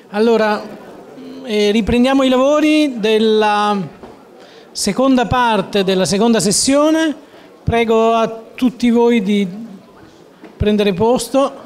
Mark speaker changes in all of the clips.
Speaker 1: Allora, riprendiamo i lavori della seconda parte della seconda sessione. Prego a tutti voi di prendere posto.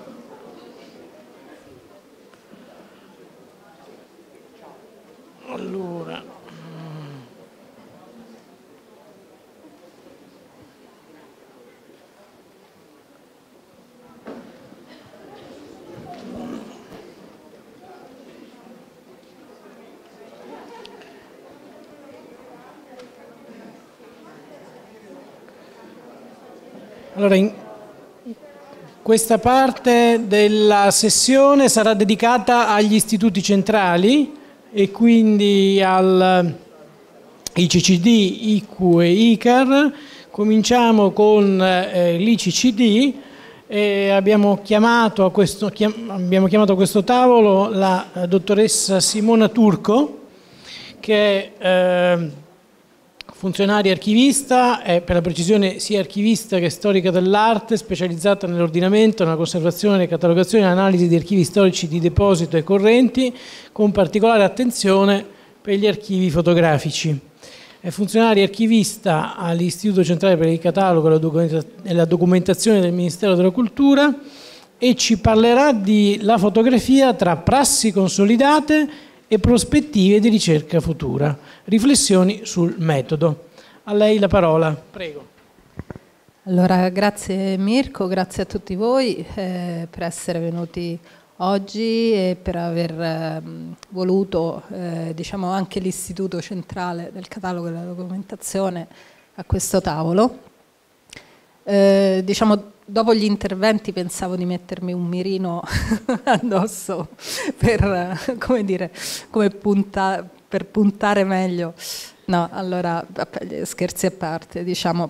Speaker 1: Allora, in questa parte della sessione sarà dedicata agli istituti centrali e quindi al ICCD, ICU e ICAR. Cominciamo con l'ICCD e abbiamo chiamato a questo tavolo la dottoressa Simona Turco, che è funzionaria archivista, è per la precisione sia archivista che storica dell'arte, specializzata nell'ordinamento, nella conservazione, catalogazione e analisi di archivi storici di deposito e correnti, con particolare attenzione per gli archivi fotografici. È funzionaria archivista all'Istituto Centrale per il Catalogo e la Documentazione del Ministero della Cultura e ci parlerà di la fotografia tra prassi consolidate e prospettive di ricerca futura. Riflessioni sul metodo. A lei la parola, prego.
Speaker 2: Allora, grazie Mirko, grazie a tutti voi per essere venuti oggi e per aver voluto diciamo anche l'Istituto Centrale del Catalogo e della Documentazione a questo tavolo. Diciamo, dopo gli interventi pensavo di mettermi un mirino addosso per, come dire, per puntare meglio. No, allora, scherzi a parte, diciamo.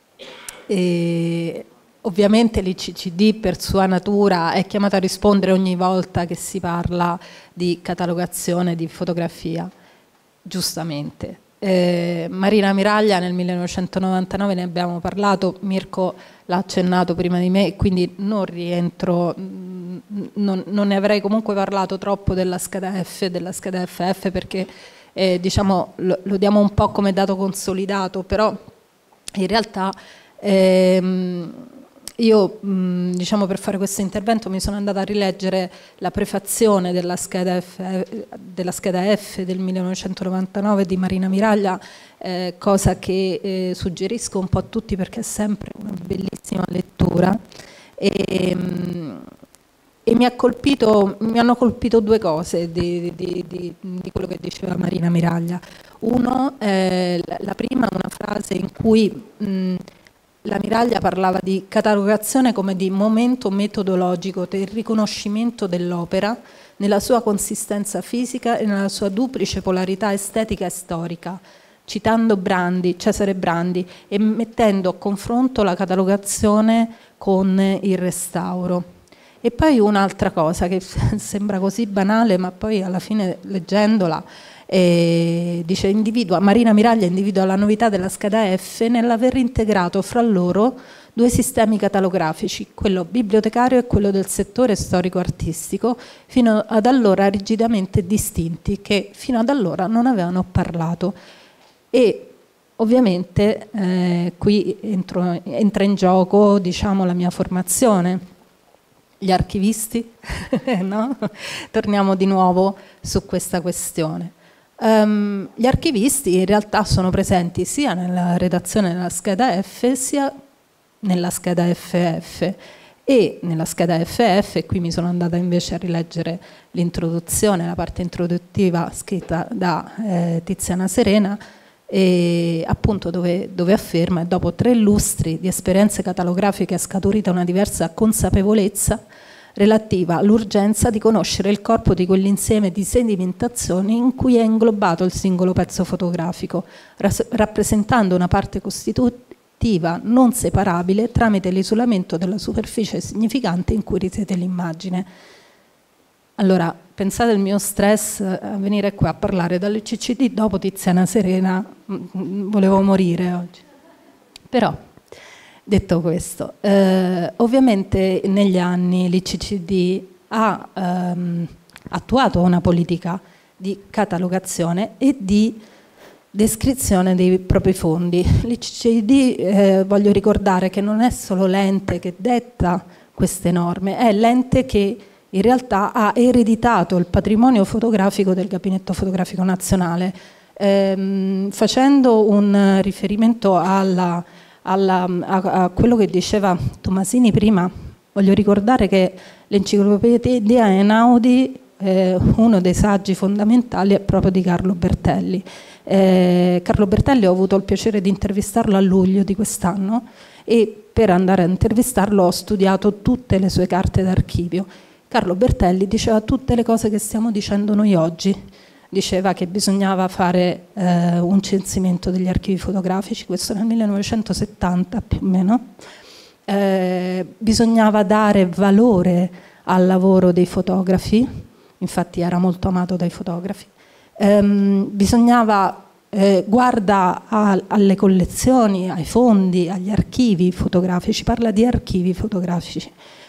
Speaker 2: Ovviamente l'ICCD per sua natura è chiamato a rispondere ogni volta che si parla di catalogazione di fotografia, giustamente. Marina Miraglia nel 1999 ne abbiamo parlato, Mirko l'ha accennato prima di me, quindi non rientro, non ne avrei comunque parlato troppo della scheda F e della scheda FF perché diciamo, lo diamo un po' come dato consolidato, però in realtà io diciamo, per fare questo intervento mi sono andata a rileggere la prefazione della scheda F del 1999 di Marina Miraglia, cosa che suggerisco un po' a tutti perché è sempre una bellissima lettura e mi hanno colpito due cose di quello che diceva Marina Miraglia. Uno, la prima, una frase in cui la Miraglia parlava di catalogazione come di momento metodologico del riconoscimento dell'opera nella sua consistenza fisica e nella sua duplice polarità estetica e storica, citando Cesare Brandi e mettendo a confronto la catalogazione con il restauro. E poi un'altra cosa che sembra così banale, ma poi alla fine leggendola dice Marina Miraglia individua la novità della scheda F nell'aver integrato fra loro due sistemi catalografici, quello bibliotecario e quello del settore storico-artistico, fino ad allora rigidamente distinti, che fino ad allora non avevano parlato. E ovviamente qui entra in gioco, diciamo, la mia formazione. Gli archivisti, no? Torniamo di nuovo su questa questione. Gli archivisti in realtà sono presenti sia nella redazione della scheda F sia nella scheda FF e nella scheda FF, e qui mi sono andata invece a rileggere l'introduzione, la parte introduttiva scritta da Tiziana Serena, e appunto dove afferma: dopo 3 lustri di esperienze catalografiche è scaturita una diversa consapevolezza relativa all'urgenza di conoscere il corpo di quell'insieme di sedimentazioni in cui è inglobato il singolo pezzo fotografico, rappresentando una parte costitutiva non separabile tramite l'isolamento della superficie significante in cui risiede l'immagine. Allora, pensate al mio stress a venire qua a parlare dall'ICCD dopo Tiziana Serena, volevo morire oggi. Però, detto questo, ovviamente negli anni l'ICCD ha attuato una politica di catalogazione e di descrizione dei propri fondi. L'ICCD, voglio ricordare che non è solo l'ente che detta queste norme, è l'ente che in realtà ha ereditato il patrimonio fotografico del Gabinetto Fotografico Nazionale. Facendo un riferimento a quello che diceva Tomasini prima, voglio ricordare che l'Enciclopedia Einaudi, uno dei saggi fondamentali, è proprio di Carlo Bertelli. Carlo Bertelli ho avuto il piacere di intervistarlo a luglio di quest'anno e per andare a intervistarlo ho studiato tutte le sue carte d'archivio. Carlo Bertelli diceva tutte le cose che stiamo dicendo noi oggi. Diceva che bisognava fare un censimento degli archivi fotografici, questo nel 1970 più o meno. Bisognava dare valore al lavoro dei fotografi, infatti era molto amato dai fotografi. Bisognava guarda alle collezioni, ai fondi, agli archivi fotografici, parla di archivi fotografici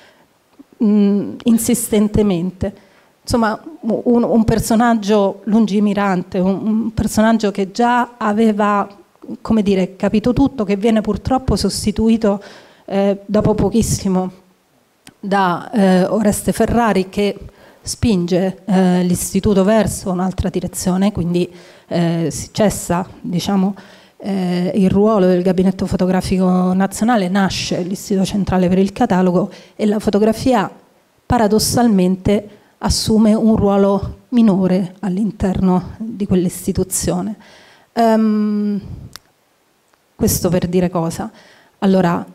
Speaker 2: insistentemente. Insomma, un personaggio lungimirante, un personaggio che già aveva, come dire, capito tutto, che viene purtroppo sostituito dopo pochissimo da Oreste Ferrari, che spinge l'istituto verso un'altra direzione, quindi si cessa, diciamo, il ruolo del Gabinetto Fotografico Nazionale, nasce l'Istituto Centrale per il Catalogo e la fotografia paradossalmente assume un ruolo minore all'interno di quell'istituzione. Questo per dire cosa? Allora,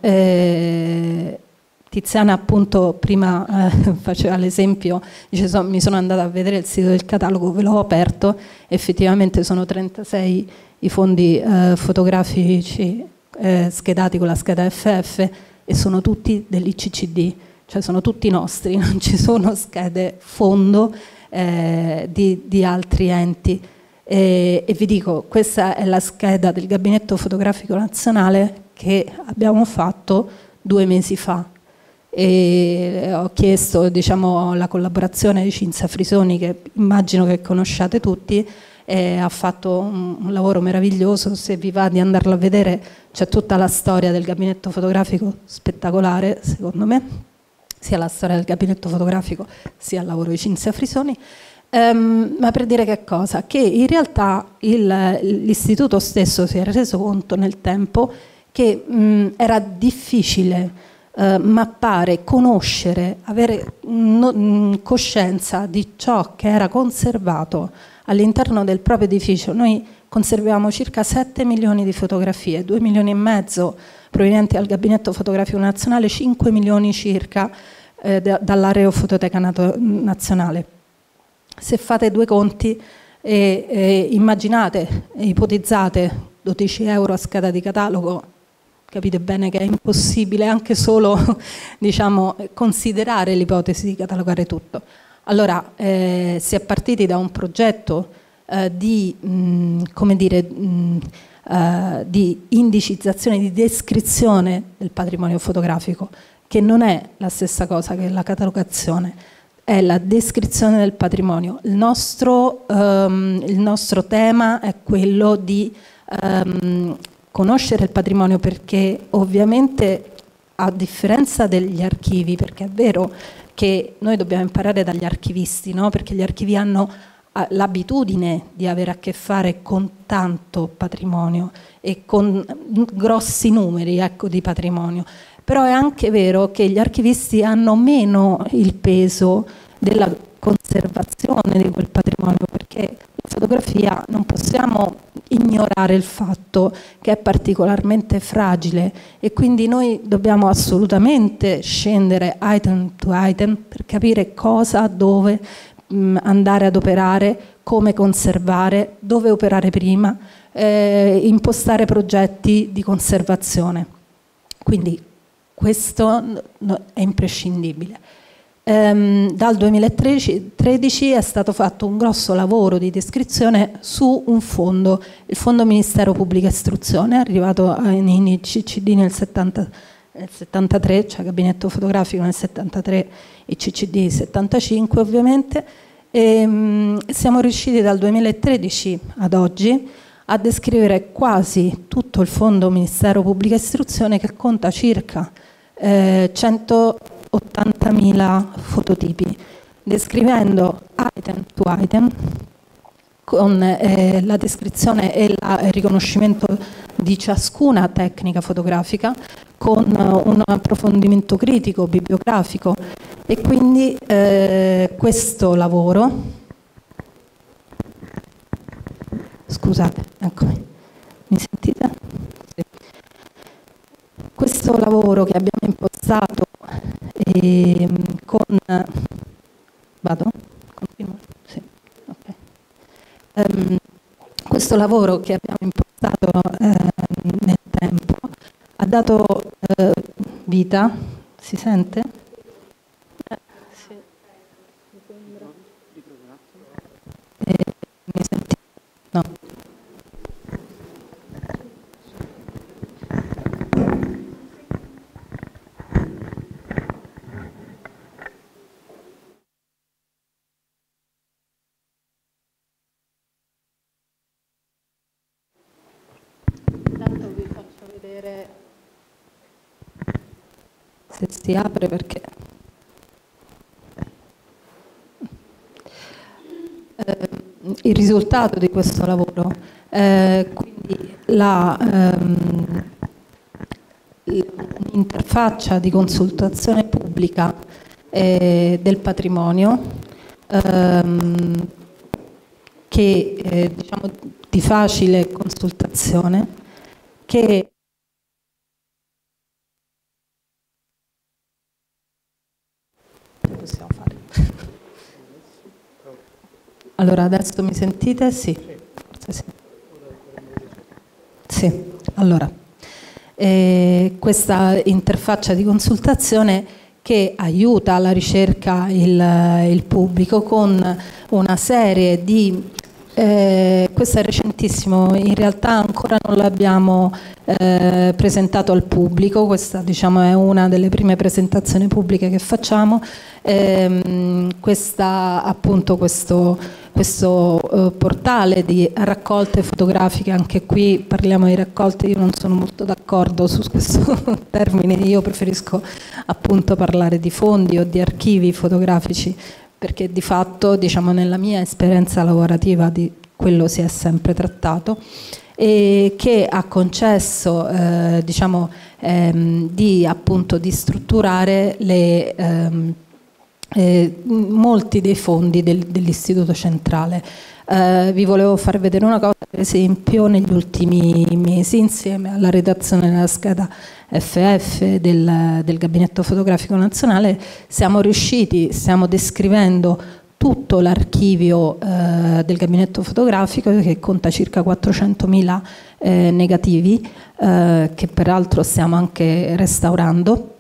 Speaker 2: Tiziana appunto prima faceva l'esempio, dice mi sono andata a vedere il sito del catalogo, ve l'ho aperto, effettivamente sono 36 i fondi fotografici schedati con la scheda FF e sono tutti dell'ICCD, cioè sono tutti nostri, non ci sono schede fondo di altri enti. E vi dico, questa è la scheda del Gabinetto Fotografico Nazionale che abbiamo fatto 2 mesi fa. E ho chiesto, diciamo, la collaborazione di Cinzia Frisoni, che immagino che conosciate tutti, e ha fatto un lavoro meraviglioso. Se vi va di andarlo a vedere, c'è tutta la storia del Gabinetto Fotografico, spettacolare secondo me, sia la storia del Gabinetto Fotografico sia il lavoro di Cinzia Frisoni. Ma per dire che cosa? Che in realtà l'istituto stesso si era reso conto nel tempo che era difficile mappare, conoscere, avere coscienza di ciò che era conservato all'interno del proprio edificio. Noi conserviamo circa 7 milioni di fotografie, 2 milioni e mezzo provenienti dal Gabinetto Fotografico Nazionale, 5 milioni circa dall'Areo Fototeca Nazionale. Se fate 2 conti e immaginate e ipotizzate 12 euro a scheda di catalogo, capite bene che è impossibile anche solo, diciamo, considerare l'ipotesi di catalogare tutto. Allora si è partiti da un progetto di indicizzazione, di descrizione del patrimonio fotografico, che non è la stessa cosa che la catalogazione, è la descrizione del patrimonio. Il nostro tema è quello di conoscere il patrimonio, perché ovviamente, a differenza degli archivi, perché è vero che noi dobbiamo imparare dagli archivisti, no? Perché gli archivi hanno l'abitudine di avere a che fare con tanto patrimonio e con grossi numeri, ecco, di patrimonio. Però è anche vero che gli archivisti hanno meno il peso della conservazione di quel patrimonio, perché la fotografia non possiamo ignorare il fatto che è particolarmente fragile e quindi noi dobbiamo assolutamente scendere item to item per capire cosa, dove andare ad operare, come conservare, dove operare prima, impostare progetti di conservazione. Quindi questo è imprescindibile. Dal 2013 è stato fatto un grosso lavoro di descrizione su un fondo, il Fondo Ministero Pubblica Istruzione, arrivato in ICCD nel 73, cioè Gabinetto Fotografico nel 73 e ICCD 75 ovviamente, Siamo riusciti dal 2013 ad oggi a descrivere quasi tutto il fondo Ministero Pubblica Istruzione, che conta circa 180.000 fototipi, descrivendo item to item con la descrizione e il riconoscimento di ciascuna tecnica fotografica, con un approfondimento critico, bibliografico, e quindi questo lavoro, scusate, eccomi, mi sentite? Sì. Questo lavoro che abbiamo impostato con... Vado? Continuo? Sì, ok. Questo lavoro che abbiamo impostato nel tempo ha dato vita, si sente? Sì. Mi sentite? No. Intanto vi faccio vedere se si apre, perché il risultato di questo lavoro, quindi l'interfaccia di consultazione pubblica del patrimonio, che diciamo di facile consultazione, che possiamo fare. Allora, adesso mi sentite? Sì. Forse sì. Sì. Allora, questa interfaccia di consultazione che aiuta alla ricerca il pubblico con una serie di... questo è recentissimo, in realtà ancora non l'abbiamo presentato al pubblico, questa diciamo è una delle prime presentazioni pubbliche che facciamo. Appunto questo portale di raccolte fotografiche, anche qui parliamo di raccolte, io non sono molto d'accordo su questo termine, io preferisco appunto parlare di fondi o di archivi fotografici, perché di fatto, diciamo, nella mia esperienza lavorativa di quello si è sempre trattato, e che ha concesso diciamo, di strutturare molti dei fondi dell'Istituto Centrale. Vi volevo far vedere una cosa, per esempio negli ultimi mesi, insieme alla redazione della scheda FF del Gabinetto Fotografico Nazionale, stiamo descrivendo tutto l'archivio del Gabinetto Fotografico, che conta circa 400.000 negativi, che peraltro stiamo anche restaurando,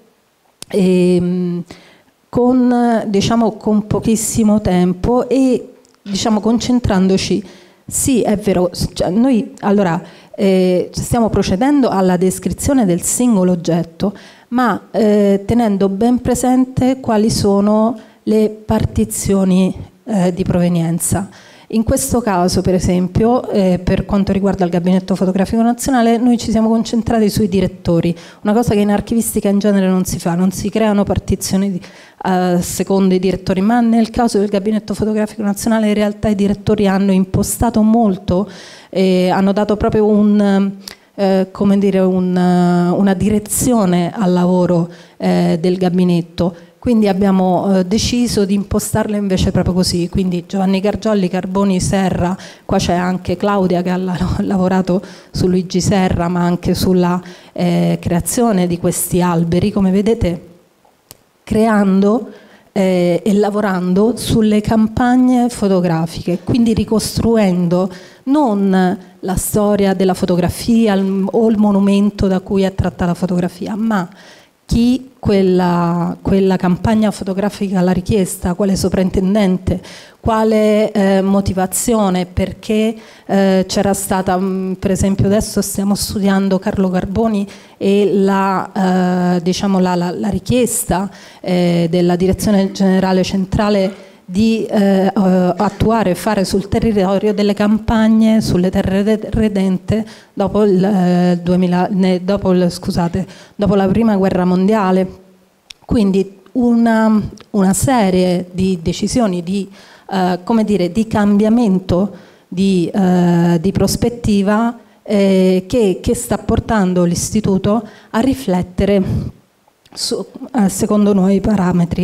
Speaker 2: con pochissimo tempo e concentrandoci. Sì, è vero, cioè noi allora stiamo procedendo alla descrizione del singolo oggetto, ma tenendo ben presente quali sono le partizioni di provenienza. In questo caso, per esempio, per quanto riguarda il Gabinetto Fotografico Nazionale, noi ci siamo concentrati sui direttori, una cosa che in archivistica in genere non si fa, non si creano partizioni secondo i direttori, ma nel caso del Gabinetto Fotografico Nazionale in realtà i direttori hanno impostato molto, hanno dato proprio una direzione al lavoro del gabinetto. Quindi abbiamo deciso di impostarle invece proprio così, quindi Giovanni Gargiolli, Carboni, Serra, qua c'è anche Claudia che ha lavorato su Luigi Serra, ma anche sulla creazione di questi alberi, come vedete, creando e lavorando sulle campagne fotografiche, quindi ricostruendo non la storia della fotografia o il monumento da cui è tratta la fotografia, ma chi quella campagna fotografica l'ha richiesta, quale soprintendente, quale motivazione, perché c'era stata, per esempio adesso stiamo studiando Carlo Carboni e la richiesta della Direzione Generale Centrale di attuare e fare sul territorio delle campagne sulle terre redente dopo la Prima Guerra Mondiale. Quindi una serie di decisioni di cambiamento di prospettiva che sta portando l'Istituto a riflettere secondo nuovi parametri.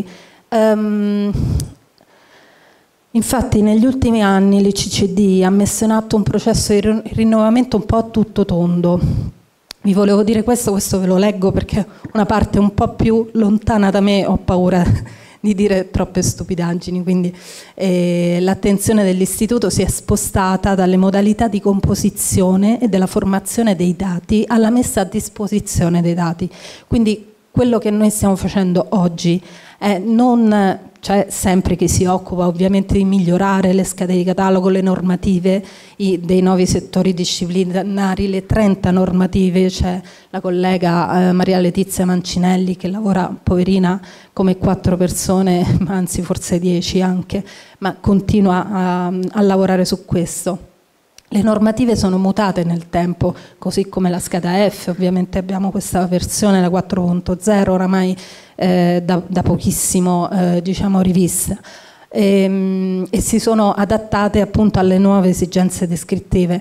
Speaker 2: Infatti negli ultimi anni l'ICCD ha messo in atto un processo di rinnovamento un po' a tutto tondo. Vi volevo dire questo ve lo leggo perché una parte un po' più lontana da me, ho paura di dire troppe stupidaggini, quindi l'attenzione dell'Istituto si è spostata dalle modalità di composizione e della formazione dei dati alla messa a disposizione dei dati. Quindi quello che noi stiamo facendo oggi è non... C'è sempre chi si occupa ovviamente di migliorare le schede di catalogo, le normative dei nuovi settori disciplinari, le 30 normative. C'è la collega Maria Letizia Mancinelli che lavora, poverina, come 4 persone, anzi forse 10 anche, ma continua a lavorare su questo. Le normative sono mutate nel tempo, così come la scheda F, ovviamente abbiamo questa versione, la 4.0, oramai da pochissimo rivista, e si sono adattate appunto alle nuove esigenze descrittive.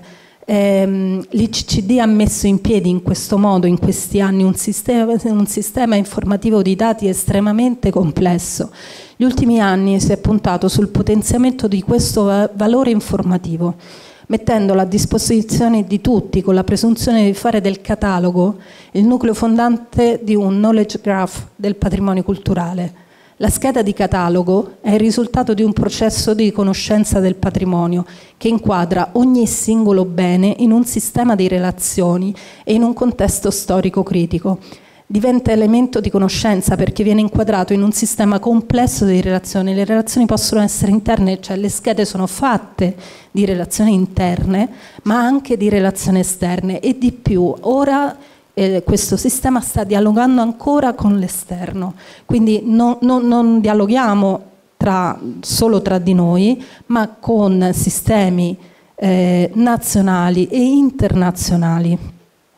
Speaker 2: L'ICCD ha messo in piedi in questo modo, in questi anni, un sistema informativo di dati estremamente complesso. Gli ultimi anni si è puntato sul potenziamento di questo valore informativo, mettendolo a disposizione di tutti con la presunzione di fare del catalogo il nucleo fondante di un knowledge graph del patrimonio culturale. La scheda di catalogo è il risultato di un processo di conoscenza del patrimonio che inquadra ogni singolo bene in un sistema di relazioni e in un contesto storico critico. Diventa elemento di conoscenza perché viene inquadrato in un sistema complesso di relazioni. Le relazioni possono essere interne, cioè le schede sono fatte di relazioni interne, ma anche di relazioni esterne, e di più. Ora questo sistema sta dialogando ancora con l'esterno, quindi non dialoghiamo solo tra di noi, ma con sistemi nazionali e internazionali.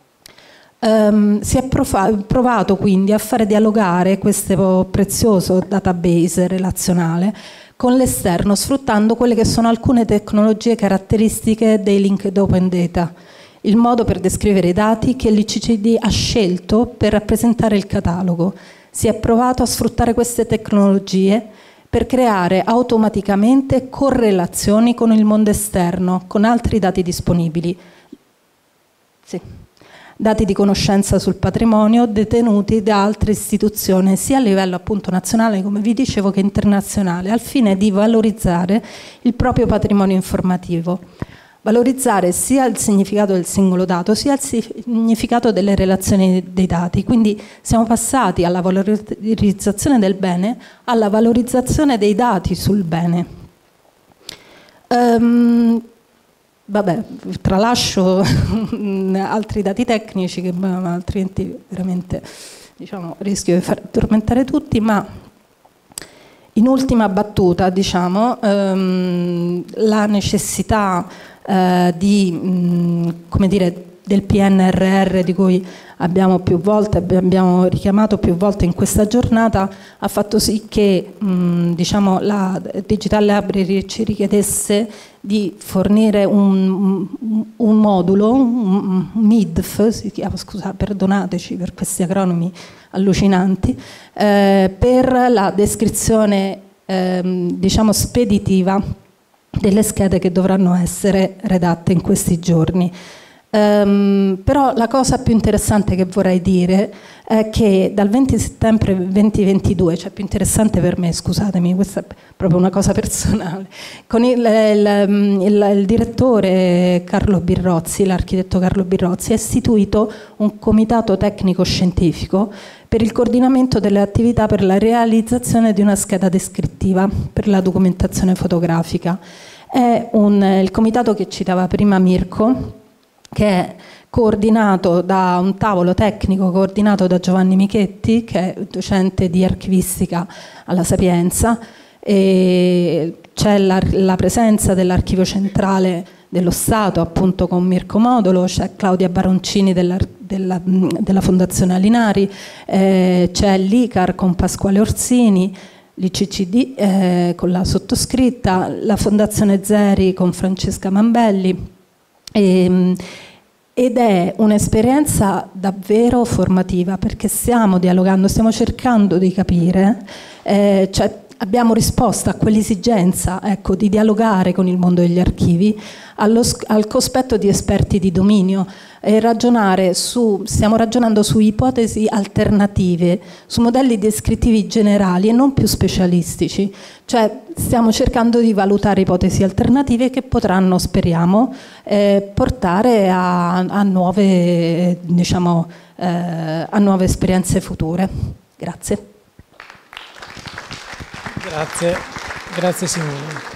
Speaker 2: Si è provato quindi a fare dialogare questo prezioso database relazionale con l'esterno, sfruttando quelle che sono alcune tecnologie caratteristiche dei linked open data, il modo per descrivere i dati che l'ICCD ha scelto per rappresentare il catalogo. Si è provato a sfruttare queste tecnologie per creare automaticamente correlazioni con il mondo esterno, con altri dati disponibili. Sì. Dati di conoscenza sul patrimonio detenuti da altre istituzioni, sia a livello appunto nazionale, come vi dicevo, che internazionale, al fine di valorizzare il proprio patrimonio informativo. Valorizzare sia il significato del singolo dato, sia il significato delle relazioni dei dati. Quindi siamo passati alla valorizzazione del bene, alla valorizzazione dei dati sul bene. Tralascio altri dati tecnici che altrimenti veramente rischio di far addormentare tutti, ma in ultima battuta la necessità del PNRR, di cui abbiamo richiamato più volte in questa giornata, ha fatto sì che la Digital Library ci richiedesse di fornire un modulo, un MIDF, si chiama, perdonateci per questi acronimi allucinanti, per la descrizione speditiva delle schede che dovranno essere redatte in questi giorni. Però la cosa più interessante che vorrei dire è che dal 20 settembre 2022, cioè più interessante per me, scusatemi, questa è proprio una cosa personale, con il direttore Carlo Birrozzi, l'architetto Carlo Birrozzi, ha istituito un comitato tecnico scientifico per il coordinamento delle attività per la realizzazione di una scheda descrittiva per la documentazione fotografica. È il comitato che citava prima Mirko, che è coordinato da un tavolo tecnico coordinato da Giovanni Michetti, che è docente di archivistica alla Sapienza, e c'è la presenza dell'Archivio Centrale dello Stato, appunto con Mirko Modolo, c'è Claudia Baroncini della Fondazione Alinari, c'è l'ICAR con Pasquale Orsini, l'ICCD con la sottoscritta, la Fondazione Zeri con Francesca Mambelli, ed è un'esperienza davvero formativa, perché stiamo dialogando, stiamo cercando di capire, abbiamo risposto a quell'esigenza, ecco, di dialogare con il mondo degli archivi al cospetto di esperti di dominio e stiamo ragionando su ipotesi alternative, su modelli descrittivi generali e non più specialistici, cioè stiamo cercando di valutare ipotesi alternative che potranno, speriamo, portare a nuove, diciamo, a nuove esperienze future. Grazie.
Speaker 1: Grazie Simona.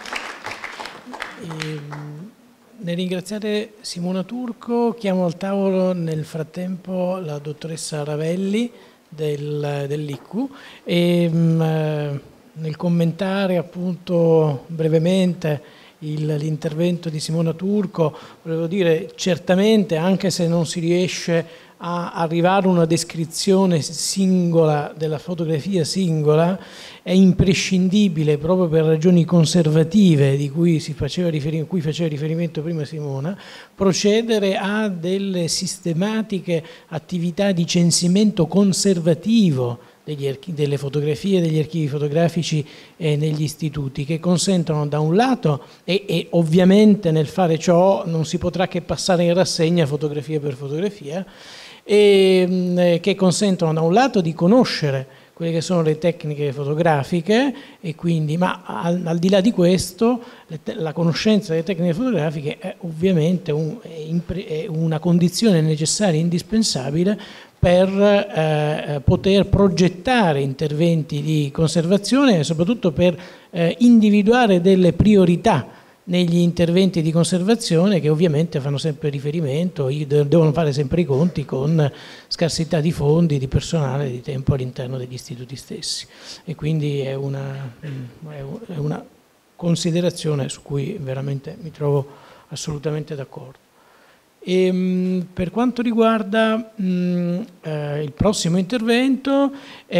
Speaker 1: Nel ringraziare Simona Turco, chiamo al tavolo nel frattempo la dottoressa Ravelli dell'ICU e nel commentare appunto brevemente l'intervento di Simona Turco volevo dire certamente, anche se non si riesce a arrivare a una descrizione singola della fotografia singola, è imprescindibile proprio per ragioni conservative di cui faceva riferimento prima Simona, procedere a delle sistematiche attività di censimento conservativo delle fotografie e degli archivi fotografici negli istituti, che consentono da un lato, e ovviamente nel fare ciò non si potrà che passare in rassegna fotografia per fotografia, che consentono da un lato di conoscere quelle che sono le tecniche fotografiche e quindi, ma al di là di questo la conoscenza delle tecniche fotografiche è ovviamente una condizione necessaria e indispensabile per poter progettare interventi di conservazione e soprattutto per individuare delle priorità negli interventi di conservazione che ovviamente fanno sempre riferimento, devono fare sempre i conti con scarsità di fondi, di personale, di tempo all'interno degli istituti stessi, e quindi è una considerazione su cui veramente mi trovo assolutamente d'accordo. Per quanto riguarda il prossimo intervento,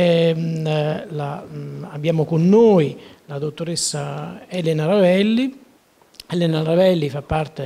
Speaker 1: abbiamo con noi la dottoressa Elena Ravelli. Elena Ravelli fa parte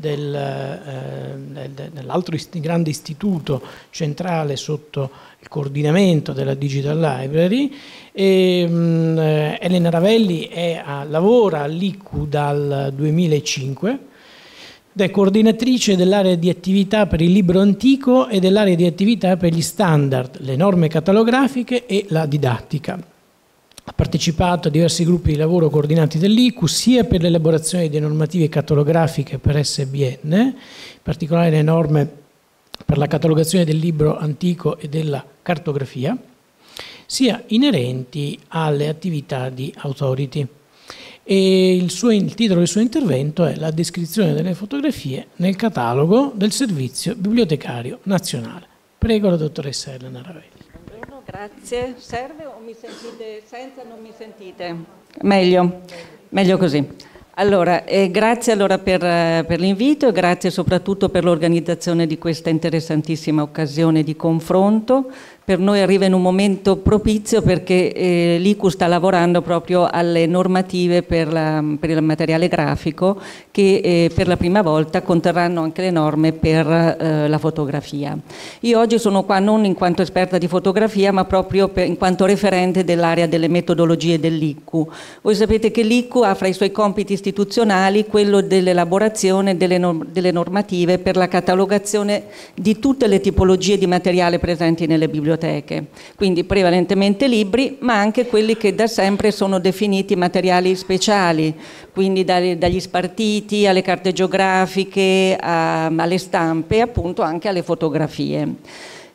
Speaker 1: dell'altro grande istituto centrale sotto il coordinamento della Digital Library. Elena Ravelli lavora all'ICU dal 2005 ed è coordinatrice dell'area di attività per il libro antico e dell'area di attività per gli standard, le norme catalografiche e la didattica. Ha partecipato a diversi gruppi di lavoro coordinati dall'ICU sia per l'elaborazione di normative catalografiche per SBN, in particolare le norme per la catalogazione del libro antico e della cartografia, sia inerenti alle attività di authority. E il titolo del suo intervento è La descrizione delle fotografie nel catalogo del Servizio Bibliotecario Nazionale. Prego la dottoressa Elena Ravelli.
Speaker 3: Grazie. Serve o mi sentite senza? Non mi sentite? Meglio così. Allora, grazie per l'invito e grazie soprattutto per l'organizzazione di questa interessantissima occasione di confronto. Per noi arriva in un momento propizio perché l'ICU sta lavorando proprio alle normative per il materiale grafico che per la prima volta conterranno anche le norme per la fotografia. Io oggi sono qua non in quanto esperta di fotografia ma proprio in quanto referente dell'area delle metodologie dell'ICU. Voi sapete che l'ICU ha fra i suoi compiti istituzionali quello dell'elaborazione delle normative per la catalogazione di tutte le tipologie di materiale presenti nelle biblioteche. Quindi prevalentemente libri, ma anche quelli che da sempre sono definiti materiali speciali, quindi dagli spartiti alle carte geografiche, alle stampe e appunto anche alle fotografie.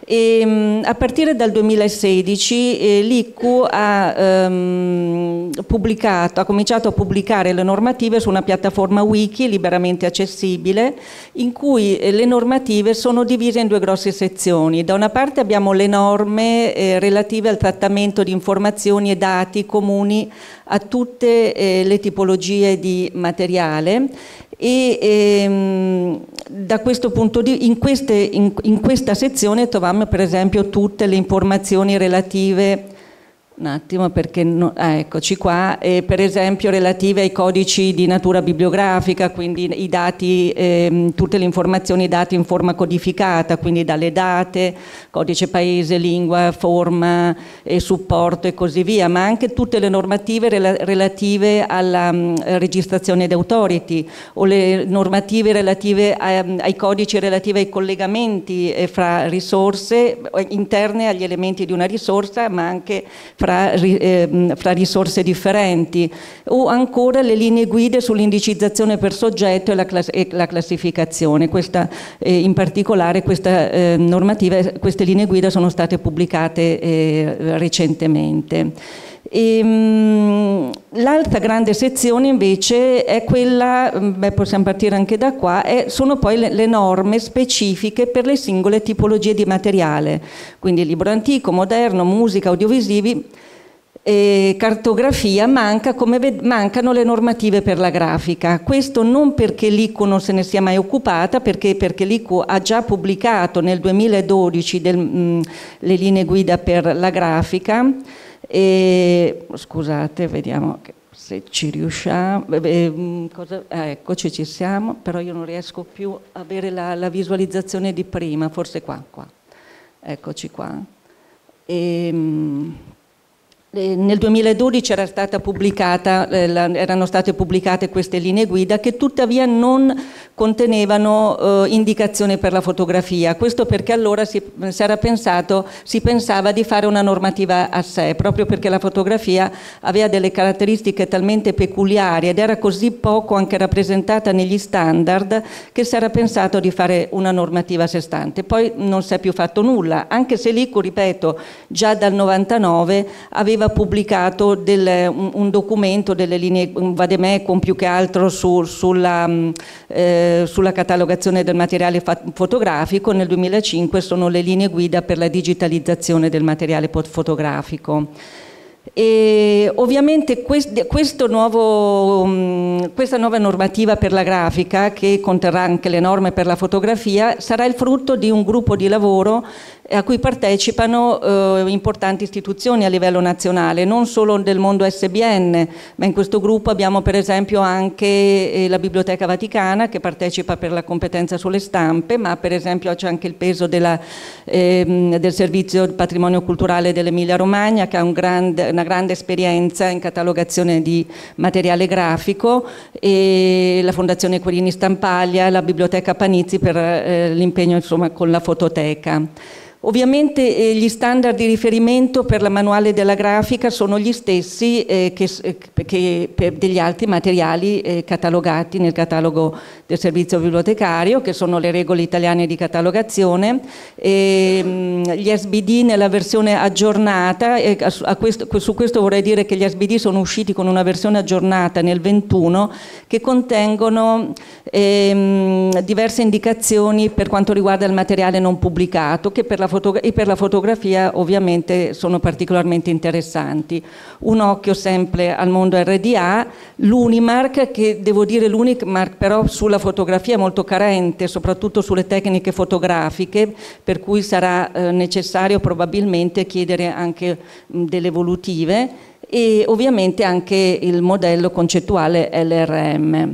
Speaker 3: E, a partire dal 2016 l'ICU ha cominciato a pubblicare le normative su una piattaforma wiki liberamente accessibile, in cui le normative sono divise in due grosse sezioni. Da una parte abbiamo le norme relative al trattamento di informazioni e dati comuni a tutte le tipologie di materiale, e da questo punto di vista in questa sezione troviamo per esempio tutte le informazioni relative, un attimo perché eccoci qua, per esempio relative ai codici di natura bibliografica, quindi i dati, tutte le informazioni date in forma codificata, quindi dalle date, codice paese, lingua, forma, supporto e così via, ma anche tutte le normative relative alla registrazione d'autority, o le normative relative ai codici relativi ai collegamenti fra risorse interne agli elementi di una risorsa, ma anche fra risorse differenti, o ancora le linee guida sull'indicizzazione per soggetto e la classificazione. Questa, in particolare queste linee guida sono state pubblicate recentemente. L'altra grande sezione invece è quella, possiamo partire anche da qua, sono poi le norme specifiche per le singole tipologie di materiale, quindi libro antico, moderno, musica, audiovisivi, cartografia, mancano le normative per la grafica. Questo non perché l'ICU non se ne sia mai occupata, perché l'ICU ha già pubblicato nel 2012 le linee guida per la grafica. Scusate, vediamo se ci riusciamo. Eccoci, ci siamo, però io non riesco più a avere la visualizzazione di prima, forse qua. Eccoci qua. Nel 2012 erano state pubblicate queste linee guida, che tuttavia non contenevano indicazioni per la fotografia. Questo perché allora si pensava di fare una normativa a sé, proprio perché la fotografia aveva delle caratteristiche talmente peculiari ed era così poco anche rappresentata negli standard, che si era pensato di fare una normativa a sé stante. Poi non si è più fatto nulla, anche se l'ICU, ripeto, già dal 99 aveva pubblicato un documento, delle linee, un vademecum più che altro sulla catalogazione del materiale fotografico. Nel 2005 sono le linee guida per la digitalizzazione del materiale fotografico. E ovviamente questa nuova normativa per la grafica, che conterrà anche le norme per la fotografia, sarà il frutto di un gruppo di lavoro a cui partecipano importanti istituzioni a livello nazionale, non solo del mondo SBN, ma in questo gruppo abbiamo per esempio anche la Biblioteca Vaticana, che partecipa per la competenza sulle stampe, ma per esempio c'è anche il peso del Servizio del Patrimonio Culturale dell'Emilia Romagna, che ha una grande esperienza in catalogazione di materiale grafico, e la Fondazione Querini Stampaglia, la Biblioteca Panizzi per l'impegno insomma con la fototeca. Ovviamente gli standard di riferimento per la manuale della grafica sono gli stessi che per degli altri materiali catalogati nel catalogo del servizio bibliotecario, che sono le regole italiane di catalogazione, gli SBD nella versione aggiornata. Su questo vorrei dire che gli SBD sono usciti con una versione aggiornata nel 21, che contengono diverse indicazioni per quanto riguarda il materiale non pubblicato, che per la fotografia ovviamente sono particolarmente interessanti. Un occhio sempre al mondo RDA, l'Unimark, che devo dire l'Unimark però sulla fotografia è molto carente, soprattutto sulle tecniche fotografiche, per cui sarà necessario probabilmente chiedere anche delle evolutive, e ovviamente anche il modello concettuale LRM.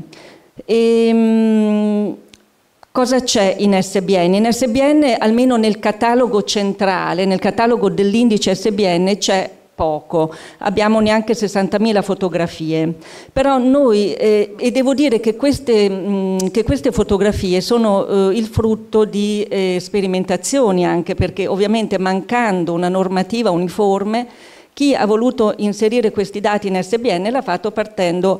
Speaker 3: Cosa c'è in SBN? In SBN, almeno nel catalogo centrale, nel catalogo dell'indice SBN, c'è poco, abbiamo neanche 60.000 fotografie, però noi, e devo dire che queste fotografie sono il frutto di sperimentazioni, anche perché ovviamente mancando una normativa uniforme Chi ha voluto inserire questi dati in SBN l'ha fatto partendo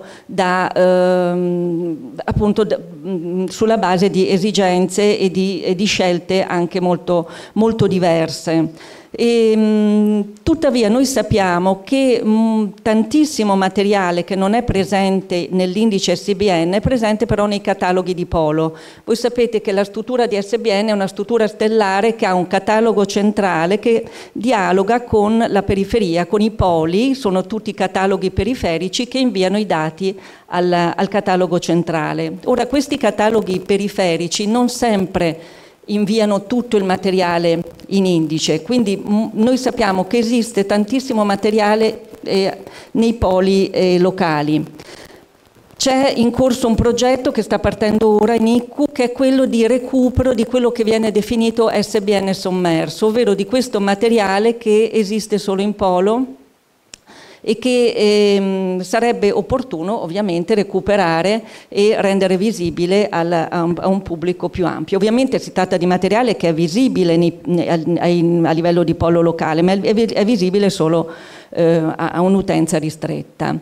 Speaker 3: sulla base di esigenze e di scelte anche molto, molto diverse. Tuttavia noi sappiamo che tantissimo materiale che non è presente nell'indice SBN è presente però nei cataloghi di polo. Voi sapete che la struttura di SBN è una struttura stellare che ha un catalogo centrale che dialoga con la periferia, con i poli, sono tutti cataloghi periferici che inviano i dati al catalogo centrale. Ora, questi cataloghi periferici non sempre inviano tutto il materiale in indice, quindi noi sappiamo che esiste tantissimo materiale nei poli locali. C'è in corso un progetto che sta partendo ora in ICCU, che è quello di recupero di quello che viene definito SBN sommerso, ovvero di questo materiale che esiste solo in polo e che sarebbe opportuno ovviamente recuperare e rendere visibile a un pubblico più ampio. Ovviamente si tratta di materiale che è visibile a livello di polo locale, ma è visibile solo a un'utenza ristretta.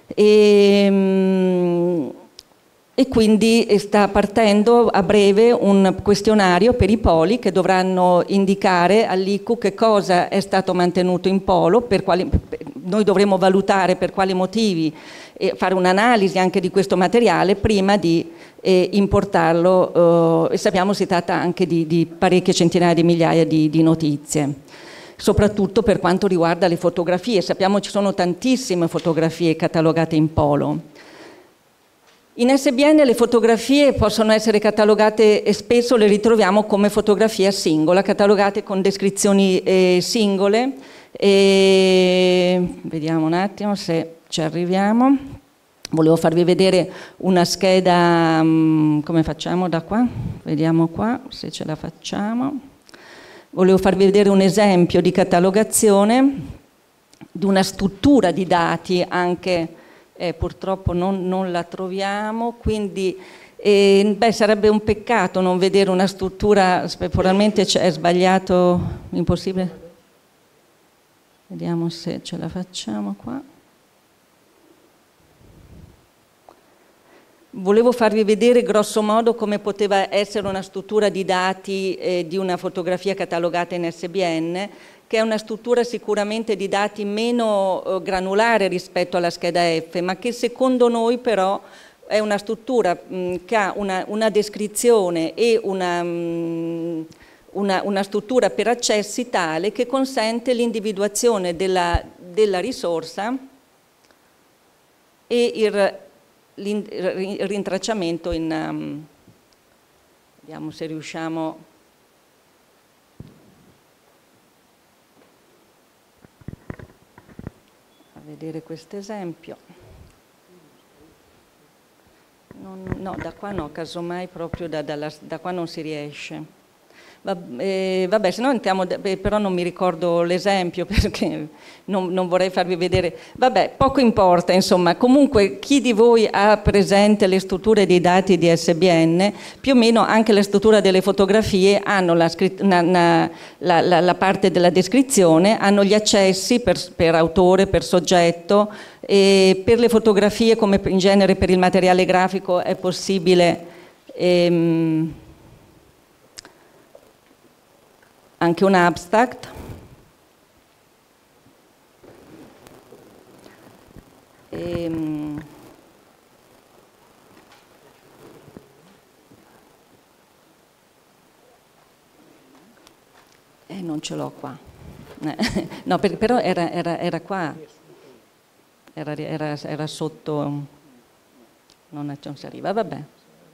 Speaker 3: E quindi sta partendo a breve un questionario per i poli che dovranno indicare all'ICCU che cosa è stato mantenuto in polo, noi dovremo valutare per quali motivi e fare un'analisi anche di questo materiale prima di importarlo, e sappiamo si tratta anche di parecchie centinaia di migliaia di notizie. Soprattutto per quanto riguarda le fotografie, sappiamo ci sono tantissime fotografie catalogate in polo. In SBN le fotografie possono essere catalogate e spesso le ritroviamo come fotografia singola, catalogate con descrizioni singole. Vediamo un attimo se ci arriviamo. Volevo farvi vedere una scheda, come facciamo da qua? Vediamo qua se ce la facciamo. Volevo farvi vedere un esempio di catalogazione di una struttura di dati anche. Purtroppo non la troviamo, quindi sarebbe un peccato non vedere una struttura, probabilmente è sbagliato, impossibile. Vediamo se ce la facciamo qua. Volevo farvi vedere grosso modo come poteva essere una struttura di dati di una fotografia catalogata in SBN, che è una struttura sicuramente di dati meno granulare rispetto alla scheda F, ma che secondo noi però è una struttura che ha una descrizione e una struttura per accessi tale che consente l'individuazione della risorsa e il rintracciamento vediamo se riusciamo vedere questo esempio. No, da qua no, casomai proprio da qua non si riesce. Vabbè, se no entriamo, però non mi ricordo l'esempio perché non vorrei farvi vedere. Vabbè, poco importa, insomma. Comunque chi di voi ha presente le strutture dei dati di SBN, più o meno anche la struttura delle fotografie hanno la parte della descrizione, hanno gli accessi per autore, per soggetto, e per le fotografie, come in genere per il materiale grafico, è possibile anche un abstract. Non ce l'ho qua. No, però era qua. Era sotto. Non si arriva, vabbè.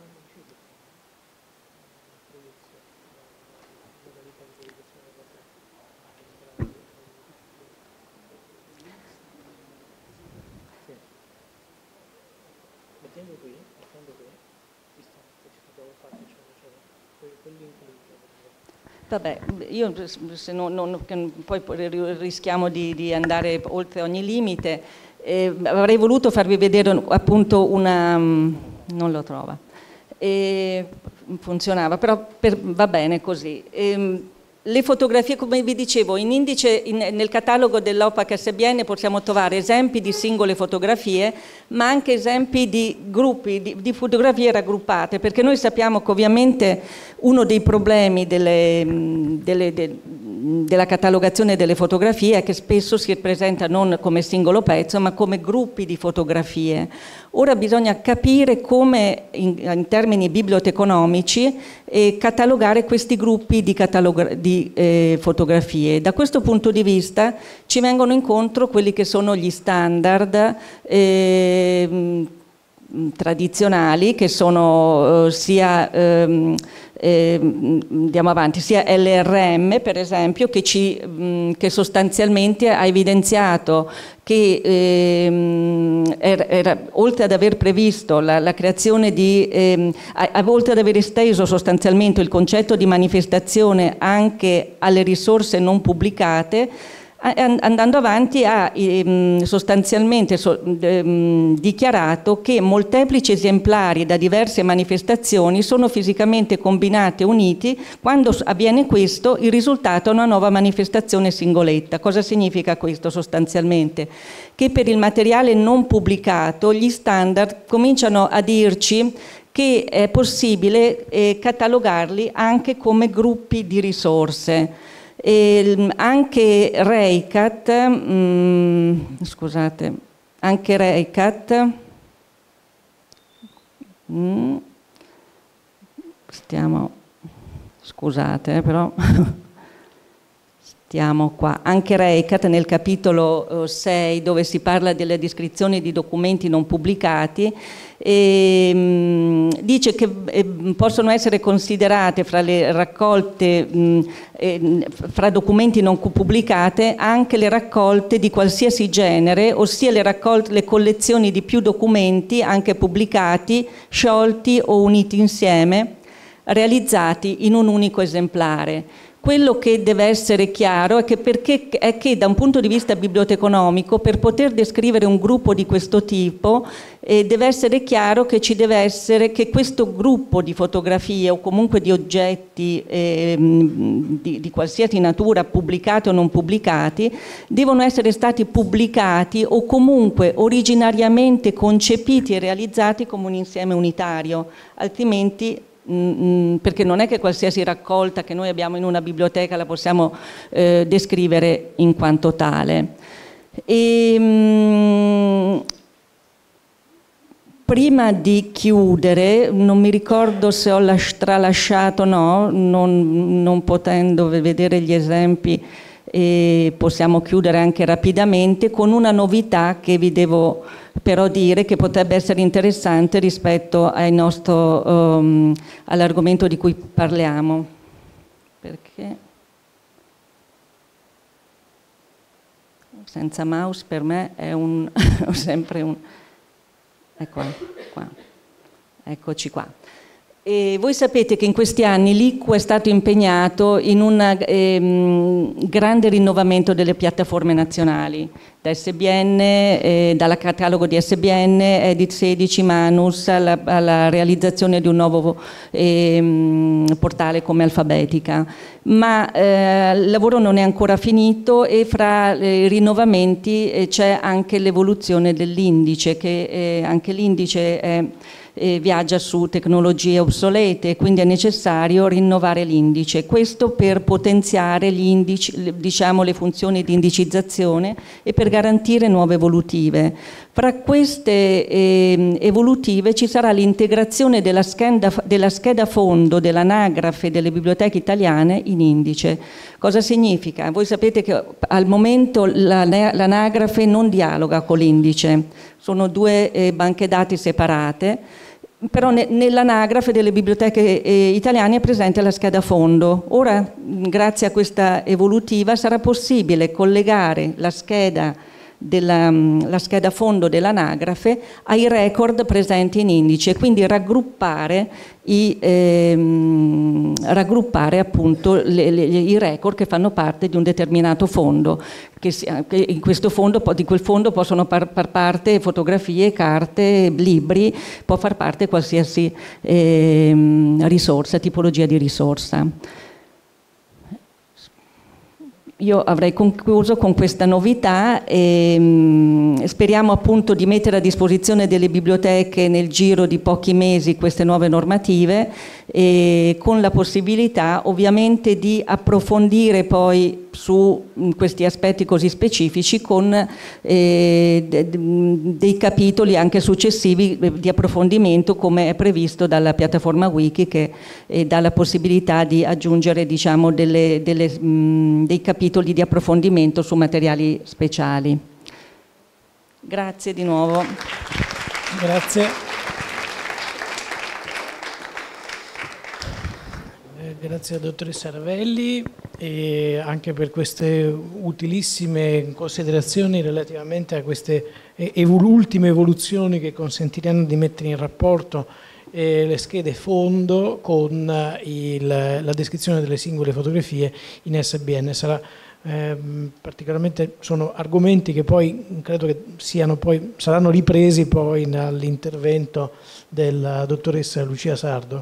Speaker 3: Vabbè, io se poi rischiamo di andare oltre ogni limite, avrei voluto farvi vedere appunto non lo trova, funzionava, però va bene così. le fotografie, come vi dicevo, in indice, nel catalogo dell'OPAC SBN possiamo trovare esempi di singole fotografie, ma anche esempi di gruppi di fotografie raggruppate, perché noi sappiamo che ovviamente uno dei problemi della catalogazione delle fotografie è che spesso si presenta non come singolo pezzo, ma come gruppi di fotografie. Ora bisogna capire come, in termini biblioteconomici, catalogare questi gruppi di fotografie. Da questo punto di vista ci vengono incontro quelli che sono gli standard tradizionali, che sono andiamo avanti, sia LRM per esempio, che sostanzialmente ha evidenziato che oltre ad aver previsto la creazione oltre ad aver esteso sostanzialmente il concetto di manifestazione anche alle risorse non pubblicate, andando avanti ha sostanzialmente dichiarato che molteplici esemplari da diverse manifestazioni sono fisicamente combinati e uniti. Quando avviene questo, il risultato è una nuova manifestazione singoletta. Cosa significa questo sostanzialmente? Che per il materiale non pubblicato gli standard cominciano a dirci che è possibile catalogarli anche come gruppi di risorse. Anche Reicat, stiamo qua, anche Reicat nel capitolo 6, dove si parla delle descrizioni di documenti non pubblicati, dice che possono essere considerate fra le raccolte, fra documenti non pubblicate, anche le raccolte di qualsiasi genere, ossia le collezioni di più documenti, anche pubblicati, sciolti o uniti insieme, realizzati in un unico esemplare. Quello che deve essere chiaro è che da un punto di vista biblioteconomico, per poter descrivere un gruppo di questo tipo, deve essere chiaro che che questo gruppo di fotografie o comunque di oggetti di qualsiasi natura, pubblicati o non pubblicati, devono essere stati pubblicati o comunque originariamente concepiti e realizzati come un insieme unitario, altrimenti perché non è che qualsiasi raccolta che noi abbiamo in una biblioteca la possiamo descrivere in quanto tale. Prima di chiudere, non mi ricordo se ho tralasciato o no, non potendo vedere gli esempi, possiamo chiudere anche rapidamente con una novità che vi devo però dire, che potrebbe essere interessante rispetto all'argomento di cui parliamo. Perché senza mouse per me è sempre un... Ecco qua. Eccoci qua. E voi sapete che in questi anni l'ICU è stato impegnato in un grande rinnovamento delle piattaforme nazionali, da SBN, dal catalogo di SBN, Edit 16, Manus, alla realizzazione di un nuovo portale come Alfabetica. Ma il lavoro non è ancora finito e fra i rinnovamenti c'è anche l'evoluzione dell'indice, che anche l'indice viaggia su tecnologie obsolete, quindi è necessario rinnovare l'indice. Questo per potenziare gli indici, diciamo, le funzioni di indicizzazione e per garantire nuove evolutive. Fra queste evolutive ci sarà l'integrazione della scheda fondo dell'anagrafe delle biblioteche italiane in indice. Cosa significa? Voi sapete che al momento l'anagrafe non dialoga con l'indice, sono due banche dati separate, però nell'anagrafe delle biblioteche italiane è presente la scheda fondo. Ora, grazie a questa evolutiva, sarà possibile collegare la scheda fondo dell'anagrafe ai record presenti in indice, quindi raggruppare appunto i record che fanno parte di un determinato fondo, che in questo fondo, di quel fondo possono far parte fotografie, carte, libri, può far parte qualsiasi risorsa, tipologia di risorsa. io avrei concluso con questa novità e speriamo appunto di mettere a disposizione delle biblioteche nel giro di pochi mesi queste nuove normative, e con la possibilità ovviamente di approfondire poi su questi aspetti così specifici con dei capitoli anche successivi di approfondimento, come è previsto dalla piattaforma Wiki, che dà la possibilità di aggiungere, diciamo, dei capitoli di approfondimento su materiali speciali. Grazie di nuovo.
Speaker 1: Grazie. Grazie alla dottoressa Ravelli e anche per queste utilissime considerazioni relativamente a queste ultime evoluzioni che consentiranno di mettere in rapporto le schede fondo con la descrizione delle singole fotografie in SBN. Particolarmente sono argomenti che poi credo che saranno ripresi poi dall'intervento della dottoressa Lucia Sardo.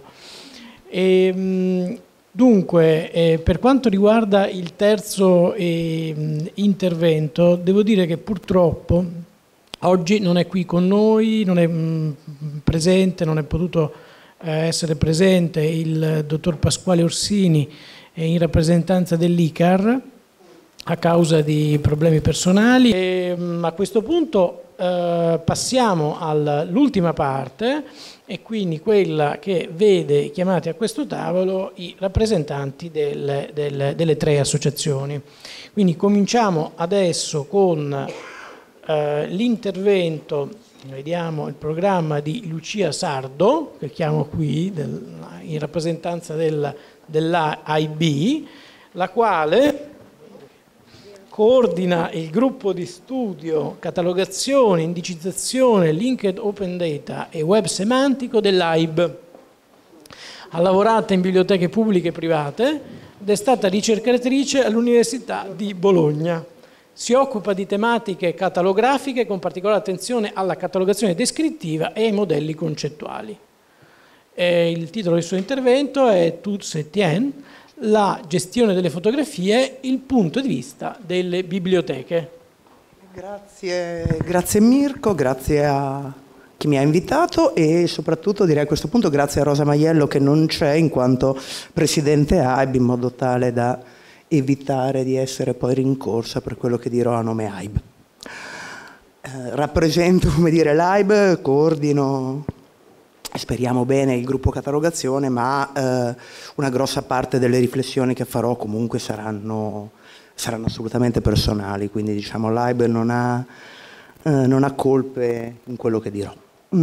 Speaker 1: Dunque, per quanto riguarda il terzo intervento, devo dire che purtroppo oggi non è qui con noi, non è presente, non è potuto essere presente il dottor Pasquale Orsini in rappresentanza dell'ICAR a causa di problemi personali. A questo punto passiamo all'ultima parte, e quindi quella che vede chiamati a questo tavolo i rappresentanti delle tre associazioni. Quindi cominciamo adesso con l'intervento, vediamo il programma di Lucia Sardo, che chiamo qui in rappresentanza dell'AIB, la quale coordina il gruppo di studio catalogazione, indicizzazione, linked open data e web semantico dell'AIB. Ha lavorato in biblioteche pubbliche e private ed è stata ricercatrice all'Università di Bologna. Si occupa di tematiche catalografiche con particolare attenzione alla catalogazione descrittiva e ai modelli concettuali. Il titolo del suo intervento è Tous et Tiens, la gestione delle fotografie, il punto di vista delle biblioteche.
Speaker 4: Grazie Mirko, grazie a chi mi ha invitato e soprattutto direi a questo punto grazie a Rosa Maiello che non c'è in quanto presidente AIB, in modo tale da evitare di essere poi rincorsa per quello che dirò a nome AIB. Rappresento, come dire, l'AIB, coordino, speriamo bene, il gruppo catalogazione, ma una grossa parte delle riflessioni che farò comunque saranno assolutamente personali, quindi diciamo l'AIB non ha colpe in quello che dirò.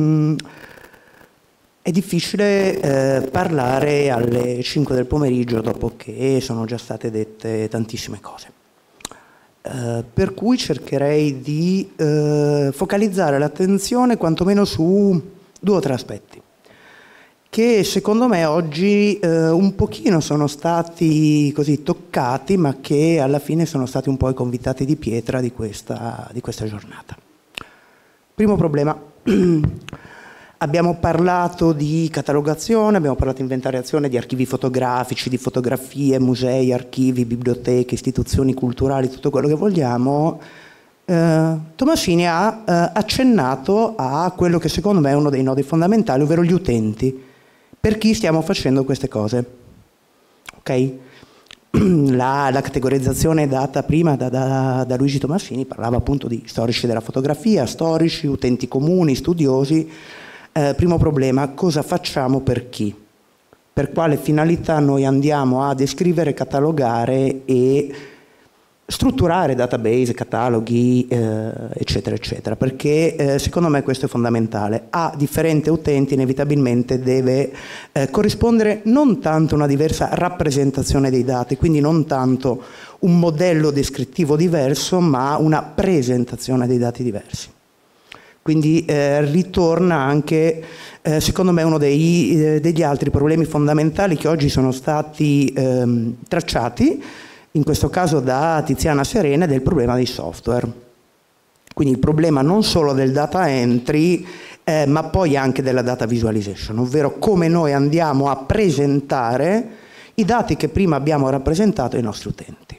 Speaker 4: È difficile parlare alle 5 del pomeriggio dopo che sono già state dette tantissime cose. Per cui cercherei di focalizzare l'attenzione quantomeno su 2 o 3 aspetti che secondo me oggi un pochino sono stati così toccati, ma che alla fine sono stati un po' i convitati di pietra di questa giornata. Primo problema. Abbiamo parlato di catalogazione, abbiamo parlato di inventariazione di archivi fotografici, di fotografie, musei, archivi, biblioteche, istituzioni culturali, tutto quello che vogliamo. Tomasini ha accennato a quello che secondo me è uno dei nodi fondamentali, ovvero gli utenti. Per chi stiamo facendo queste cose? Ok? La categorizzazione data prima da Luigi Tomasini parlava appunto di storici della fotografia, storici, utenti comuni, studiosi. Primo problema, cosa facciamo per chi? Per quale finalità noi andiamo a descrivere, catalogare e strutturare database, cataloghi, eccetera, eccetera, perché secondo me questo è fondamentale. A differente utente inevitabilmente deve corrispondere non tanto una diversa rappresentazione dei dati, quindi non tanto un modello descrittivo diverso, ma una presentazione dei dati diversi. Quindi ritorna anche, secondo me, uno degli altri problemi fondamentali che oggi sono stati tracciati, in questo caso da Tiziana Serena, del problema dei software. Quindi il problema non solo del data entry, ma poi anche della data visualization, ovvero come noi andiamo a presentare i dati che prima abbiamo rappresentato ai nostri utenti.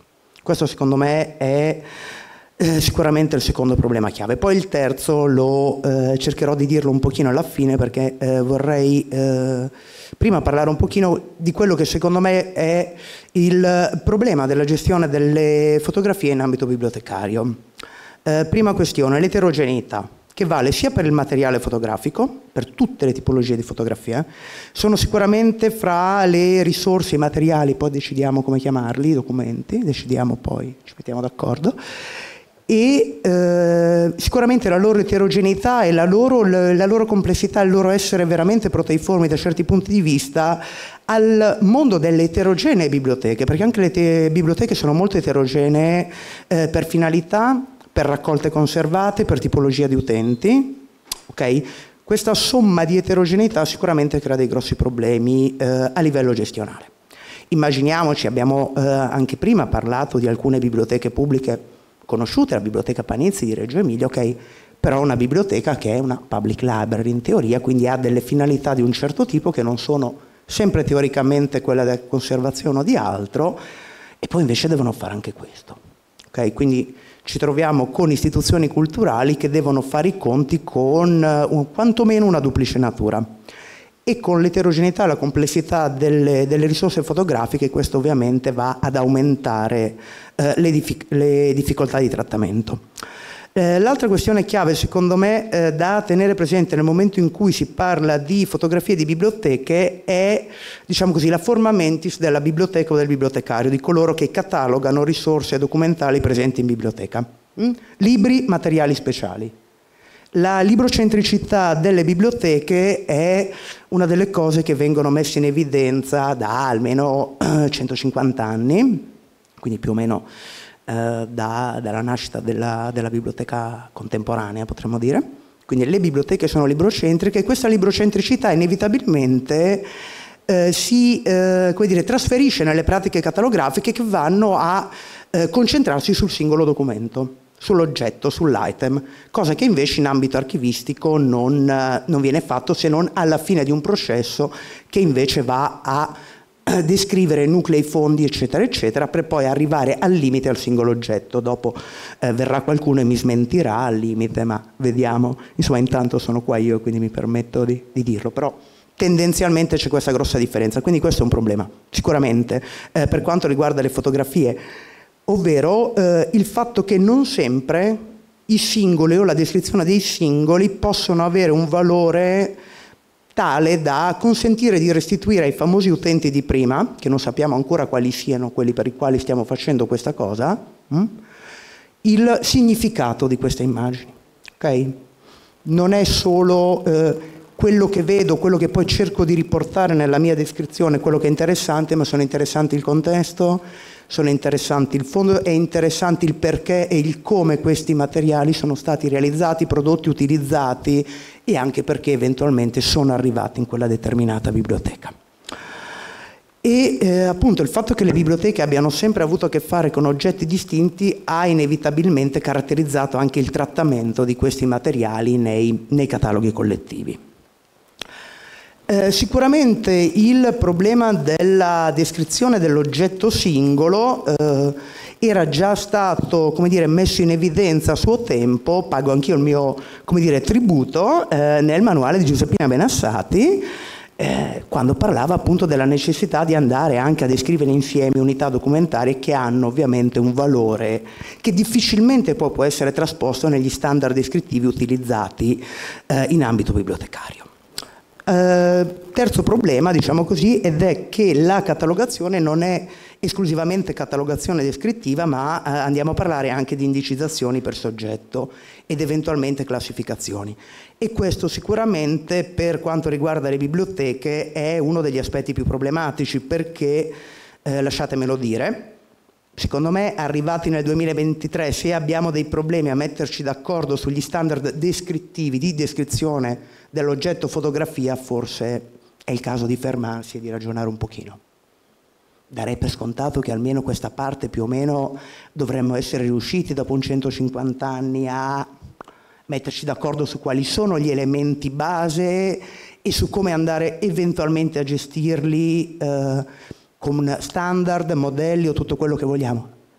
Speaker 4: Questo secondo me è sicuramente il secondo problema chiave. Poi il terzo lo cercherò di dirlo un pochino alla fine, perché vorrei prima parlare un pochino di quello che secondo me è il problema della gestione delle fotografie in ambito bibliotecario. Prima questione, l'eterogeneità, che vale sia per il materiale fotografico, per tutte le tipologie di fotografia, sono sicuramente fra le risorse, i materiali, poi decidiamo come chiamarli, i documenti, decidiamo poi, ci mettiamo d'accordo, e sicuramente la loro eterogeneità e la loro complessità, il loro essere veramente proteiformi da certi punti di vista al mondo delle eterogenee biblioteche, perché anche le biblioteche sono molto eterogenee per finalità, per raccolte conservate, per tipologia di utenti. Okay? Questa somma di eterogeneità sicuramente crea dei grossi problemi a livello gestionale. Immaginiamoci, abbiamo anche prima parlato di alcune biblioteche pubbliche conosciute, la biblioteca Panizzi di Reggio Emilia, ok, però una biblioteca che è una public library in teoria, quindi ha delle finalità di un certo tipo che non sono sempre teoricamente quella della conservazione o di altro, e poi invece devono fare anche questo. Okay? Quindi ci troviamo con istituzioni culturali che devono fare i conti con quantomeno una duplice natura. E con l'eterogeneità e la complessità delle risorse fotografiche, questo ovviamente va ad aumentare le difficoltà di trattamento. L'altra questione chiave, secondo me, da tenere presente nel momento in cui si parla di fotografie di biblioteche è, diciamo così, la forma mentis della biblioteca o del bibliotecario, di coloro che catalogano risorse documentali presenti in biblioteca. Libri, materiali speciali. La librocentricità delle biblioteche è una delle cose che vengono messe in evidenza da almeno 150 anni, quindi più o meno dalla nascita della biblioteca contemporanea, potremmo dire. Quindi le biblioteche sono librocentriche e questa librocentricità inevitabilmente si trasferisce nelle pratiche catalografiche che vanno a concentrarsi sul singolo documento, sull'oggetto, sull'item, cosa che invece in ambito archivistico non viene fatto se non alla fine di un processo che invece va a descrivere nuclei, fondi, eccetera, eccetera, per poi arrivare al limite, al singolo oggetto. Dopo verrà qualcuno e mi smentirà al limite, ma vediamo. Insomma, intanto sono qua io, quindi mi permetto di dirlo, però tendenzialmente c'è questa grossa differenza, quindi questo è un problema, sicuramente, per quanto riguarda le fotografie. Ovvero il fatto che non sempre i singoli o la descrizione dei singoli possono avere un valore tale da consentire di restituire ai famosi utenti di prima, che non sappiamo ancora quali siano quelli per i quali stiamo facendo questa cosa, il significato di queste immagini. Okay? Non è solo quello che vedo, quello che poi cerco di riportare nella mia descrizione, quello che è interessante, ma sono interessanti il contesto, sono interessanti il fondo, è interessante il perché e il come questi materiali sono stati realizzati, prodotti, utilizzati, e anche perché eventualmente sono arrivati in quella determinata biblioteca. E appunto il fatto che le biblioteche abbiano sempre avuto a che fare con oggetti distinti ha inevitabilmente caratterizzato anche il trattamento di questi materiali nei cataloghi collettivi. Sicuramente il problema della descrizione dell'oggetto singolo era già stato, come dire, messo in evidenza a suo tempo, pago anch'io il mio, come dire, tributo, nel manuale di Giuseppina Benassati, quando parlava appunto della necessità di andare anche a descrivere insieme unità documentarie che hanno ovviamente un valore che difficilmente poi può essere trasposto negli standard descrittivi utilizzati in ambito bibliotecario. Terzo problema, diciamo così, ed è che la catalogazione non è esclusivamente catalogazione descrittiva, ma andiamo a parlare anche di indicizzazioni per soggetto ed eventualmente classificazioni. E questo sicuramente per quanto riguarda le biblioteche è uno degli aspetti più problematici, perché, lasciatemelo dire, secondo me arrivati nel 2023, se abbiamo dei problemi a metterci d'accordo sugli standard descrittivi di descrizione dell'oggetto fotografia, forse è il caso di fermarsi e di ragionare un pochino. Darei per scontato che almeno questa parte più o meno dovremmo essere riusciti dopo un 150 anni a metterci d'accordo su quali sono gli elementi base e su come andare eventualmente a gestirli con standard, modelli o tutto quello che vogliamo.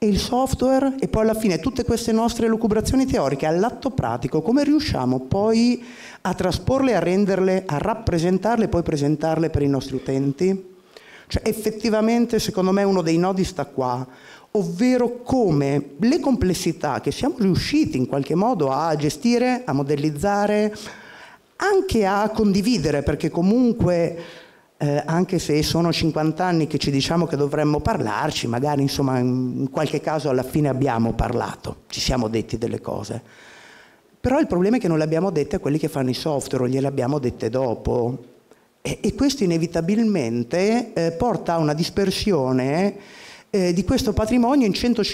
Speaker 4: e il software, e poi alla fine tutte queste nostre lucubrazioni teoriche all'atto pratico, come riusciamo poi a trasporle, a renderle, a rappresentarle e poi presentarle per i nostri utenti? Cioè effettivamente secondo me uno dei nodi sta qua, ovvero come le complessità che siamo riusciti in qualche modo a gestire, a modellizzare, anche a condividere, perché comunque anche se sono 50 anni che ci diciamo che dovremmo parlarci, magari insomma in qualche caso alla fine abbiamo parlato, ci siamo detti delle cose. Però il problema è che non le abbiamo dette a quelli che fanno i software, o gliele abbiamo dette dopo. E questo inevitabilmente porta a una dispersione di questo patrimonio in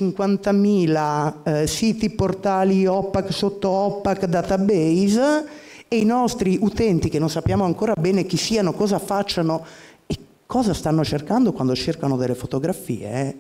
Speaker 4: 150.000 siti, portali, OPAC, sotto OPAC, database, e i nostri utenti, che non sappiamo ancora bene chi siano, cosa facciano e cosa stanno cercando quando cercano delle fotografie,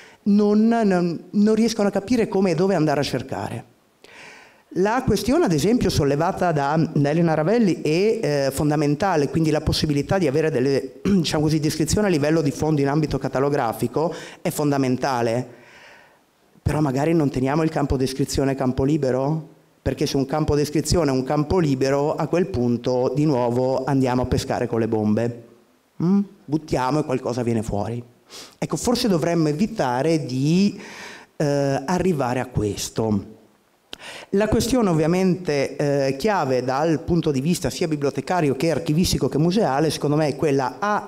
Speaker 4: non riescono a capire come e dove andare a cercare. La questione, ad esempio, sollevata da Elena Ravelli è fondamentale, quindi la possibilità di avere delle, diciamo così, descrizioni a livello di fondo in ambito catalografico è fondamentale, però magari non teniamo il campo descrizione campo libero? Perché se un campo descrizione è un campo libero, a quel punto di nuovo andiamo a pescare con le bombe. Buttiamo e qualcosa viene fuori. Ecco, forse dovremmo evitare di arrivare a questo. La questione ovviamente chiave dal punto di vista sia bibliotecario che archivistico che museale, secondo me è quella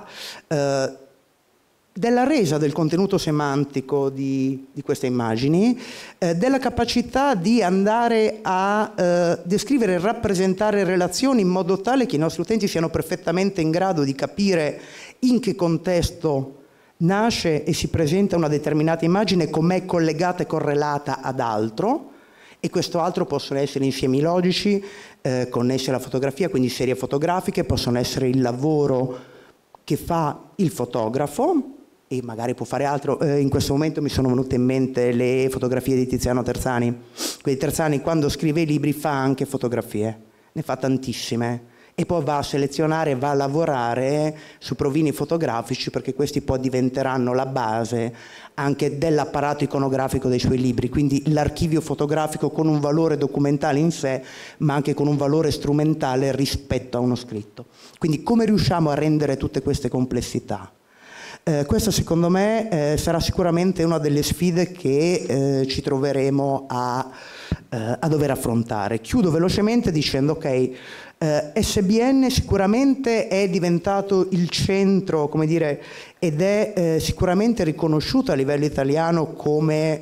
Speaker 4: della resa del contenuto semantico di queste immagini, della capacità di andare a descrivere e rappresentare relazioni in modo tale che i nostri utenti siano perfettamente in grado di capire in che contesto nasce e si presenta una determinata immagine, com'è collegata e correlata ad altro, e questo altro possono essere insiemi logici connessi alla fotografia, quindi serie fotografiche, possono essere il lavoro che fa il fotografo e magari può fare altro. In questo momento mi sono venute in mente le fotografie di Tiziano Terzani. Quindi Terzani quando scrive i libri fa anche fotografie, ne fa tantissime, e poi va a selezionare, va a lavorare su provini fotografici, perché questi poi diventeranno la base anche dell'apparato iconografico dei suoi libri, quindi l'archivio fotografico con un valore documentale in sé, ma anche con un valore strumentale rispetto a uno scritto. Quindi come riusciamo a rendere tutte queste complessità? Questa secondo me sarà sicuramente una delle sfide che ci troveremo a dover affrontare. Chiudo velocemente dicendo ok, SBN sicuramente è diventato il centro, come dire, ed è sicuramente riconosciuto a livello italiano come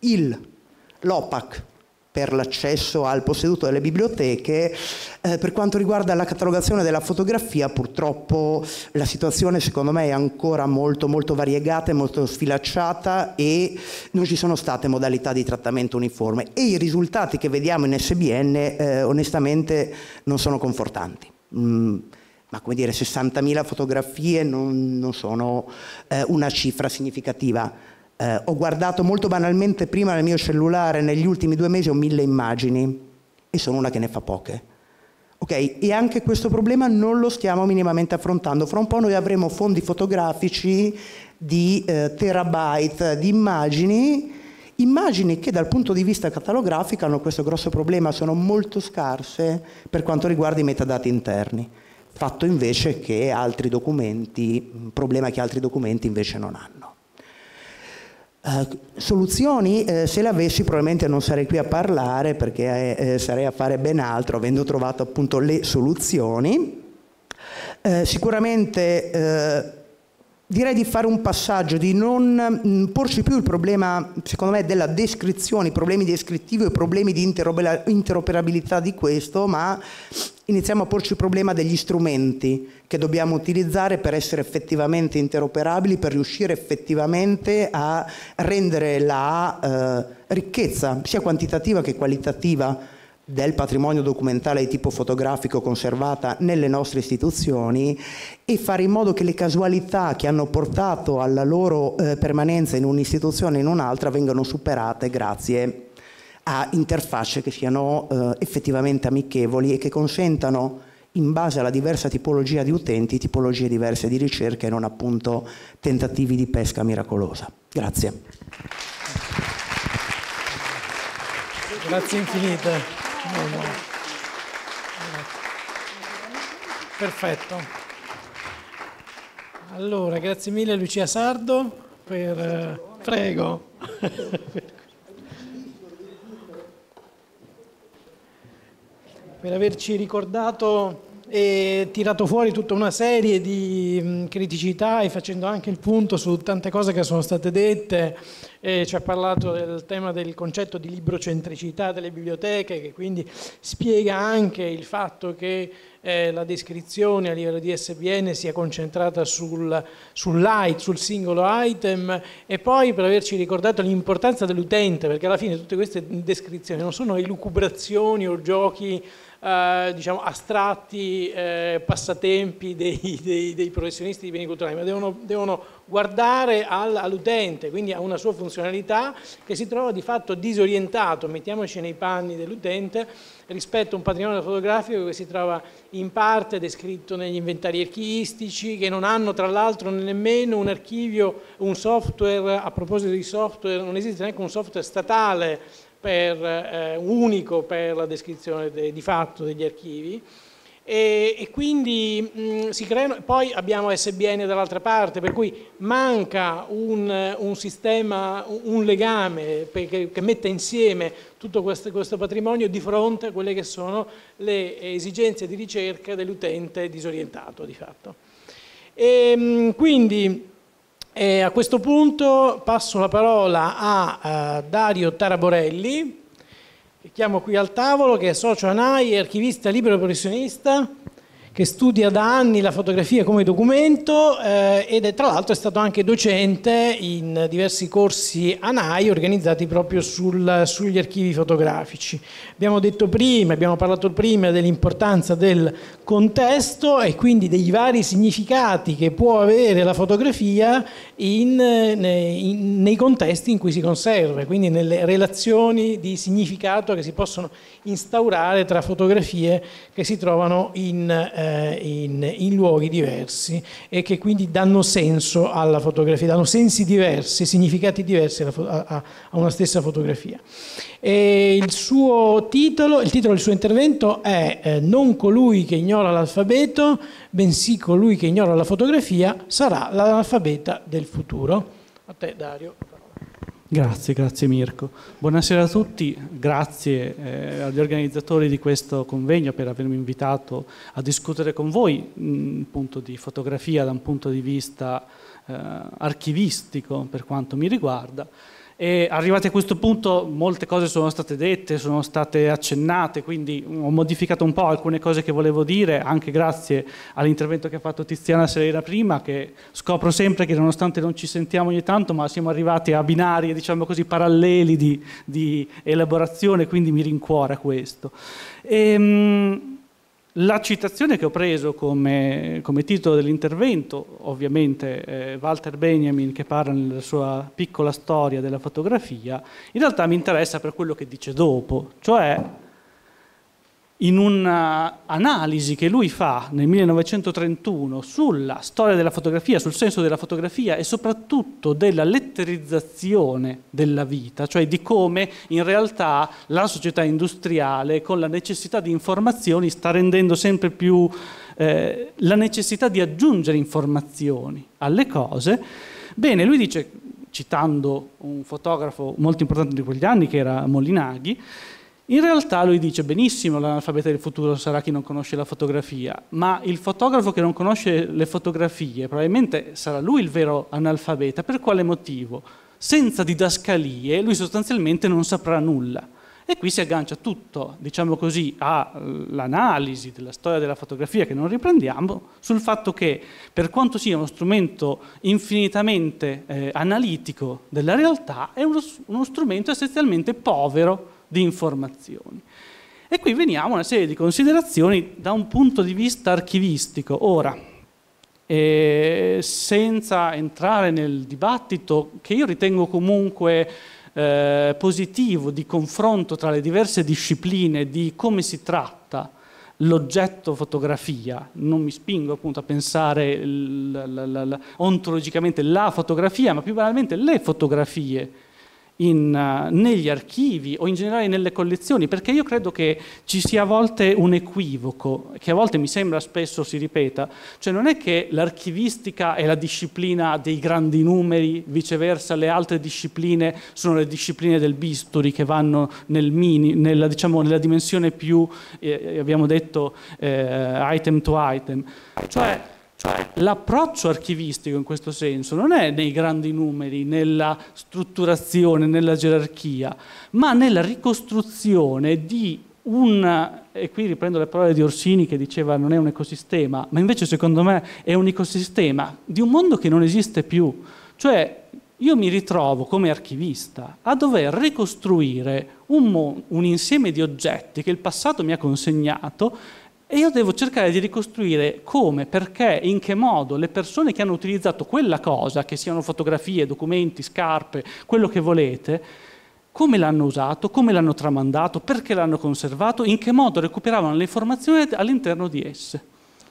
Speaker 4: l'OPAC per l'accesso al posseduto delle biblioteche. Per quanto riguarda la catalogazione della fotografia, purtroppo la situazione secondo me è ancora molto molto variegata e molto sfilacciata, e non ci sono state modalità di trattamento uniforme, e i risultati che vediamo in SBN onestamente non sono confortanti. Ma come dire, 60.000 fotografie non sono una cifra significativa. Ho guardato molto banalmente prima nel mio cellulare, negli ultimi 2 mesi ho 1000 immagini e sono una che ne fa poche. Ok? E anche questo problema non lo stiamo minimamente affrontando. Fra un po' noi avremo fondi fotografici di terabyte di immagini che dal punto di vista catalografico hanno questo grosso problema, sono molto scarse per quanto riguarda i metadati interni. Fatto invece che altri documenti, problema che altri documenti invece non hanno. Soluzioni, se le avessi probabilmente non sarei qui a parlare, perché sarei a fare ben altro, avendo trovato appunto le soluzioni. Sicuramente direi di fare un passaggio, di non porci più il problema, secondo me, della descrizione, i problemi descrittivi o i problemi di interoperabilità di questo, ma iniziamo a porci il problema degli strumenti che dobbiamo utilizzare per essere effettivamente interoperabili, per riuscire effettivamente a rendere la ricchezza, sia quantitativa che qualitativa, del patrimonio documentale di tipo fotografico conservata nelle nostre istituzioni, e fare in modo che le casualità che hanno portato alla loro permanenza in un'istituzione e in un'altra vengano superate grazie a interfacce che siano effettivamente amichevoli e che consentano, in base alla diversa tipologia di utenti, tipologie diverse di ricerca e non appunto tentativi di pesca miracolosa. Grazie.
Speaker 1: Grazie infinite. Perfetto. Allora, grazie mille Lucia Sardo prego. Per averci ricordato e tirato fuori tutta una serie di criticità e facendo anche il punto su tante cose che sono state dette. Ci ha parlato del tema del concetto di librocentricità delle biblioteche, che quindi spiega anche il fatto che la descrizione a livello di SBN sia concentrata sul singolo item, e poi per averci ricordato l'importanza dell'utente, perché alla fine tutte queste descrizioni non sono elucubrazioni o giochi diciamo astratti, passatempi dei professionisti di beni culturali, ma devono guardare all'utente, quindi a una sua funzionalità che si trova di fatto disorientato, mettiamoci nei panni dell'utente, rispetto a un patrimonio fotografico che si trova in parte descritto negli inventari archivistici, che non hanno tra l'altro nemmeno un archivio, un software. A proposito di software, non esiste neanche un software statale unico per la descrizione di fatto degli archivi, e quindi si creano. Poi abbiamo SBN dall'altra parte, per cui manca un sistema, un legame che metta insieme tutto questo patrimonio di fronte a quelle che sono le esigenze di ricerca dell'utente disorientato di fatto. Quindi a questo punto passo la parola a Dario Taraborelli, che chiamo qui al tavolo, che è socio ANAI e archivista libero professionista, che studia da anni la fotografia come documento ed tra l'altro è stato anche docente in diversi corsi ANAI organizzati proprio sugli archivi fotografici. Abbiamo parlato prima dell'importanza del contesto e quindi dei vari significati che può avere la fotografia nei contesti in cui si conserva, quindi nelle relazioni di significato che si possono instaurare tra fotografie che si trovano in luoghi diversi e che quindi danno senso alla fotografia, danno sensi diversi, significati diversi a una stessa fotografia. E il titolo del suo intervento è Non colui che ignora l'alfabeto, bensì colui che ignora la fotografia sarà l'analfabeta del futuro. A te Dario.
Speaker 5: Grazie Mirko. Buonasera a tutti, grazie agli organizzatori di questo convegno per avermi invitato a discutere con voi un punto di fotografia da un punto di vista archivistico per quanto mi riguarda. E arrivati a questo punto molte cose sono state dette, sono state accennate, quindi ho modificato un po' alcune cose che volevo dire, anche grazie all'intervento che ha fatto Tiziana Serena prima, che scopro sempre che nonostante non ci sentiamo ogni tanto, ma siamo arrivati a binari, diciamo così, paralleli di elaborazione, quindi mi rincuora questo. La citazione che ho preso come titolo dell'intervento, ovviamente Walter Benjamin, che parla nella sua piccola storia della fotografia, in realtà mi interessa per quello che dice dopo, cioè in un'analisi che lui fa nel 1931 sulla storia della fotografia, sul senso della fotografia e soprattutto della letterizzazione della vita, cioè di come in realtà la società industriale con la necessità di informazioni sta rendendo sempre più la necessità di aggiungere informazioni alle cose. Bene, lui dice, citando un fotografo molto importante di quegli anni che era Molinaghi, in realtà lui dice benissimo l'analfabeta del futuro sarà chi non conosce la fotografia, ma il fotografo che non conosce le fotografie probabilmente sarà lui il vero analfabeta. Per quale motivo? Senza didascalie lui sostanzialmente non saprà nulla. E qui si aggancia tutto, diciamo così, all'analisi della storia della fotografia che non riprendiamo, sul fatto che per quanto sia uno strumento infinitamente analitico della realtà, è uno strumento essenzialmente povero di informazioni. E qui veniamo a una serie di considerazioni da un punto di vista archivistico. Ora, senza entrare nel dibattito che io ritengo comunque positivo di confronto tra le diverse discipline di come si tratta l'oggetto fotografia, non mi spingo appunto a pensare ontologicamente la fotografia, ma più banalmente le fotografie negli archivi o in generale nelle collezioni, perché io credo che ci sia a volte un equivoco, che a volte mi sembra spesso si ripeta, cioè non è che l'archivistica è la disciplina dei grandi numeri, viceversa le altre discipline sono le discipline del bisturi che vanno nella dimensione più, abbiamo detto, item to item, cioè l'approccio archivistico in questo senso non è nei grandi numeri, nella strutturazione, nella gerarchia, ma nella ricostruzione di e qui riprendo le parole di Orsini che diceva non è un ecosistema, ma invece secondo me è un ecosistema di un mondo che non esiste più. Cioè io mi ritrovo come archivista a dover ricostruire un insieme di oggetti che il passato mi ha consegnato, e io devo cercare di ricostruire come, perché, in che modo le persone che hanno utilizzato quella cosa, che siano fotografie, documenti, scarpe, quello che volete, come l'hanno usato, come l'hanno tramandato, perché l'hanno conservato, in che modo recuperavano le informazioni all'interno di esse.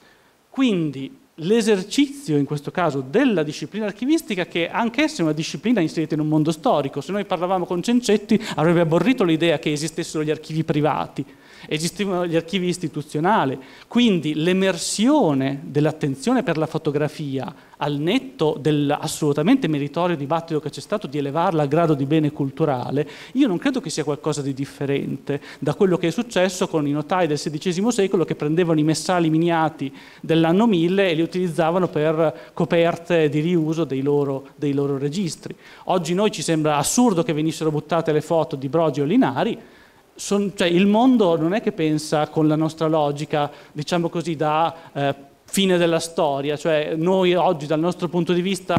Speaker 5: Quindi l'esercizio, in questo caso, della disciplina archivistica, che anch'essa è una disciplina inserita in un mondo storico. Se noi parlavamo con Cencetti avrebbe aborrito l'idea che esistessero gli archivi privati. Esistevano gli archivi istituzionali, quindi l'emersione dell'attenzione per la fotografia al netto dell'assolutamente meritorio dibattito che c'è stato di elevarla al grado di bene culturale, io non credo che sia qualcosa di differente da quello che è successo con i notai del XVI secolo che prendevano i messali miniati dell'anno 1000 e li utilizzavano per coperte di riuso dei loro registri. Oggi noi ci sembra assurdo che venissero buttate le foto di Brogi o Linari. Cioè, il mondo non è che pensa con la nostra logica, diciamo così, da fine della storia, cioè noi oggi dal nostro punto di vista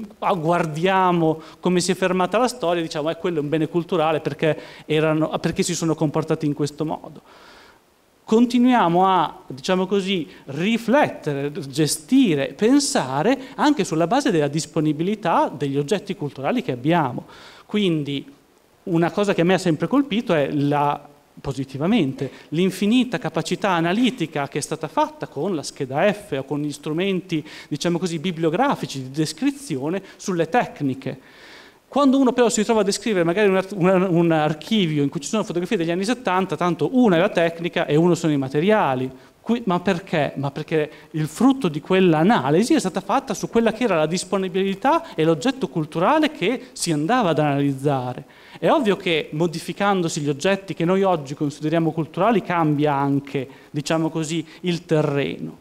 Speaker 5: guardiamo come si è fermata la storia e diciamo quello è un bene culturale perché si sono comportati in questo modo. Continuiamo a, diciamo così, riflettere, gestire, pensare anche sulla base della disponibilità degli oggetti culturali che abbiamo. Quindi una cosa che a me ha sempre colpito è positivamente l'infinita capacità analitica che è stata fatta con la scheda F o con gli strumenti, diciamo così, bibliografici di descrizione sulle tecniche. Quando uno però si trova a descrivere magari un archivio in cui ci sono fotografie degli anni 70, tanto una è la tecnica e uno sono i materiali. Ma perché? Ma perché il frutto di quell'analisi è stata fatta su quella che era la disponibilità e l'oggetto culturale che si andava ad analizzare. È ovvio che modificandosi gli oggetti che noi oggi consideriamo culturali cambia anche, diciamo così, il terreno.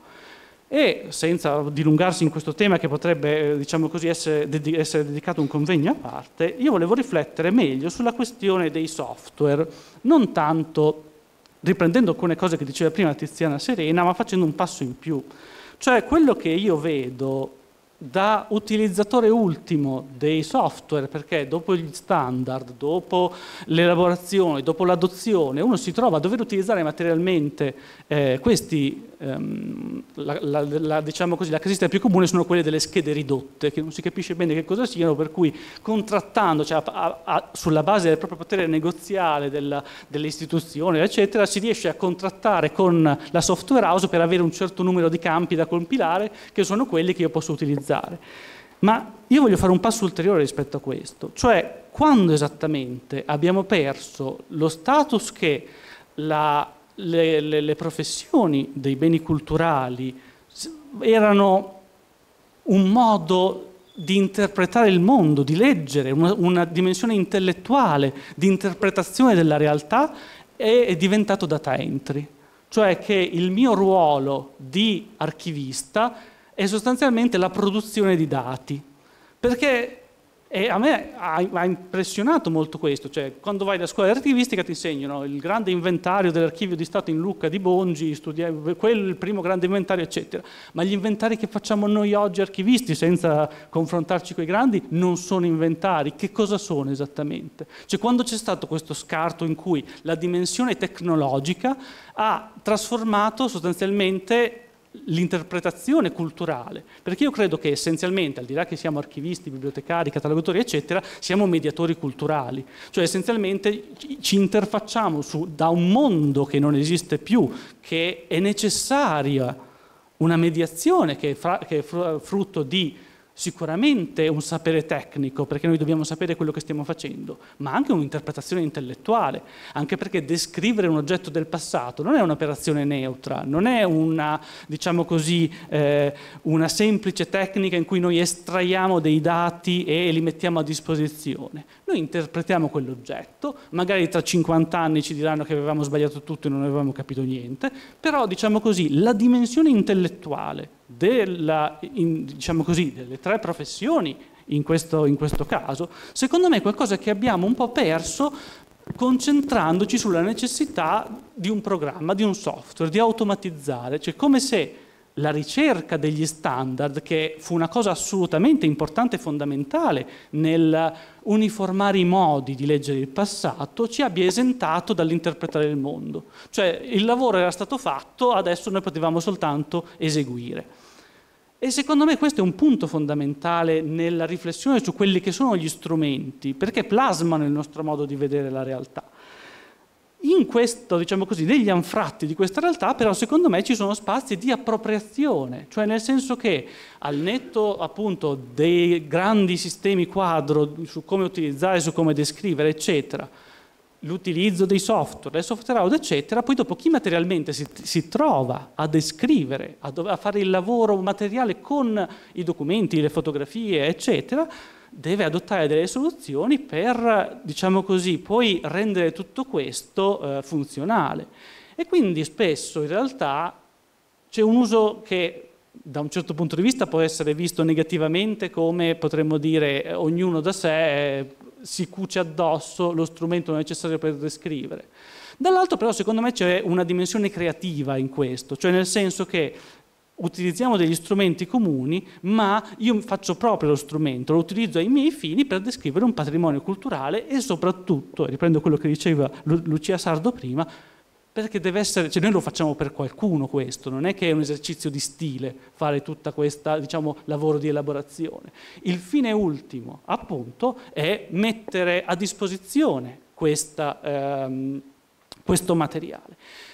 Speaker 5: E senza dilungarsi in questo tema che potrebbe, diciamo così, essere dedicato a un convegno a parte, io volevo riflettere meglio sulla questione dei software, non tanto riprendendo alcune cose che diceva prima Tiziana Serena, ma facendo un passo in più. Cioè quello che io vedo da utilizzatore ultimo dei software, perché dopo gli standard, dopo l'elaborazione, dopo l'adozione, uno si trova a dover utilizzare materialmente questi, diciamo così, la casistica più comune sono quelle delle schede ridotte, che non si capisce bene che cosa siano, per cui contrattando, cioè sulla base del proprio potere negoziale delle istituzioni, eccetera, si riesce a contrattare con la software house per avere un certo numero di campi da compilare, che sono quelli che io posso utilizzare. Ma io voglio fare un passo ulteriore rispetto a questo, cioè quando esattamente abbiamo perso lo status che le professioni dei beni culturali erano un modo di interpretare il mondo, di leggere, una dimensione intellettuale di interpretazione della realtà, è diventato data entry, cioè che il mio ruolo di archivista è sostanzialmente la produzione di dati, perché a me ha impressionato molto questo, cioè quando vai da scuola di archivistica ti insegnano il grande inventario dell'archivio di Stato in Lucca di Bongi, quello il primo grande inventario, eccetera, ma gli inventari che facciamo noi oggi archivisti, senza confrontarci con i grandi, non sono inventari. Che cosa sono esattamente? Cioè quando c'è stato questo scarto in cui la dimensione tecnologica ha trasformato sostanzialmente l'interpretazione culturale, perché io credo che essenzialmente, al di là che siamo archivisti, bibliotecari, catalogatori, eccetera, siamo mediatori culturali, cioè essenzialmente ci interfacciamo da un mondo che non esiste più, che è necessaria una mediazione che è frutto di sicuramente un sapere tecnico, perché noi dobbiamo sapere quello che stiamo facendo, ma anche un'interpretazione intellettuale, anche perché descrivere un oggetto del passato non è un'operazione neutra, non è una, diciamo così, una semplice tecnica in cui noi estraiamo dei dati e li mettiamo a disposizione. Noi interpretiamo quell'oggetto, magari tra 50 anni ci diranno che avevamo sbagliato tutto e non avevamo capito niente, però diciamo così, la dimensione intellettuale diciamo così, delle tre professioni in questo caso, secondo me è qualcosa che abbiamo un po' perso concentrandoci sulla necessità di un programma, di un software, di automatizzare, cioè come se la ricerca degli standard, che fu una cosa assolutamente importante e fondamentale nel uniformare i modi di leggere il passato, ci abbia esentato dall'interpretare il mondo. Cioè il lavoro era stato fatto, adesso noi potevamo soltanto eseguire. E secondo me questo è un punto fondamentale nella riflessione su quelli che sono gli strumenti, perché plasmano il nostro modo di vedere la realtà. In questo, diciamo così, negli anfratti di questa realtà, però, secondo me ci sono spazi di appropriazione, cioè nel senso che al netto appunto dei grandi sistemi quadro su come utilizzare, su come descrivere, eccetera, l'utilizzo dei software, le software house, eccetera, poi dopo chi materialmente si trova a descrivere, a fare il lavoro materiale con i documenti, le fotografie, eccetera, deve adottare delle soluzioni per, diciamo così, poi rendere tutto questo funzionale. E quindi spesso in realtà c'è un uso che da un certo punto di vista può essere visto negativamente, come potremmo dire ognuno da sé si cuce addosso lo strumento necessario per descrivere. Dall'altro però secondo me c'è una dimensione creativa in questo, cioè nel senso che utilizziamo degli strumenti comuni, ma io faccio proprio lo strumento, lo utilizzo ai miei fini per descrivere un patrimonio culturale e soprattutto, e riprendo quello che diceva Lucia Sardo prima, perché deve essere, cioè noi lo facciamo per qualcuno questo, non è che è un esercizio di stile fare tutta questa, diciamo, lavoro di elaborazione. Il fine ultimo, appunto, è mettere a disposizione questo materiale.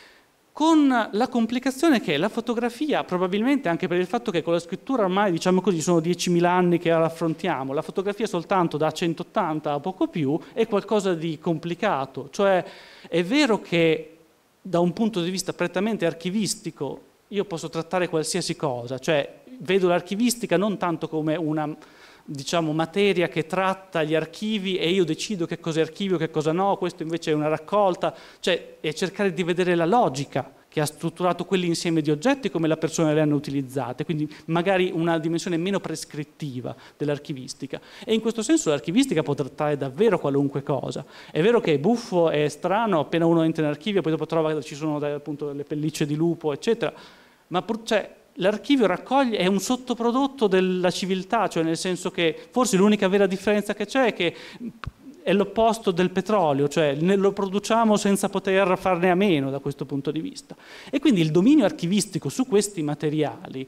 Speaker 5: Con la complicazione che la fotografia, probabilmente anche per il fatto che con la scrittura ormai, diciamo così, sono 10.000 anni che la affrontiamo, la fotografia soltanto da 180 a poco più è qualcosa di complicato, cioè è vero che da un punto di vista prettamente archivistico io posso trattare qualsiasi cosa, cioè vedo l'archivistica non tanto come una, diciamo, materia che tratta gli archivi e io decido che cosa è archivio, che cosa no, questo invece è una raccolta, cioè è cercare di vedere la logica che ha strutturato quell'insieme di oggetti, come le persone le hanno utilizzate, quindi magari una dimensione meno prescrittiva dell'archivistica. E in questo senso l'archivistica può trattare davvero qualunque cosa. È vero che è buffo e strano, appena uno entra in archivio poi dopo trova che ci sono appunto le pellicce di lupo, eccetera, ma cioè, l'archivio raccoglie, è un sottoprodotto della civiltà, cioè nel senso che forse l'unica vera differenza che c'è è che è l'opposto del petrolio, cioè lo produciamo senza poter farne a meno da questo punto di vista. E quindi il dominio archivistico su questi materiali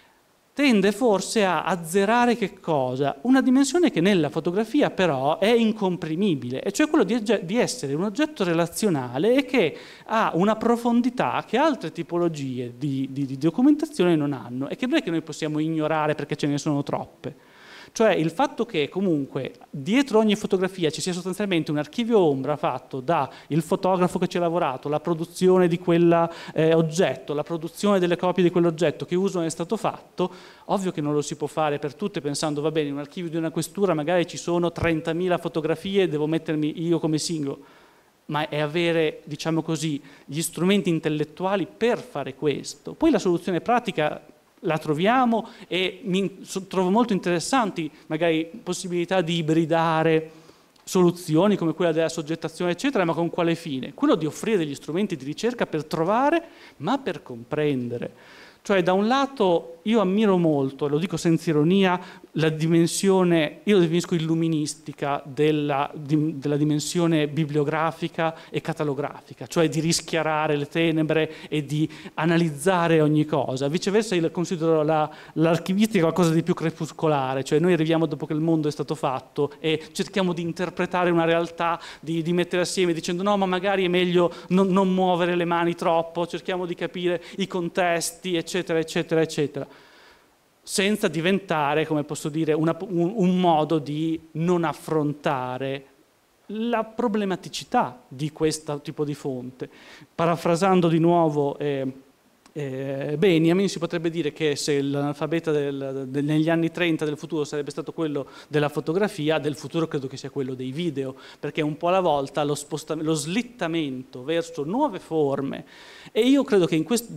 Speaker 5: tende forse a azzerare che cosa? Una dimensione che nella fotografia però è incomprimibile, e cioè quello di essere un oggetto relazionale e che ha una profondità che altre tipologie di documentazione non hanno, e che non è che noi possiamo ignorare perché ce ne sono troppe. Cioè il fatto che comunque dietro ogni fotografia ci sia sostanzialmente un archivio ombra fatto da il fotografo che ci ha lavorato, la produzione di quell'oggetto, la produzione delle copie di quell'oggetto, che uso è stato fatto, ovvio che non lo si può fare per tutte pensando va bene, in un archivio di una questura magari ci sono 30.000 fotografie, devo mettermi io come singolo, ma è avere, diciamo così, gli strumenti intellettuali per fare questo. Poi la soluzione pratica la troviamo e trovo molto interessanti magari possibilità di ibridare soluzioni come quella della soggettazione eccetera, ma con quale fine? Quello di offrire degli strumenti di ricerca per trovare, ma per comprendere. Cioè da un lato io ammiro molto, e lo dico senza ironia, la dimensione, io lo definisco illuministica, della dimensione bibliografica e catalografica, cioè di rischiarare le tenebre e di analizzare ogni cosa. Viceversa io considero l'archivistica qualcosa di più crepuscolare, cioè noi arriviamo dopo che il mondo è stato fatto e cerchiamo di interpretare una realtà, di mettere assieme dicendo no, ma magari è meglio non muovere le mani troppo, cerchiamo di capire i contesti, eccetera, eccetera, eccetera. senza diventare, come posso dire, un modo di non affrontare la problematicità di questo tipo di fonte. Parafrasando di nuovo Benjamin, si potrebbe dire che se l'analfabeta negli anni 30 del futuro sarebbe stato quello della fotografia, del futuro credo che sia quello dei video, perché un po' alla volta lo slittamento verso nuove forme, e io credo che in questo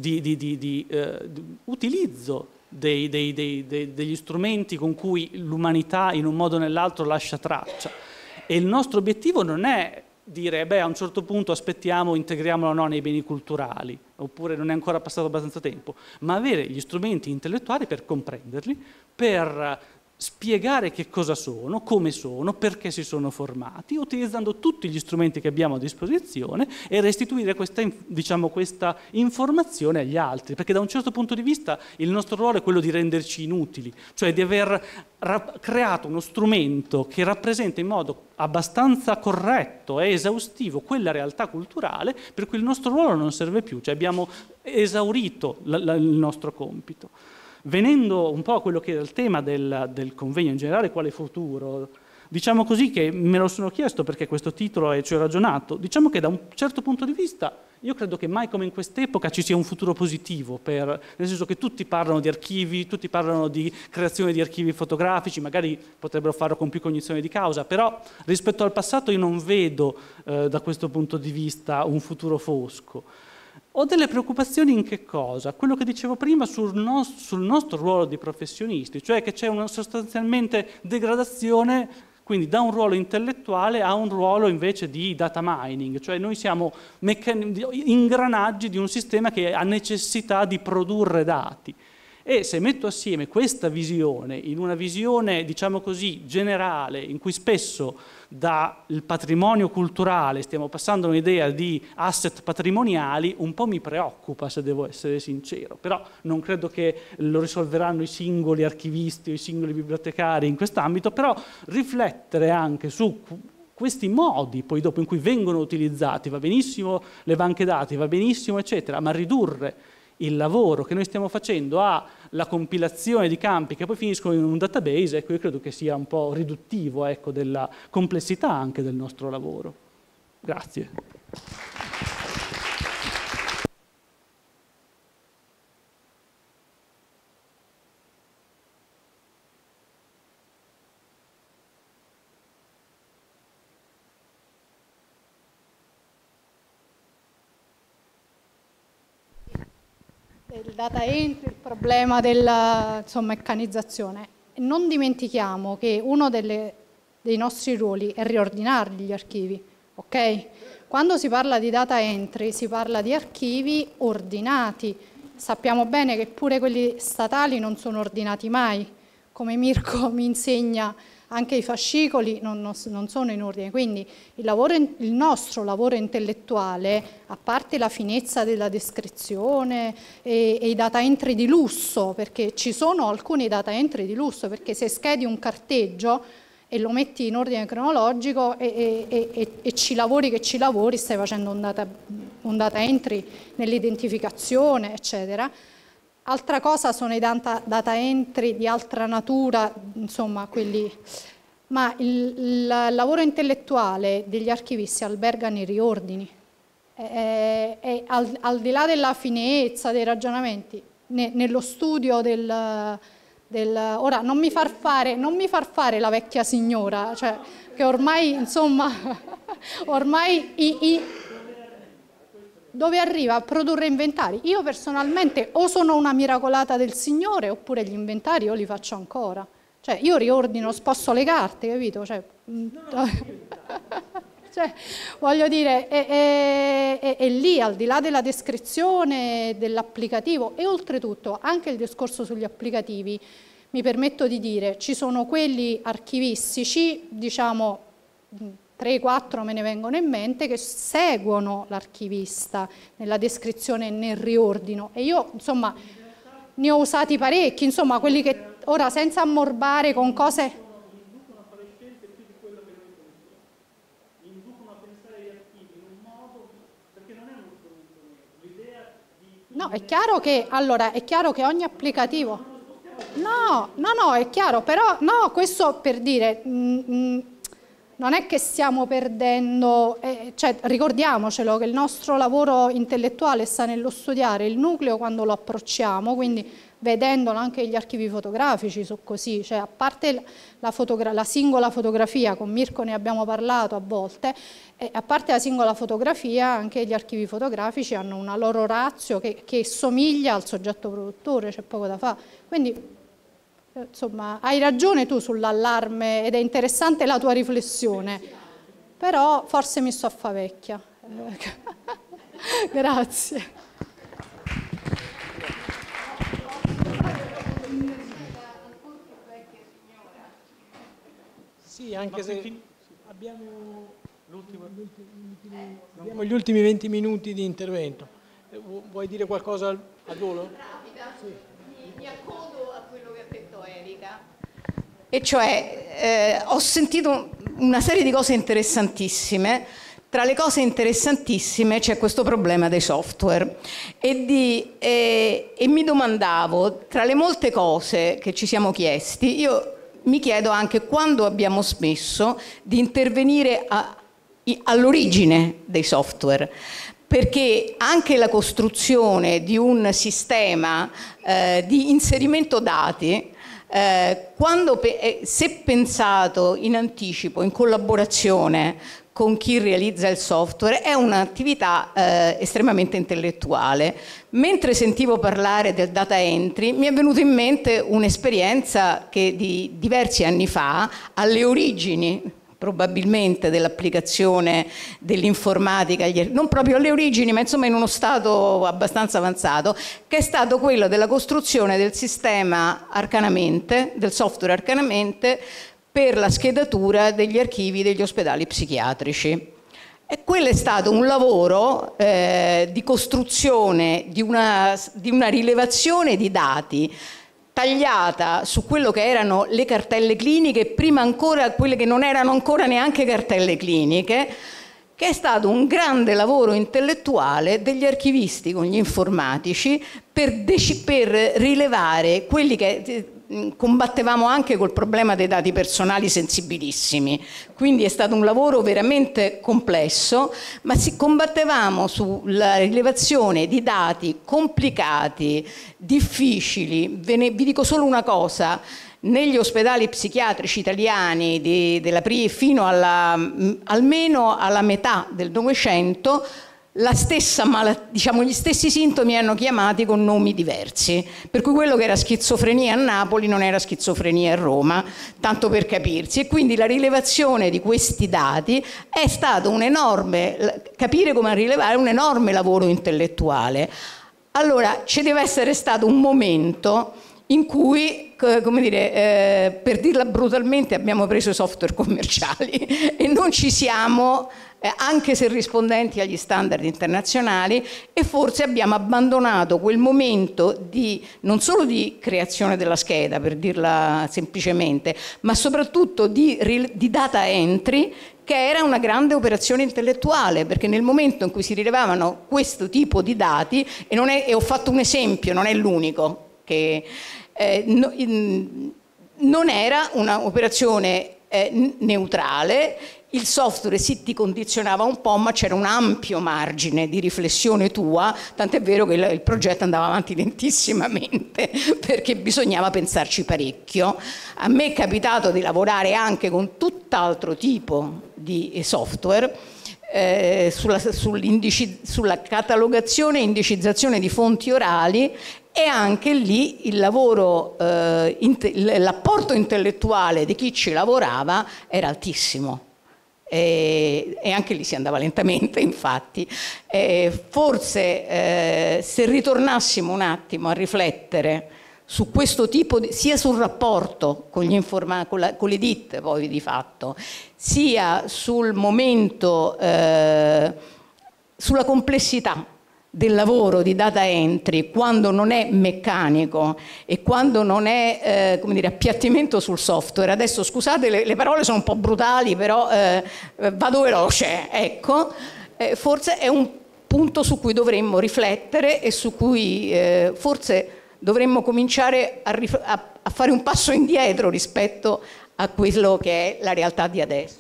Speaker 5: utilizzo degli strumenti con cui l'umanità in un modo o nell'altro lascia traccia, e il nostro obiettivo non è dire a un certo punto aspettiamo, integriamolo o no nei beni culturali, oppure non è ancora passato abbastanza tempo, ma avere gli strumenti intellettuali per comprenderli, per spiegare che cosa sono, come sono, perché si sono formati, utilizzando tutti gli strumenti che abbiamo a disposizione, e restituire questa informazione agli altri, perché da un certo punto di vista il nostro ruolo è quello di renderci inutili, cioè di aver creato uno strumento che rappresenta in modo abbastanza corretto e esaustivo quella realtà culturale per cui il nostro ruolo non serve più, cioè abbiamo esaurito il nostro compito. Venendo un po' a quello che era il tema del convegno in generale, quale futuro, diciamo così che me lo sono chiesto perché questo titolo e ci ho ragionato, diciamo che da un certo punto di vista io credo che mai come in quest'epoca ci sia un futuro positivo, nel senso che tutti parlano di archivi, tutti parlano di creazione di archivi fotografici, magari potrebbero farlo con più cognizione di causa, però rispetto al passato io non vedo da questo punto di vista un futuro fosco. Ho delle preoccupazioni in che cosa? Quello che dicevo prima sul nostro ruolo di professionisti, cioè che c'è una sostanzialmente degradazione, quindi da un ruolo intellettuale a un ruolo invece di data mining, cioè noi siamo ingranaggi di un sistema che ha necessità di produrre dati. E se metto assieme questa visione in una visione, diciamo così, generale, in cui spesso dal patrimonio culturale stiamo passando a un'idea di asset patrimoniali, un po' mi preoccupa, se devo essere sincero, però non credo che lo risolveranno i singoli archivisti o i singoli bibliotecari in quest'ambito, però riflettere anche su questi modi poi dopo in cui vengono utilizzati, va benissimo le banche dati, va benissimo eccetera, ma ridurre il lavoro che noi stiamo facendo alla compilazione di campi che poi finiscono in un database, ecco, io credo che sia un po' riduttivo, ecco, della complessità anche del nostro lavoro. Grazie.
Speaker 6: Il data entry, il problema della meccanizzazione. Non dimentichiamo che uno dei nostri ruoli è riordinarli gli archivi, ok? Quando si parla di data entry si parla di archivi ordinati. Sappiamo bene che pure quelli statali non sono ordinati mai, come Mirko mi insegna. Anche i fascicoli non sono in ordine, quindi il nostro lavoro intellettuale, a parte la finezza della descrizione e i data entry di lusso, perché ci sono alcuni data entry di lusso, perché se schedi un carteggio e lo metti in ordine cronologico e ci lavori che ci lavori, stai facendo un data entry nell'identificazione, eccetera. Altra cosa sono i data entry di altra natura, insomma, quelli. Ma il lavoro intellettuale degli archivisti alberga nei riordini. Al di là della finezza, dei ragionamenti, nello studio ora non mi far fare la vecchia signora, cioè, che ormai, insomma, dove arriva a produrre inventari. Io personalmente o sono una miracolata del Signore oppure gli inventari io li faccio ancora. Cioè io riordino, sposto le carte, capito? Cioè, cioè, voglio dire, è lì, al di là della descrizione dell'applicativo, e oltretutto anche il discorso sugli applicativi, mi permetto di dire, ci sono quelli archivistici, diciamo 3-4 me ne vengono in mente, che seguono l'archivista nella descrizione e nel riordino, e io insomma ne ho usati parecchi, insomma quelli che ora, senza ammorbare con cose,
Speaker 5: inducono a fare scelte più di quello che noi pensiamo, inducono a pensare agli archivi in un modo, perché non è uno strumento nuovo, l'idea di...
Speaker 6: No, è chiaro che, allora, è chiaro che ogni applicativo... No, è chiaro, però no, questo per dire, non è che stiamo perdendo, cioè ricordiamocelo che il nostro lavoro intellettuale sta nello studiare il nucleo quando lo approcciamo, quindi vedendolo anche gli archivi fotografici su così, cioè a parte la singola fotografia, con Mirko ne abbiamo parlato a volte, a parte la singola fotografia anche gli archivi fotografici hanno una loro ratio che somiglia al soggetto produttore, c'è poco da fare, quindi insomma hai ragione tu sull'allarme ed è interessante la tua riflessione, però forse mi sto a fa vecchia. Grazie.
Speaker 1: Sì, anche se abbiamo gli ultimi 20 minuti di intervento. Vuoi dire qualcosa al volo?
Speaker 7: Rapida. Sì. Mi accodo a quello che ha detto Erika. E cioè ho sentito una serie di cose interessantissime. Tra le cose interessantissime c'è questo problema dei software e mi domandavo, tra le molte cose che ci siamo chiesti, io mi chiedo anche quando abbiamo smesso di intervenire all'origine dei software, perché anche la costruzione di un sistema di inserimento dati, se pensato in anticipo, in collaborazione con chi realizza il software, è un'attività estremamente intellettuale. Mentre sentivo parlare del data entry, mi è venuta in mente un'esperienza che di diversi anni fa, alle origini probabilmente dell'applicazione dell'informatica, non proprio alle origini, ma insomma in uno stato abbastanza avanzato, che è stato quello della costruzione del sistema Arcanamente, del software Arcanamente, per la schedatura degli archivi degli ospedali psichiatrici. E quello è stato un lavoro di costruzione di una rilevazione di dati tagliata su quello che erano le cartelle cliniche, prima ancora quelle che non erano ancora neanche cartelle cliniche, che è stato un grande lavoro intellettuale degli archivisti con gli informatici per rilevare quelli che combattevamo anche col problema dei dati personali sensibilissimi, quindi è stato un lavoro veramente complesso, ma combattevamo sulla rilevazione di dati complicati, difficili. Vi dico solo una cosa: negli ospedali psichiatrici italiani fino almeno alla metà del Novecento la stessa gli stessi sintomi erano chiamati con nomi diversi, per cui quello che era schizofrenia a Napoli non era schizofrenia a Roma, tanto per capirsi, e quindi la rilevazione di questi dati è stato capire come rilevare un enorme lavoro intellettuale. Allora ci deve essere stato un momento in cui, come dire, per dirla brutalmente, abbiamo preso i software commerciali e non ci siamo, anche se rispondenti agli standard internazionali, e forse abbiamo abbandonato quel momento non solo di creazione della scheda, per dirla semplicemente, ma soprattutto di data entry, che era una grande operazione intellettuale, perché nel momento in cui si rilevavano questo tipo di dati, e ho fatto un esempio, non è l'unico, che non era un'operazione neutrale. Il software sì ti condizionava un po', ma c'era un ampio margine di riflessione tua, tant'è vero che il progetto andava avanti lentissimamente perché bisognava pensarci parecchio. A me è capitato di lavorare anche con tutt'altro tipo di software, sulla catalogazione e indicizzazione di fonti orali, e anche lì il lavoro, l'apporto intellettuale di chi ci lavorava era altissimo. E anche lì si andava lentamente, infatti. Forse se ritornassimo un attimo a riflettere su questo tipo sia sul rapporto con le ditte poi di fatto, sia sul momento, sulla complessità del lavoro di data entry, quando non è meccanico e quando non è come dire, appiattimento sul software. Adesso scusate, le parole sono un po' brutali, però vado veloce, ecco. Forse è un punto su cui dovremmo riflettere e su cui forse dovremmo cominciare a fare un passo indietro rispetto a quello che è la realtà di adesso.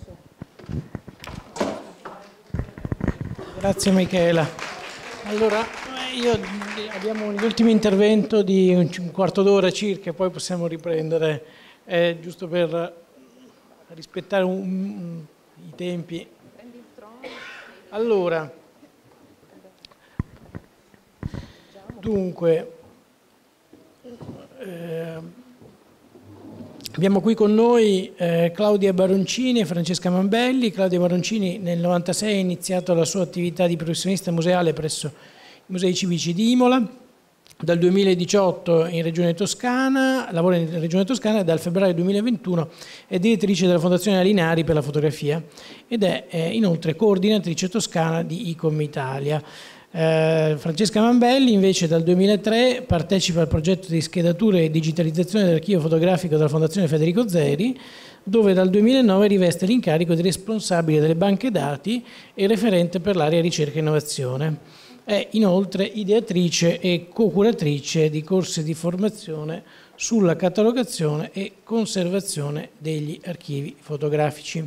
Speaker 1: Grazie Michela. Allora, abbiamo un ultimo intervento di un quarto d'ora circa, poi possiamo riprendere, giusto per rispettare i tempi. Allora, dunque, abbiamo qui con noi Claudia Baroncini e Francesca Mambelli. Claudia Baroncini nel 1996 ha iniziato la sua attività di professionista museale presso i Musei Civici di Imola. Dal 2018 in Regione Toscana, lavora in Regione Toscana e dal febbraio 2021 è direttrice della Fondazione Alinari per la fotografia ed è inoltre coordinatrice toscana di ICOM Italia. Francesca Mambelli invece dal 2003 partecipa al progetto di schedature e digitalizzazione dell'archivio fotografico della Fondazione Federico Zeri, dove dal 2009 riveste l'incarico di responsabile delle banche dati e referente per l'area ricerca e innovazione. È inoltre ideatrice e co-curatrice di corsi di formazione sulla catalogazione e conservazione degli archivi fotografici.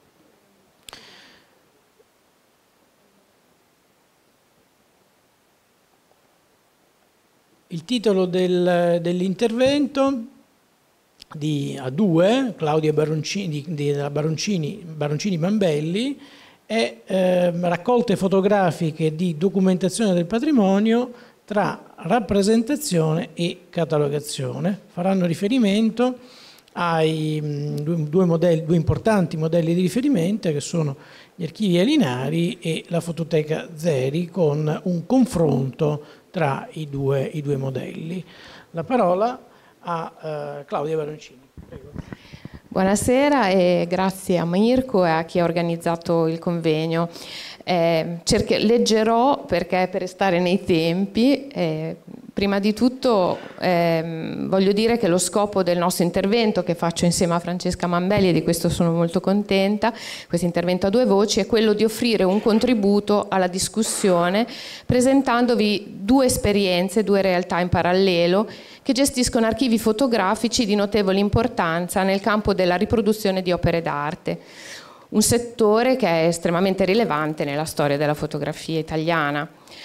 Speaker 1: Il titolo dell'intervento di A2, Claudia Baroncini, della Baroncini Mambelli, è raccolte fotografiche di documentazione del patrimonio tra rappresentazione e catalogazione. Faranno riferimento ai due importanti modelli di riferimento che sono gli archivi Alinari e la fototeca Zeri, con un confronto tra i due modelli. La parola a Claudia Baroncini. Prego.
Speaker 8: Buonasera e grazie a Mirko e a chi ha organizzato il convegno. Leggerò perché per stare nei tempi. Prima di tutto voglio dire che lo scopo del nostro intervento, che faccio insieme a Francesca Mambelli, e di questo sono molto contenta, questo intervento a due voci, è quello di offrire un contributo alla discussione presentandovi due esperienze, due realtà in parallelo che gestiscono archivi fotografici di notevole importanza nel campo della riproduzione di opere d'arte. Un settore che è estremamente rilevante nella storia della fotografia italiana.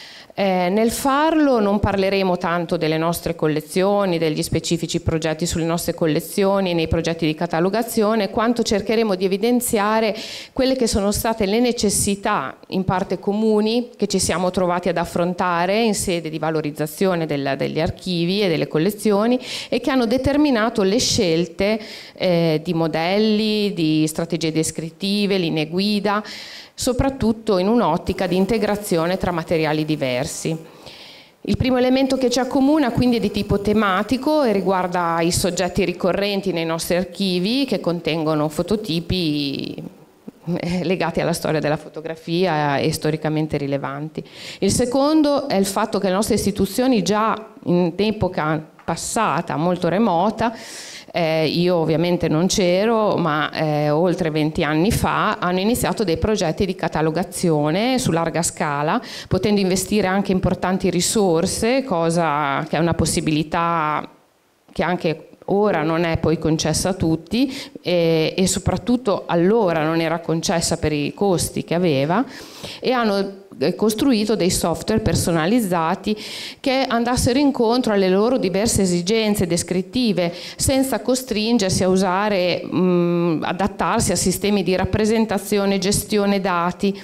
Speaker 8: Nel farlo non parleremo tanto delle nostre collezioni, degli specifici progetti sulle nostre collezioni, nei progetti di catalogazione, quanto cercheremo di evidenziare quelle che sono state le necessità, in parte comuni, che ci siamo trovati ad affrontare in sede di valorizzazione degli archivi e delle collezioni e che hanno determinato le scelte di modelli, di strategie descrittive, linee guida, soprattutto in un'ottica di integrazione tra materiali diversi. Il primo elemento che ci accomuna quindi è di tipo tematico e riguarda i soggetti ricorrenti nei nostri archivi che contengono fototipi legati alla storia della fotografia e storicamente rilevanti. Il secondo è il fatto che le nostre istituzioni già in epoca passata, molto remota, io ovviamente non c'ero, ma oltre 20 anni fa hanno iniziato dei progetti di catalogazione su larga scala, potendo investire anche importanti risorse, cosa che è una possibilità che anche ora non è poi concessa a tutti e soprattutto allora non era concessa per i costi che aveva, e hanno costruito dei software personalizzati che andassero incontro alle loro diverse esigenze descrittive senza costringersi a usare, adattarsi a sistemi di rappresentazione e gestione dati,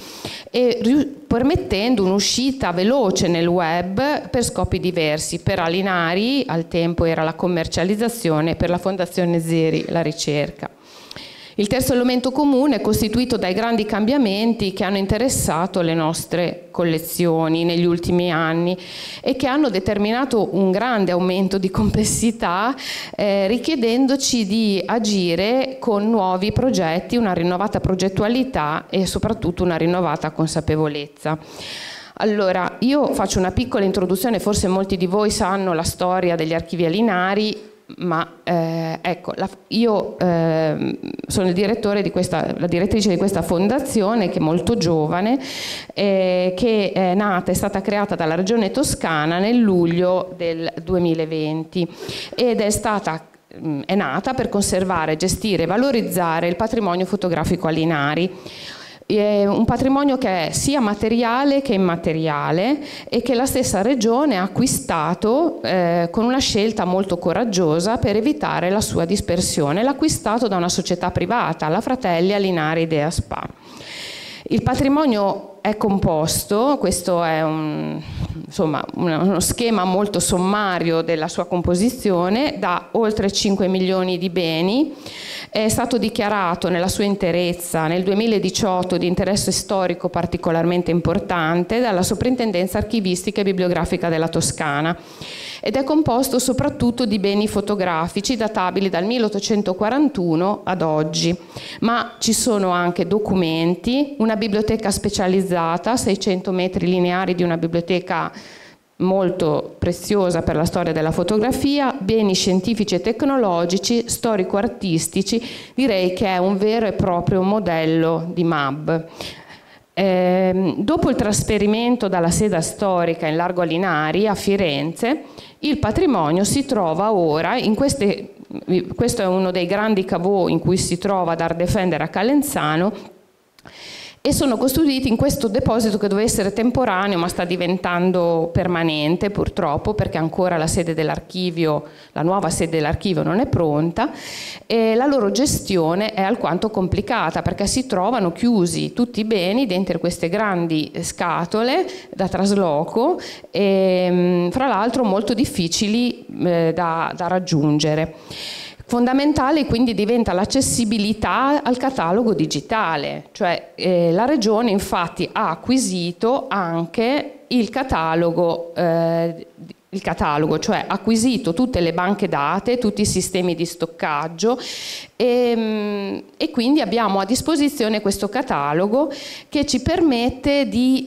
Speaker 8: e permettendo un'uscita veloce nel web per scopi diversi. Per Alinari al tempo era la commercializzazione, per la Fondazione Zeri la ricerca. Il terzo elemento comune è costituito dai grandi cambiamenti che hanno interessato le nostre collezioni negli ultimi anni e che hanno determinato un grande aumento di complessità, richiedendoci di agire con nuovi progetti, una rinnovata progettualità e soprattutto una rinnovata consapevolezza. Allora, io faccio una piccola introduzione, forse molti di voi sanno la storia degli archivi Alinari, ma ecco, io sono la direttrice di questa fondazione, che è molto giovane, che è stata creata dalla Regione Toscana nel luglio del 2020 ed è nata per conservare, gestire e valorizzare il patrimonio fotografico a Linari. Un patrimonio che è sia materiale che immateriale e che la stessa Regione ha acquistato con una scelta molto coraggiosa per evitare la sua dispersione. L'ha acquistato da una società privata, la Fratelli Alinari Idea SpA. Il patrimonio è composto, questo è uno schema molto sommario della sua composizione, da oltre 5 milioni di beni. È stato dichiarato nella sua interezza nel 2018 di interesse storico particolarmente importante dalla Soprintendenza Archivistica e Bibliografica della Toscana ed è composto soprattutto di beni fotografici databili dal 1841 ad oggi, ma ci sono anche documenti, una biblioteca specializzata, 600 metri lineari di una biblioteca molto preziosa per la storia della fotografia, beni scientifici e tecnologici, storico-artistici, direi che è un vero e proprio modello di MAB. Dopo il trasferimento dalla sede storica in Largo Alinari a Firenze, il patrimonio si trova ora questo è uno dei grandi caveau in cui si trova Art Defender a Calenzano, e sono costruiti in questo deposito che doveva essere temporaneo ma sta diventando permanente purtroppo, perché ancora la nuova sede dell'archivio non è pronta e la loro gestione è alquanto complicata, perché si trovano chiusi tutti i beni dentro queste grandi scatole da trasloco e fra l'altro molto difficili da raggiungere. Fondamentale quindi diventa l'accessibilità al catalogo digitale, cioè la Regione infatti ha acquisito anche il catalogo, cioè ha acquisito tutte le banche date, tutti i sistemi di stoccaggio e quindi abbiamo a disposizione questo catalogo che ci permette di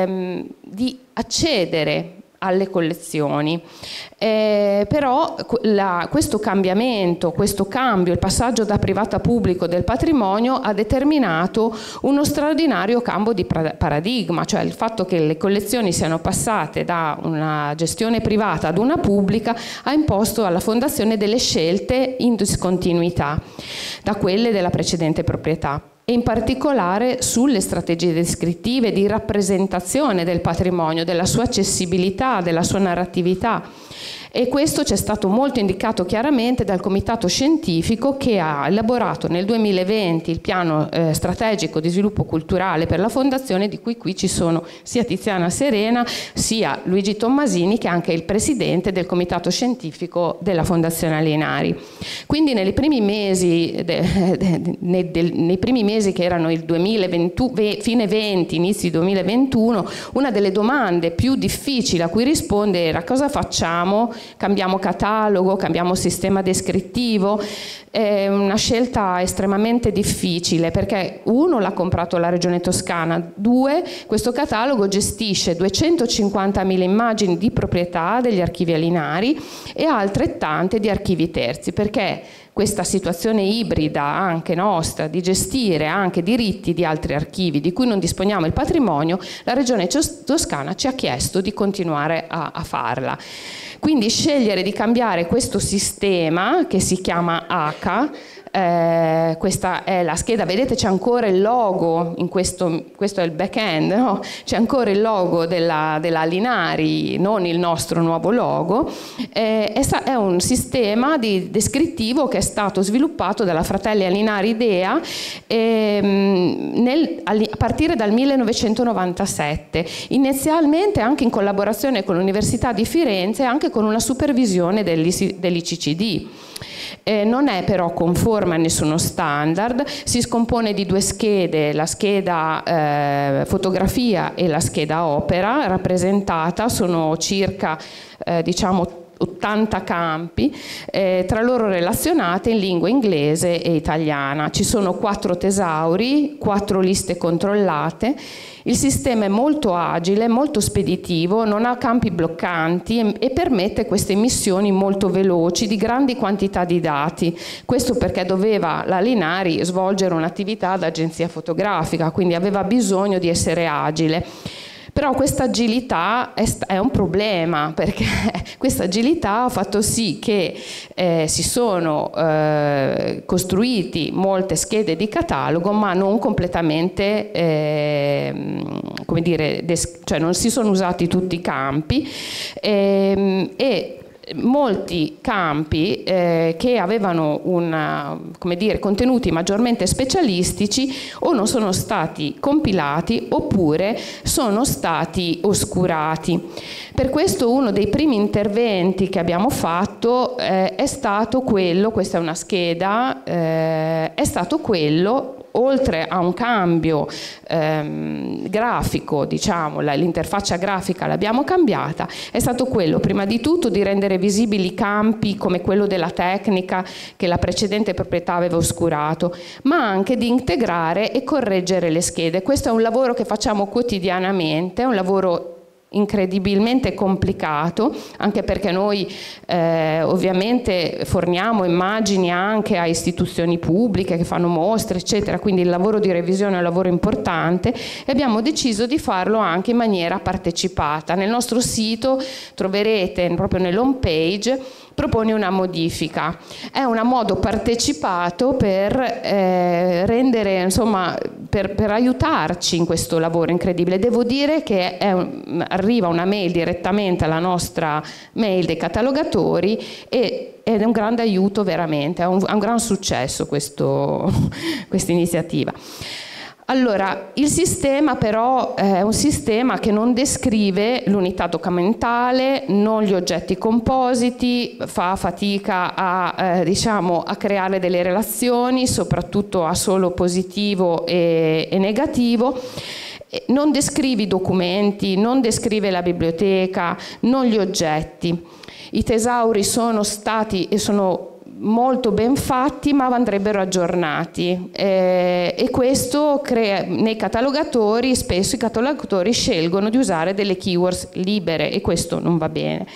Speaker 8: accedere alle collezioni. Però questo cambio, il passaggio da privato a pubblico del patrimonio ha determinato uno straordinario cambio di paradigma, cioè il fatto che le collezioni siano passate da una gestione privata ad una pubblica ha imposto alla Fondazione delle scelte in discontinuità da quelle della precedente proprietà, e in particolare sulle strategie descrittive di rappresentazione del patrimonio, della sua accessibilità, della sua narratività. E questo ci è stato molto indicato chiaramente dal Comitato Scientifico, che ha elaborato nel 2020 il piano strategico di sviluppo culturale per la Fondazione, di cui qui ci sono sia Tiziana Serena sia Luigi Tommasini, che è anche il presidente del Comitato Scientifico della Fondazione Alinari. Quindi nei primi mesi che erano il 2020, fine 20, inizi 2021, una delle domande più difficili a cui rispondere era: cosa facciamo? Cambiamo catalogo, cambiamo sistema descrittivo? È una scelta estremamente difficile, perché uno, l'ha comprato la Regione Toscana, due, questo catalogo gestisce 250.000 immagini di proprietà degli archivi alinari e altrettante di archivi terzi, perché questa situazione ibrida anche nostra di gestire anche diritti di altri archivi di cui non disponiamo il patrimonio, la Regione Toscana ci ha chiesto di continuare a farla. Quindi scegliere di cambiare questo sistema, che si chiama ACA, questa è la scheda, vedete c'è ancora il logo, questo è il back-end, no? C'è ancora il logo della Alinari, non il nostro nuovo logo. È un sistema descrittivo che è stato sviluppato dalla Fratelli Alinari Idea a partire dal 1997, inizialmente anche in collaborazione con l'Università di Firenze e anche con una supervisione dell'ICCD. Non è però conforme a nessuno standard, si scompone di due schede, la scheda fotografia e la scheda opera rappresentata, sono circa 80 campi, tra loro relazionati in lingua inglese e italiana. Ci sono 4 tesauri, 4 liste controllate. Il sistema è molto agile, molto speditivo, non ha campi bloccanti e permette queste emissioni molto veloci di grandi quantità di dati. Questo perché doveva la Linari svolgere un'attività d'agenzia fotografica, quindi aveva bisogno di essere agile. Però questa agilità è un problema, perché questa agilità ha fatto sì che si sono costruiti molte schede di catalogo, ma non completamente, come dire, cioè non si sono usati tutti i campi e molti campi che avevano come dire, contenuti maggiormente specialistici o non sono stati compilati oppure sono stati oscurati. Per questo uno dei primi interventi che abbiamo fatto è stato quello, questa è una scheda, è stato quello, oltre a un cambio grafico, diciamo, l'interfaccia grafica l'abbiamo cambiata, è stato quello prima di tutto di rendere visibili campi come quello della tecnica che la precedente proprietà aveva oscurato, ma anche di integrare e correggere le schede. Questo è un lavoro che facciamo quotidianamente, è un lavoro incredibilmente complicato, anche perché noi ovviamente forniamo immagini anche a istituzioni pubbliche che fanno mostre eccetera, quindi il lavoro di revisione è un lavoro importante e abbiamo deciso di farlo anche in maniera partecipata. Nel nostro sito troverete proprio nell'home page propone una modifica. È un modo partecipato per rendere, insomma, per aiutarci in questo lavoro incredibile. Devo dire che arriva una mail direttamente alla nostra mail dei catalogatori ed è un grande aiuto veramente, è un gran successo questa iniziativa. Allora, il sistema però è un sistema che non descrive l'unità documentale, non gli oggetti compositi, fa fatica diciamo, a creare delle relazioni, soprattutto a solo positivo e negativo. Non descrive i documenti, non descrive la biblioteca, non gli oggetti. I tesauri sono stati e sono molto ben fatti, ma andrebbero aggiornati e questo crea nei catalogatori, spesso i catalogatori scelgono di usare delle keywords libere e questo non va bene.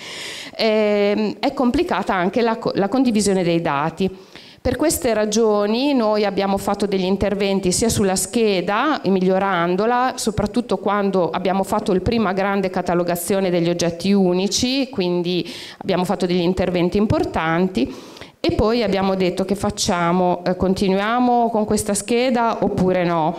Speaker 8: È complicata anche la condivisione dei dati. Per queste ragioni noi abbiamo fatto degli interventi sia sulla scheda, migliorandola, soprattutto quando abbiamo fatto la prima grande catalogazione degli oggetti unici, quindi abbiamo fatto degli interventi importanti. E poi abbiamo detto che facciamo, continuiamo con questa scheda oppure no.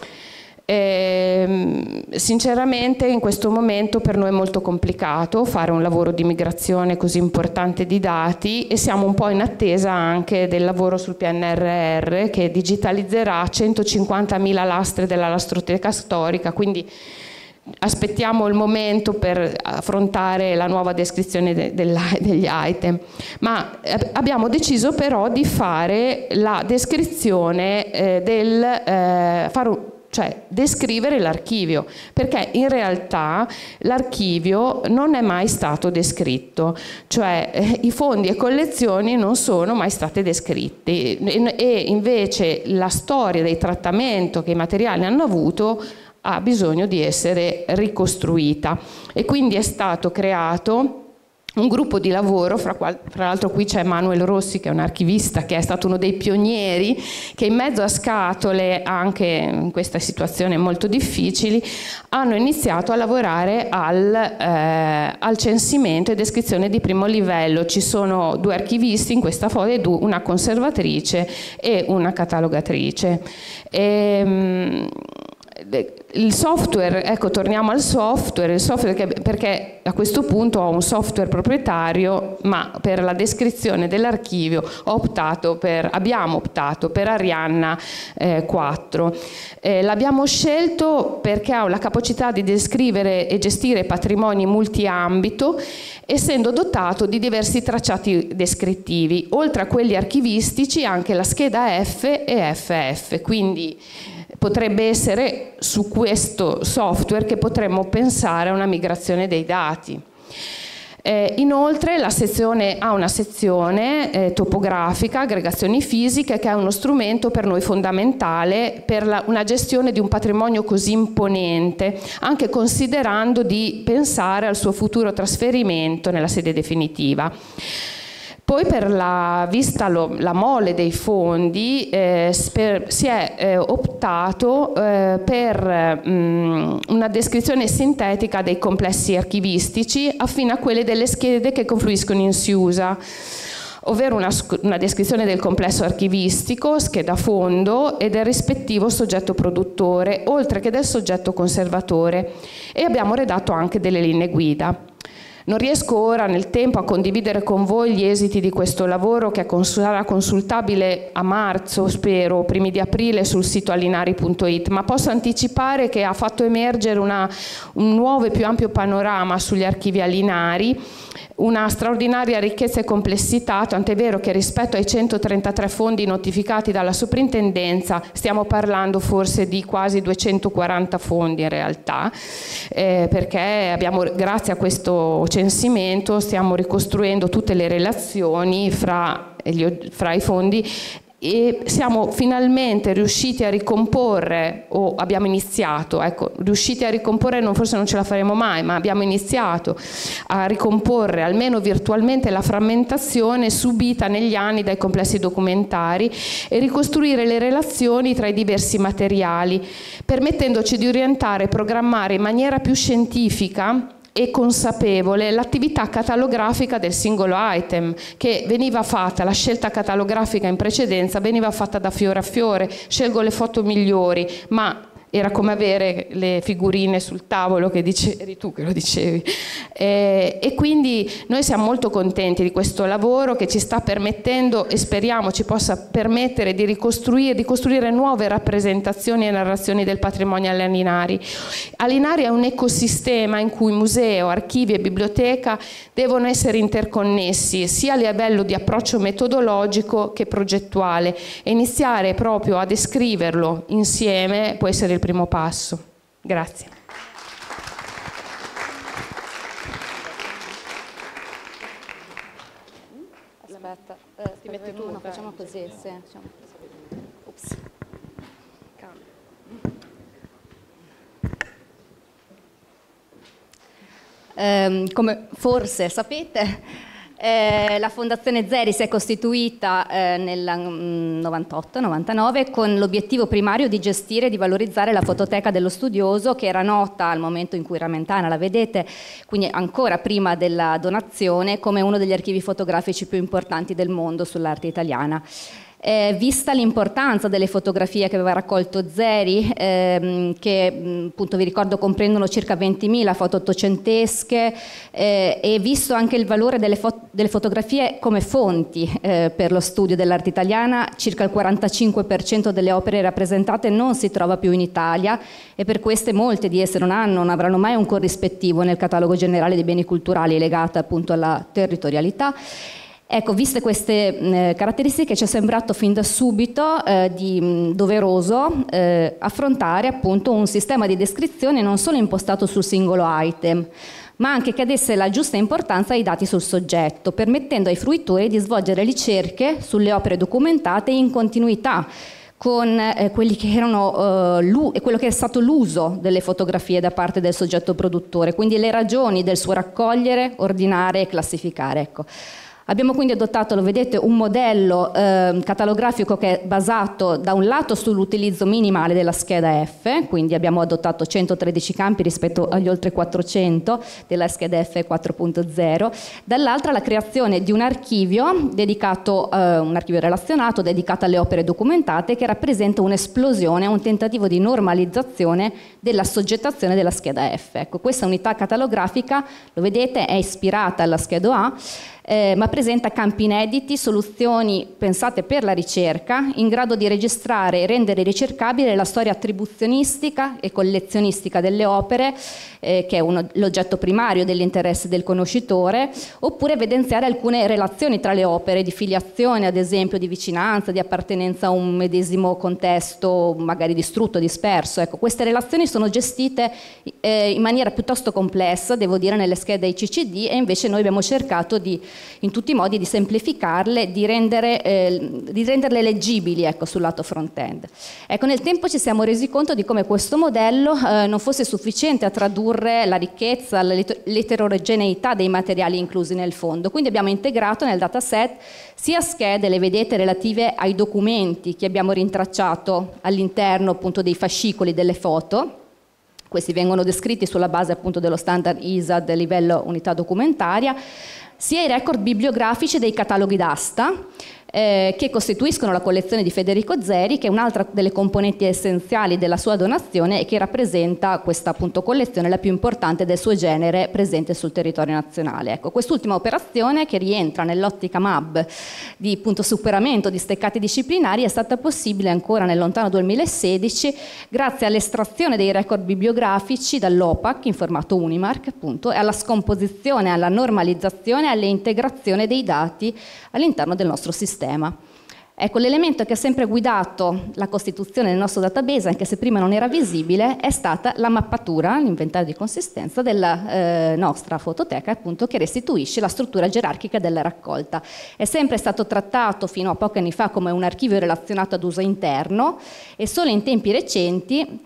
Speaker 8: Sinceramente in questo momento per noi è molto complicato fare un lavoro di migrazione così importante di dati e siamo un po' in attesa anche del lavoro sul PNRR che digitalizzerà 150.000 lastre della lastroteca storica, quindi aspettiamo il momento per affrontare la nuova descrizione degli item, ma abbiamo deciso però di fare la descrizione cioè descrivere l'archivio, perché in realtà l'archivio non è mai stato descritto, cioè i fondi e collezioni non sono mai state descritti e invece la storia del trattamento che i materiali hanno avuto ha bisogno di essere ricostruita e quindi è stato creato un gruppo di lavoro, fra l'altro qui c'è Manuel Rossi che è un archivista che è stato uno dei pionieri che in mezzo a scatole, anche in questa situazione molto difficili, hanno iniziato a lavorare al censimento e descrizione di primo livello. Ci sono 2 archivisti in questa foto, una conservatrice e una catalogatrice. Il software, ecco, torniamo al software, perché a questo punto ho un software proprietario, ma per la descrizione dell'archivio abbiamo optato per Arianna 4. L'abbiamo scelto perché ha la capacità di descrivere e gestire patrimoni multiambito, essendo dotato di diversi tracciati descrittivi, oltre a quelli archivistici anche la scheda F e FF, quindi potrebbe essere su questo software che potremmo pensare a una migrazione dei dati. Inoltre la sezione ha una sezione topografica, aggregazioni fisiche, che è uno strumento per noi fondamentale per una gestione di un patrimonio così imponente, anche considerando di pensare al suo futuro trasferimento nella sede definitiva. Poi vista la mole dei fondi si è optato per una descrizione sintetica dei complessi archivistici affine a quelle delle schede che confluiscono in SIUSA, ovvero una descrizione del complesso archivistico, scheda fondo e del rispettivo soggetto produttore, oltre che del soggetto conservatore, e abbiamo redatto anche delle linee guida. Non riesco ora nel tempo a condividere con voi gli esiti di questo lavoro, che sarà consultabile a marzo, spero, primi di aprile, sul sito alinari.it, ma posso anticipare che ha fatto emergere un nuovo e più ampio panorama sugli archivi Alinari, una straordinaria ricchezza e complessità, tant'è vero che rispetto ai 133 fondi notificati dalla soprintendenza stiamo parlando forse di quasi 240 fondi in realtà, perché grazie a questo censimento stiamo ricostruendo tutte le relazioni fra i fondi, e siamo finalmente riusciti a ricomporre, o abbiamo iniziato, riusciti a ricomporre, forse non ce la faremo mai, ma abbiamo iniziato a ricomporre almeno virtualmente la frammentazione subita negli anni dai complessi documentari e ricostruire le relazioni tra i diversi materiali, permettendoci di orientare e programmare in maniera più scientifica e consapevole l'attività catalografica del singolo item, che veniva fatta, la scelta catalografica in precedenza veniva fatta da fiore a fiore, scelgo le foto migliori, ma era come avere le figurine sul tavolo, che eri tu che lo dicevi. E quindi noi siamo molto contenti di questo lavoro che ci sta permettendo, e speriamo ci possa permettere, di costruire nuove rappresentazioni e narrazioni del patrimonio Alinari. Alinari è un ecosistema in cui museo, archivi e biblioteca devono essere interconnessi sia a livello di approccio metodologico che progettuale, e iniziare proprio a descriverlo insieme può essere il primo passo. Grazie.
Speaker 9: Aspetta, ti metti tu, no, facciamo così, sì, facciamo così. Ops. Come forse sapete, la Fondazione Zeri si è costituita nel 98-99 con l'obiettivo primario di gestire e di valorizzare la fototeca dello studioso, che era nota al momento in cui Ramentana, la vedete, quindi ancora prima della donazione, come uno degli archivi fotografici più importanti del mondo sull'arte italiana. Vista l'importanza delle fotografie che aveva raccolto Zeri, che appunto vi ricordo comprendono circa 20.000 foto ottocentesche, e visto anche il valore delle fotografie come fonti per lo studio dell'arte italiana, circa il 45% delle opere rappresentate non si trova più in Italia, e per queste molte di esse non avranno mai un corrispettivo nel catalogo generale dei beni culturali legato appunto alla territorialità. Ecco, viste queste caratteristiche, ci è sembrato fin da subito doveroso affrontare appunto un sistema di descrizione non solo impostato sul singolo item, ma anche che desse la giusta importanza ai dati sul soggetto, permettendo ai fruitori di svolgere ricerche sulle opere documentate in continuità con quelli che erano quello che è stato l'uso delle fotografie da parte del soggetto produttore, quindi le ragioni del suo raccogliere, ordinare e classificare. Ecco. Abbiamo quindi adottato, lo vedete, un modello catalografico che è basato da un lato sull'utilizzo minimale della scheda F, quindi abbiamo adottato 113 campi rispetto agli oltre 400 della scheda F 4.0, dall'altra la creazione di un archivio dedicato, un archivio relazionato dedicato alle opere documentate, che rappresenta un'esplosione, un tentativo di normalizzazione della soggettazione della scheda F. Ecco, questa unità catalografica, lo vedete, è ispirata alla scheda A, ma presenta campi inediti, soluzioni pensate per la ricerca, in grado di registrare e rendere ricercabile la storia attribuzionistica e collezionistica delle opere, che è l'oggetto primario dell'interesse del conoscitore, oppure evidenziare alcune relazioni tra le opere, di filiazione, ad esempio, di vicinanza, di appartenenza a un medesimo contesto, magari distrutto, disperso. Ecco, queste relazioni sono gestite in maniera piuttosto complessa, devo dire, nelle schede ICCD, e invece noi abbiamo cercato in tutti i modi di semplificarle, di renderle leggibili, ecco, sul lato front-end. Ecco, nel tempo ci siamo resi conto di come questo modello non fosse sufficiente a tradurre la ricchezza, l'eterogeneità dei materiali inclusi nel fondo, quindi abbiamo integrato nel dataset sia schede, le vedete, relative ai documenti che abbiamo rintracciato all'interno appunto dei fascicoli delle foto. Questi vengono descritti sulla base appunto dello standard ISAD livello unità documentaria, sia i record bibliografici dei cataloghi d'asta, che costituiscono la collezione di Federico Zeri, che è un'altra delle componenti essenziali della sua donazione e che rappresenta questa appunto collezione la più importante del suo genere presente sul territorio nazionale. Ecco, quest'ultima operazione, che rientra nell'ottica MAB di appunto superamento di steccati disciplinari, è stata possibile ancora nel lontano 2016 grazie all'estrazione dei record bibliografici dall'OPAC in formato Unimark, appunto, e alla scomposizione, alla normalizzazione e all'integrazione dei dati all'interno del nostro sistema. Ecco, l'elemento che ha sempre guidato la costituzione del nostro database, anche se prima non era visibile, è stata la mappatura, l'inventario di consistenza della nostra fototeca, appunto, che restituisce la struttura gerarchica della raccolta. È sempre stato trattato fino a pochi anni fa come un archivio relazionato ad uso interno, e solo in tempi recenti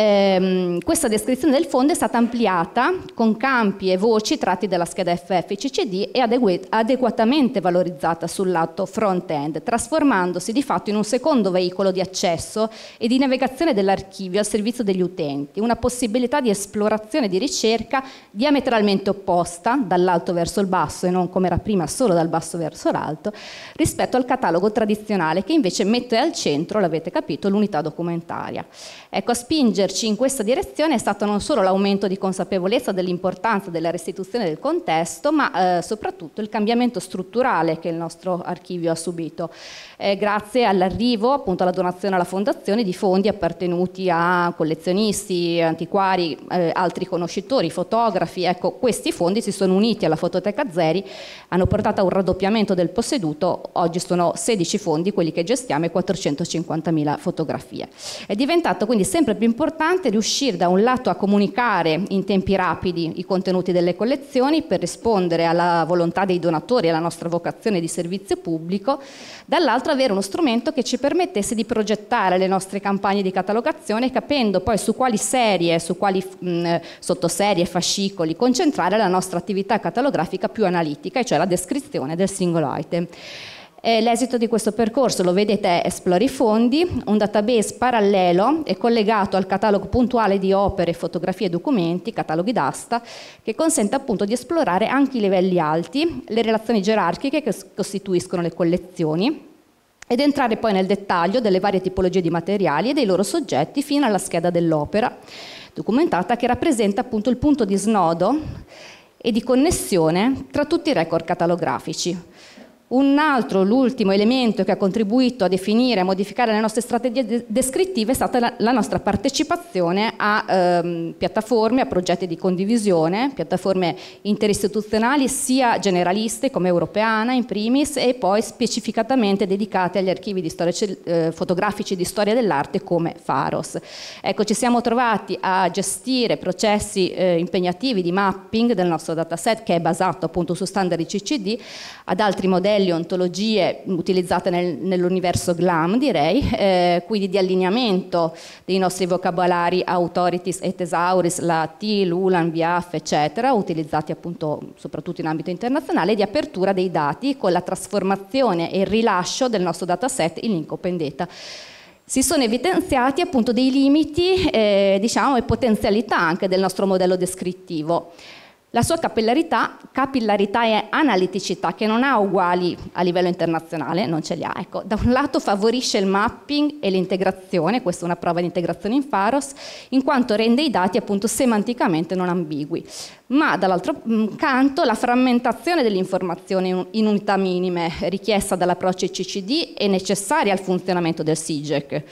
Speaker 9: questa descrizione del fondo è stata ampliata con campi e voci tratti dalla scheda FF CCD e adeguatamente valorizzata sul lato front-end, trasformandosi di fatto in un secondo veicolo di accesso e di navigazione dell'archivio al servizio degli utenti, una possibilità di esplorazione e di ricerca diametralmente opposta, dall'alto verso il basso e non come era prima solo dal basso verso l'alto, rispetto al catalogo tradizionale, che invece mette al centro, l'avete capito, l'unità documentaria. Ecco, a spingerci in questa direzione è stato non solo l'aumento di consapevolezza dell'importanza della restituzione del contesto, ma soprattutto il cambiamento strutturale che il nostro archivio ha subito, grazie all'arrivo, appunto, alla donazione alla fondazione di fondi appartenuti a collezionisti, antiquari, altri conoscitori, fotografi. Ecco, questi fondi si sono uniti alla Fototeca Zeri, hanno portato a un raddoppiamento del posseduto. Oggi sono 16 fondi quelli che gestiamo e 450.000 fotografie. È diventato quindi sempre più importante riuscire da un lato a comunicare in tempi rapidi i contenuti delle collezioni per rispondere alla volontà dei donatori e alla nostra vocazione di servizio pubblico, dall'altro avere uno strumento che ci permettesse di progettare le nostre campagne di catalogazione, capendo poi su quali serie, su quali sottoserie, fascicoli concentrare la nostra attività catalografica più analitica, e cioè la descrizione del singolo item. L'esito di questo percorso lo vedete: Esplori fondi, un database parallelo e collegato al catalogo puntuale di opere, fotografie e documenti, cataloghi d'asta, che consente appunto di esplorare anche i livelli alti, le relazioni gerarchiche che costituiscono le collezioni, ed entrare poi nel dettaglio delle varie tipologie di materiali e dei loro soggetti fino alla scheda dell'opera documentata, che rappresenta appunto il punto di snodo e di connessione tra tutti i record catalografici. Un altro, l'ultimo elemento che ha contribuito a definire e modificare le nostre strategie descrittive è stata la nostra partecipazione a piattaforme, a progetti di condivisione, piattaforme interistituzionali sia generaliste come Europeana in primis, e poi specificatamente dedicate agli archivi di storia, fotografici di storia dell'arte come Pharos. Ecco, ci siamo trovati a gestire processi impegnativi di mapping del nostro dataset, che è basato appunto su standard ICCD, ad altri modelli, ontologie utilizzate nell'universo GLAM, direi, quindi di allineamento dei nostri vocabolari authorities e thesauris, la T, l'ULAN, VIAF, eccetera, utilizzati appunto soprattutto in ambito internazionale, di apertura dei dati con la trasformazione e il rilascio del nostro dataset in link open data. Si sono evidenziati appunto dei limiti, diciamo, e potenzialità anche del nostro modello descrittivo. La sua capillarità e analiticità, che non ha uguali a livello internazionale, non ce li ha. Ecco, da un lato favorisce il mapping e l'integrazione, questa è una prova di integrazione in Pharos, in quanto rende i dati appunto semanticamente non ambigui. Ma dall'altro canto la frammentazione dell'informazione in unità minime richiesta dall'approccio ICCD è necessaria al funzionamento del SIGEC.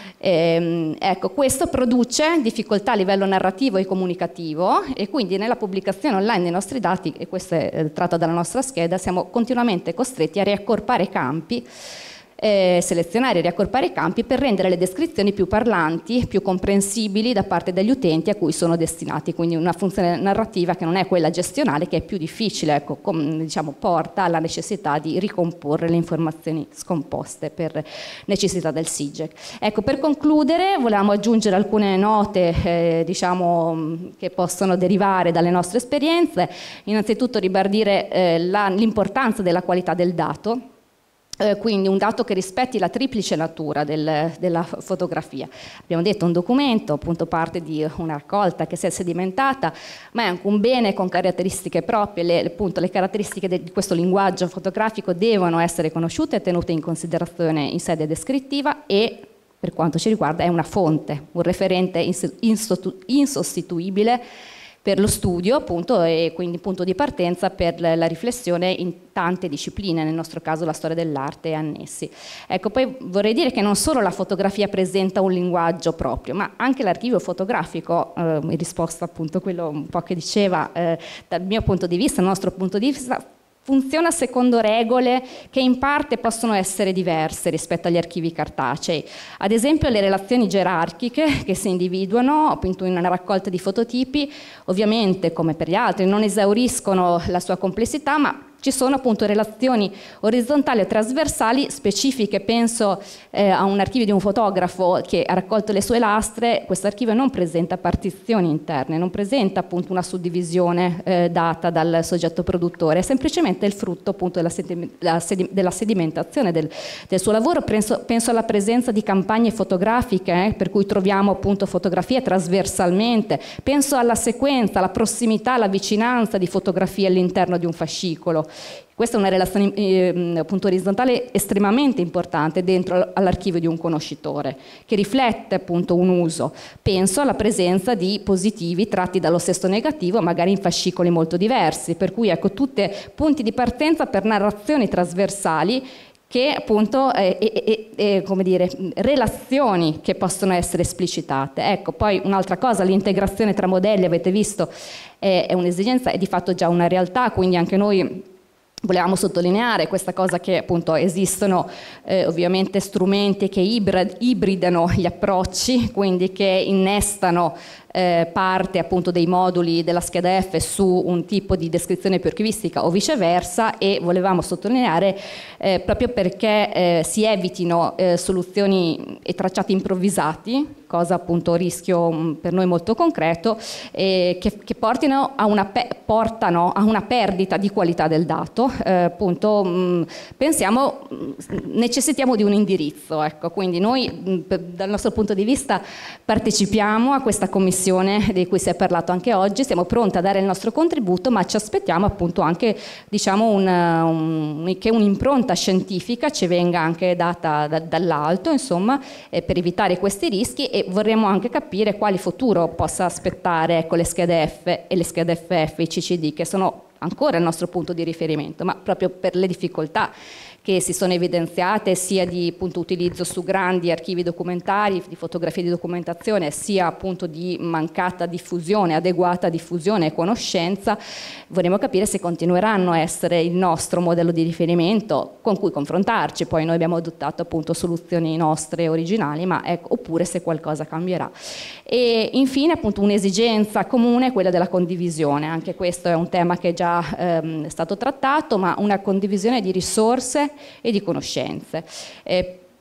Speaker 9: Ecco, questo produce difficoltà a livello narrativo e comunicativo, e quindi nella pubblicazione online dei nostri dati, e questo è tratto dalla nostra scheda, siamo continuamente costretti a riaccorpare campi, selezionare e riaccorpare i campi per rendere le descrizioni più parlanti, più comprensibili da parte degli utenti a cui sono destinati, quindi una funzione narrativa che non è quella gestionale, che è più difficile, ecco, diciamo, porta alla necessità di ricomporre le informazioni scomposte per necessità del SIGEC. Ecco, per concludere volevamo aggiungere alcune note diciamo, che possono derivare dalle nostre esperienze. Innanzitutto ribadire l'importanza della qualità del dato. Quindi un dato che rispetti la triplice natura della fotografia. Abbiamo detto un documento, appunto parte di una raccolta che si è sedimentata, ma è anche un bene con caratteristiche proprie, appunto le caratteristiche di questo linguaggio fotografico devono essere conosciute e tenute in considerazione in sede descrittiva, e per quanto ci riguarda è una fonte, un referente insostituibile per lo studio, appunto, e quindi punto di partenza per la riflessione in tante discipline, nel nostro caso la storia dell'arte e annessi. Ecco, poi vorrei dire che non solo la fotografia presenta un linguaggio proprio, ma anche l'archivio fotografico, in risposta appunto a quello un po' che diceva, dal mio punto di vista, dal nostro punto di vista, funziona secondo regole che in parte possono essere diverse rispetto agli archivi cartacei. Ad esempio le relazioni gerarchiche che si individuano appunto in una raccolta di fototipi, ovviamente come per gli altri non esauriscono la sua complessità, ma ci sono appunto relazioni orizzontali e trasversali specifiche. Penso a un archivio di un fotografo che ha raccolto le sue lastre. Questo archivio non presenta partizioni interne, non presenta appunto una suddivisione data dal soggetto produttore, è semplicemente il frutto appunto della sedimentazione del suo lavoro. Penso alla presenza di campagne fotografiche per cui troviamo appunto fotografie trasversalmente, penso alla sequenza, alla prossimità, alla vicinanza di fotografie all'interno di un fascicolo. Questa è una relazione appunto orizzontale estremamente importante dentro all'archivio di un conoscitore, che riflette appunto un uso. Penso alla presenza di positivi tratti dallo stesso negativo, magari in fascicoli molto diversi, per cui ecco tutti punti di partenza per narrazioni trasversali che appunto come dire, relazioni che possono essere esplicitate. Ecco, poi un'altra cosa, l'integrazione tra modelli, avete visto, è un'esigenza, è di fatto già una realtà, quindi anche noi volevamo sottolineare questa cosa, che appunto esistono ovviamente strumenti che ibridano gli approcci, quindi che innestano parte appunto dei moduli della scheda F su un tipo di descrizione più archivistica o viceversa, e volevamo sottolineare proprio perché si evitino soluzioni e tracciati improvvisati, cosa appunto rischio per noi molto concreto, che portano a una perdita di qualità del dato. Appunto necessitiamo di un indirizzo, ecco. Quindi noi dal nostro punto di vista partecipiamo a questa commissione di cui si è parlato anche oggi, siamo pronti a dare il nostro contributo, ma ci aspettiamo appunto anche, diciamo, che un'impronta scientifica ci venga anche data dall'alto, insomma, per evitare questi rischi, e vorremmo anche capire quali futuro possa aspettare, ecco, le schede F e le schede FF, i CCD, che sono ancora il nostro punto di riferimento, ma proprio per le difficoltà che si sono evidenziate sia di appunto utilizzo su grandi archivi documentari, di fotografie di documentazione, sia appunto di mancata diffusione, adeguata diffusione e conoscenza, vorremmo capire se continueranno a essere il nostro modello di riferimento con cui confrontarci. Poi noi abbiamo adottato appunto soluzioni nostre originali, ma ecco, oppure se qualcosa cambierà. E infine appunto un'esigenza comune, quella della condivisione. Anche questo è un tema che già è stato trattato, ma una condivisione di risorse e di conoscenze.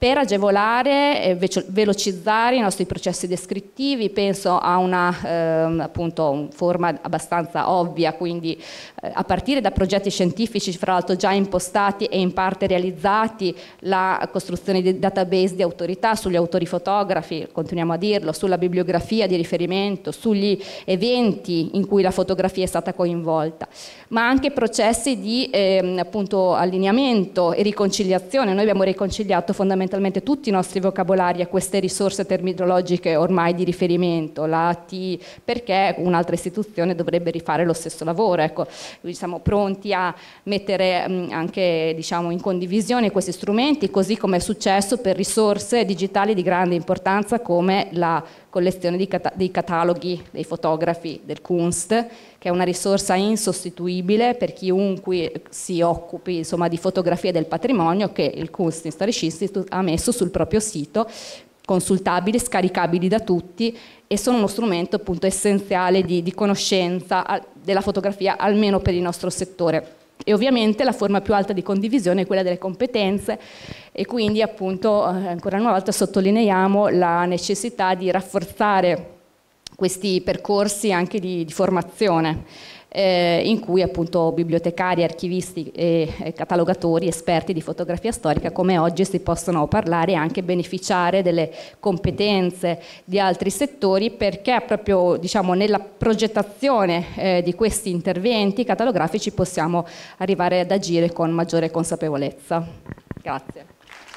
Speaker 9: per agevolare e velocizzare i nostri processi descrittivi. Penso a una appunto forma abbastanza ovvia, quindi a partire da progetti scientifici fra l'altro già impostati e in parte realizzati, la costruzione di database di autorità sugli autori fotografi, continuiamo a dirlo, sulla bibliografia di riferimento, sugli eventi in cui la fotografia è stata coinvolta, ma anche processi di appunto allineamento e riconciliazione. Noi abbiamo riconciliato fondamentalmente tutti i nostri vocabolari a queste risorse terminologiche ormai di riferimento, la AT, perché un'altra istituzione dovrebbe rifare lo stesso lavoro. Ecco, siamo pronti a mettere anche, diciamo, in condivisione questi strumenti, così come è successo per risorse digitali di grande importanza come la collezione dei cataloghi dei fotografi del Kunst, che è una risorsa insostituibile per chiunque si occupi, insomma, di fotografia del patrimonio, che il Kunsthistorisches Institut ha messo sul proprio sito, consultabili, scaricabili da tutti, e sono uno strumento appunto essenziale di conoscenza della fotografia, almeno per il nostro settore. E ovviamente la forma più alta di condivisione è quella delle competenze, e quindi appunto ancora una volta sottolineiamo la necessità di rafforzare questi percorsi anche di formazione, in cui appunto bibliotecari, archivisti e catalogatori esperti di fotografia storica come oggi si possono parlare e anche beneficiare delle competenze di altri settori, perché proprio, diciamo, nella progettazione di questi interventi catalografici possiamo arrivare ad agire con maggiore consapevolezza. Grazie.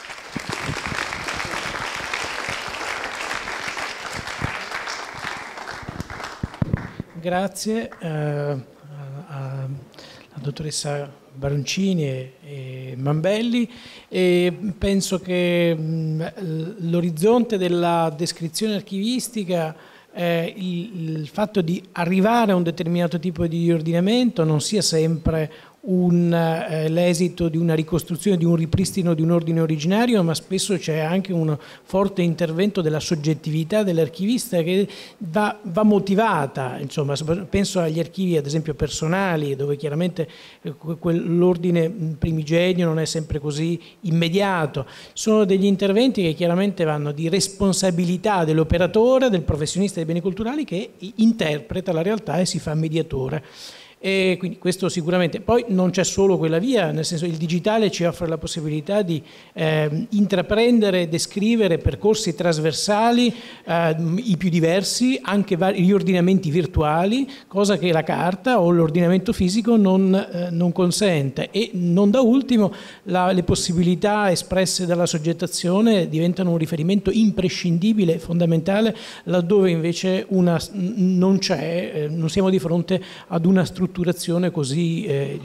Speaker 1: Grazie alla dottoressa Baroncini e Mambelli, e penso che l'orizzonte della descrizione archivistica, il fatto di arrivare a un determinato tipo di ordinamento non sia sempre l'esito di una ricostruzione, di un ripristino di un ordine originario, ma spesso c'è anche un forte intervento della soggettività dell'archivista che va motivata. Insomma, penso agli archivi ad esempio personali, dove chiaramente l'ordine primigenio non è sempre così immediato. Sono degli interventi che chiaramente vanno di responsabilità dell'operatore, del professionista dei beni culturali, che interpreta la realtà e si fa mediatore. E quindi questo sicuramente. Poi non c'è solo quella via, nel senso, il digitale ci offre la possibilità di intraprendere e descrivere percorsi trasversali, i più diversi, anche gli ordinamenti virtuali, cosa che la carta o l'ordinamento fisico non consente. E non da ultimo le possibilità espresse dalla soggettazione diventano un riferimento imprescindibile e fondamentale, laddove invece non c'è, non siamo di fronte ad una strutturazione così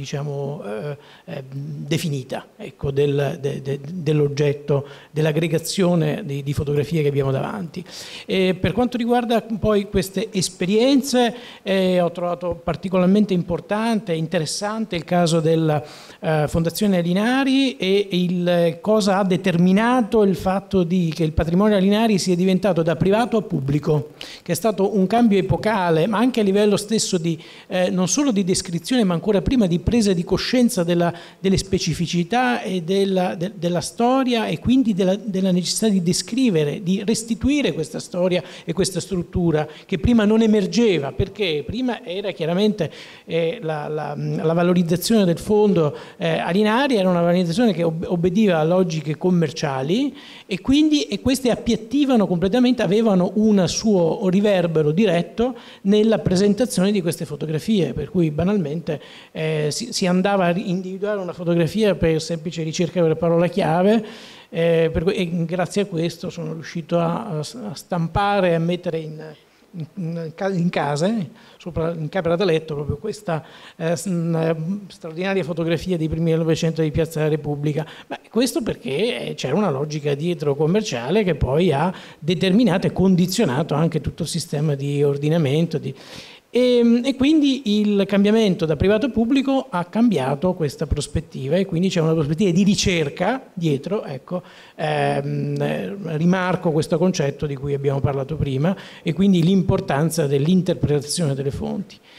Speaker 1: definita, ecco, dell'oggetto, dell'aggregazione di fotografie che abbiamo davanti. E per quanto riguarda poi queste esperienze, ho trovato particolarmente importante e interessante il caso della Fondazione Alinari e cosa ha determinato il fatto che il patrimonio Alinari sia diventato da privato a pubblico, che è stato un cambio epocale, ma anche a livello stesso non solo di descrizione, ma ancora prima di presa di coscienza delle specificità e della storia, e quindi della necessità di descrivere, di restituire questa storia e questa struttura che prima non emergeva, perché prima era chiaramente la valorizzazione del fondo Alinari era una valorizzazione che obbediva a logiche commerciali, e queste appiattivano completamente, avevano un suo riverbero diretto nella presentazione di queste fotografie, per cui banalmente si andava a individuare una fotografia per semplice ricerca per parola chiave, e grazie a questo sono riuscito a stampare e a mettere in casa, in camera da letto, proprio questa straordinaria fotografia dei primi del Novecento di Piazza della Repubblica. Ma questo perché c'era una logica dietro commerciale che poi ha determinato e condizionato anche tutto il sistema di ordinamento. E quindi il cambiamento da privato a pubblico ha cambiato questa prospettiva, e quindi c'è una prospettiva di ricerca dietro, ecco. Rimarco questo concetto di cui abbiamo parlato prima, e quindi l'importanza dell'interpretazione delle fonti.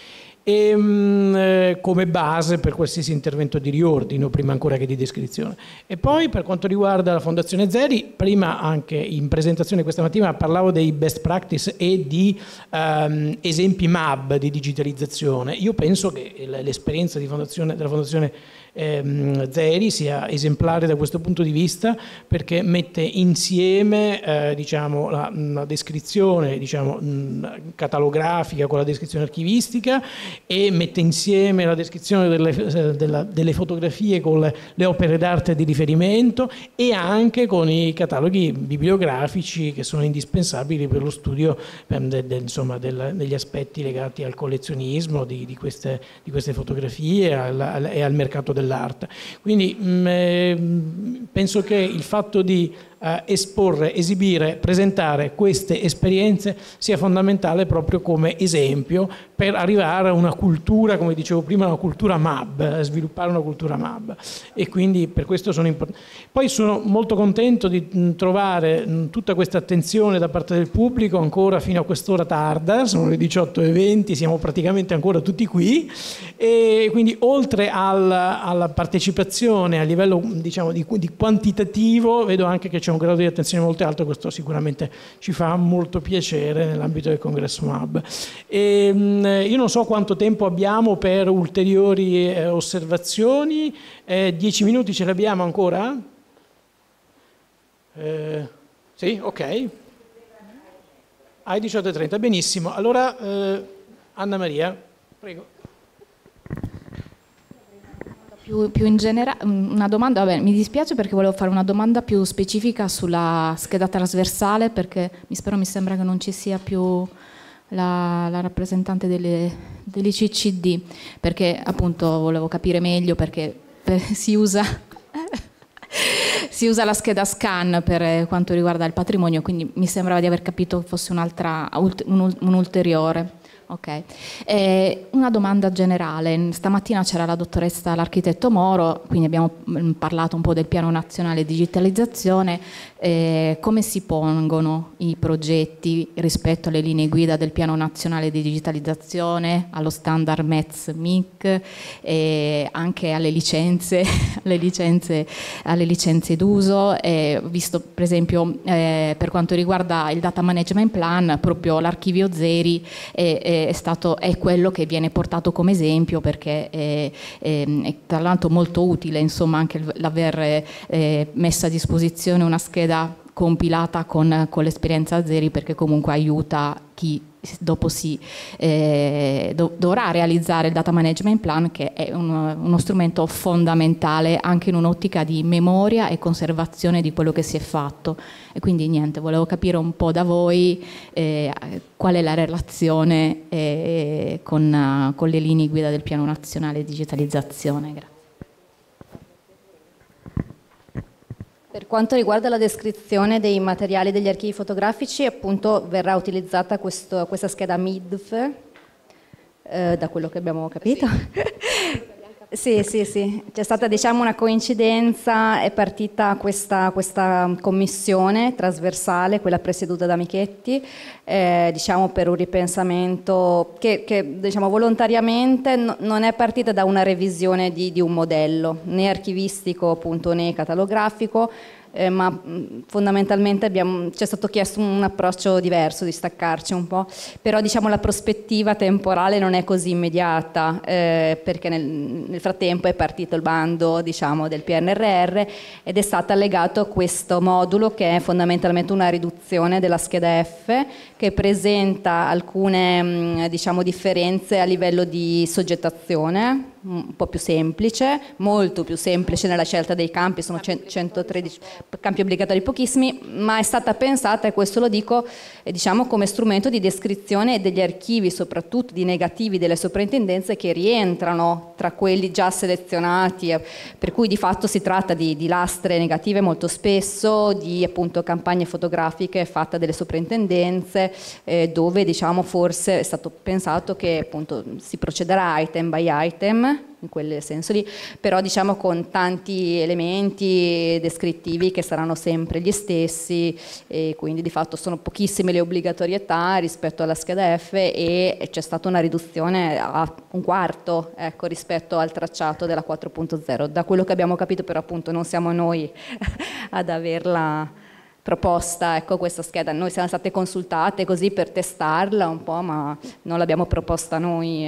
Speaker 1: e come base per qualsiasi intervento di riordino, prima ancora che di descrizione. E poi per quanto riguarda la Fondazione Zeri, prima anche in presentazione questa mattina parlavo dei best practice e di esempi MAB di digitalizzazione. Io penso che l'esperienza della Fondazione Zeri sia esemplare da questo punto di vista, perché mette insieme diciamo, la descrizione catalografica con la descrizione archivistica, e mette insieme la descrizione delle fotografie con le opere d'arte di riferimento e anche con i cataloghi bibliografici che sono indispensabili per lo studio degli aspetti legati al collezionismo di queste fotografie e al mercato dell'arte. Quindi penso che il fatto di esporre, esibire, presentare queste esperienze sia fondamentale proprio come esempio per arrivare a una cultura, come dicevo prima, una cultura MAB, sviluppare una cultura MAB, e quindi per questo sono importanti. Poi sono molto contento di trovare tutta questa attenzione da parte del pubblico ancora fino a quest'ora tarda, sono le 18:20, siamo praticamente ancora tutti qui, e quindi oltre alla partecipazione a livello diciamo di quantitativo, vedo anche che c'è un grado di attenzione molto alto. Questo sicuramente ci fa molto piacere nell'ambito del congresso MAB. Io non so quanto tempo abbiamo per ulteriori osservazioni. 10 minuti ce l'abbiamo ancora? Sì, ok. Ai 18:30, benissimo. Allora Anna Maria, prego.
Speaker 10: Più in generale, una domanda, vabbè, mi dispiace perché volevo fare una domanda più specifica sulla scheda trasversale, perché mi sembra che non ci sia più la rappresentante dell'ICCD, perché appunto volevo capire meglio perché si usa la scheda scan per quanto riguarda il patrimonio, quindi mi sembrava di aver capito che fosse un ulteriore. Ok, una domanda generale. Stamattina c'era la dottoressa, l'architetto Moro, quindi abbiamo parlato un po' del piano nazionale digitalizzazione. Come si pongono i progetti rispetto alle linee guida del piano nazionale di digitalizzazione, allo standard METS MIC, anche alle licenze d'uso? Visto per esempio per quanto riguarda il data management plan, proprio l'archivio Zeri è quello che viene portato come esempio, perché è tra l'altro molto utile, insomma, anche l'aver messo a disposizione una scheda compilata con l'esperienza Zeri, perché comunque aiuta chi dopo dovrà realizzare il data management plan, che è uno strumento fondamentale anche in un'ottica di memoria e conservazione di quello che si è fatto. E quindi niente, volevo capire un po' da voi qual è la relazione con le linee guida del piano nazionale di digitalizzazione. Grazie.
Speaker 9: Per quanto riguarda la descrizione dei materiali degli archivi fotografici, appunto verrà utilizzata questa scheda MIDF, da quello che abbiamo capito. Sì. C'è stata, diciamo, una coincidenza, è partita questa commissione trasversale, quella presieduta da Michetti, diciamo per un ripensamento che diciamo volontariamente non è partita da una revisione di un modello, né archivistico appunto né catalografico, ma fondamentalmente ci è stato chiesto un approccio diverso, di staccarci un po', però diciamo la prospettiva temporale non è così immediata, perché nel frattempo è partito il bando, diciamo, del PNRR, ed è stato allegato a questo modulo che è fondamentalmente una riduzione della scheda F, che presenta alcune diciamo differenze a livello di soggettazione, un po' più semplice, molto più semplice nella scelta dei campi, sono 113 campi obbligatori, pochissimi, ma è stata pensata, e questo lo dico, diciamo come strumento di descrizione degli archivi, soprattutto di negativi delle soprintendenze, che rientrano tra quelli già selezionati, per cui di fatto si tratta di lastre negative molto spesso, di appunto campagne fotografiche fatte dalle soprintendenze, dove diciamo forse è stato pensato che appunto si procederà item by item in quel senso lì, però diciamo con tanti elementi descrittivi che saranno sempre gli stessi, e quindi di fatto sono pochissime le obbligatorietà rispetto alla scheda F, e c'è stata una riduzione a un quarto, ecco, rispetto al tracciato della 4.0. Da quello che abbiamo capito, però appunto non siamo noi ad averla proposta, ecco, questa scheda. Noi siamo state consultate così per testarla un po', ma non l'abbiamo proposta noi.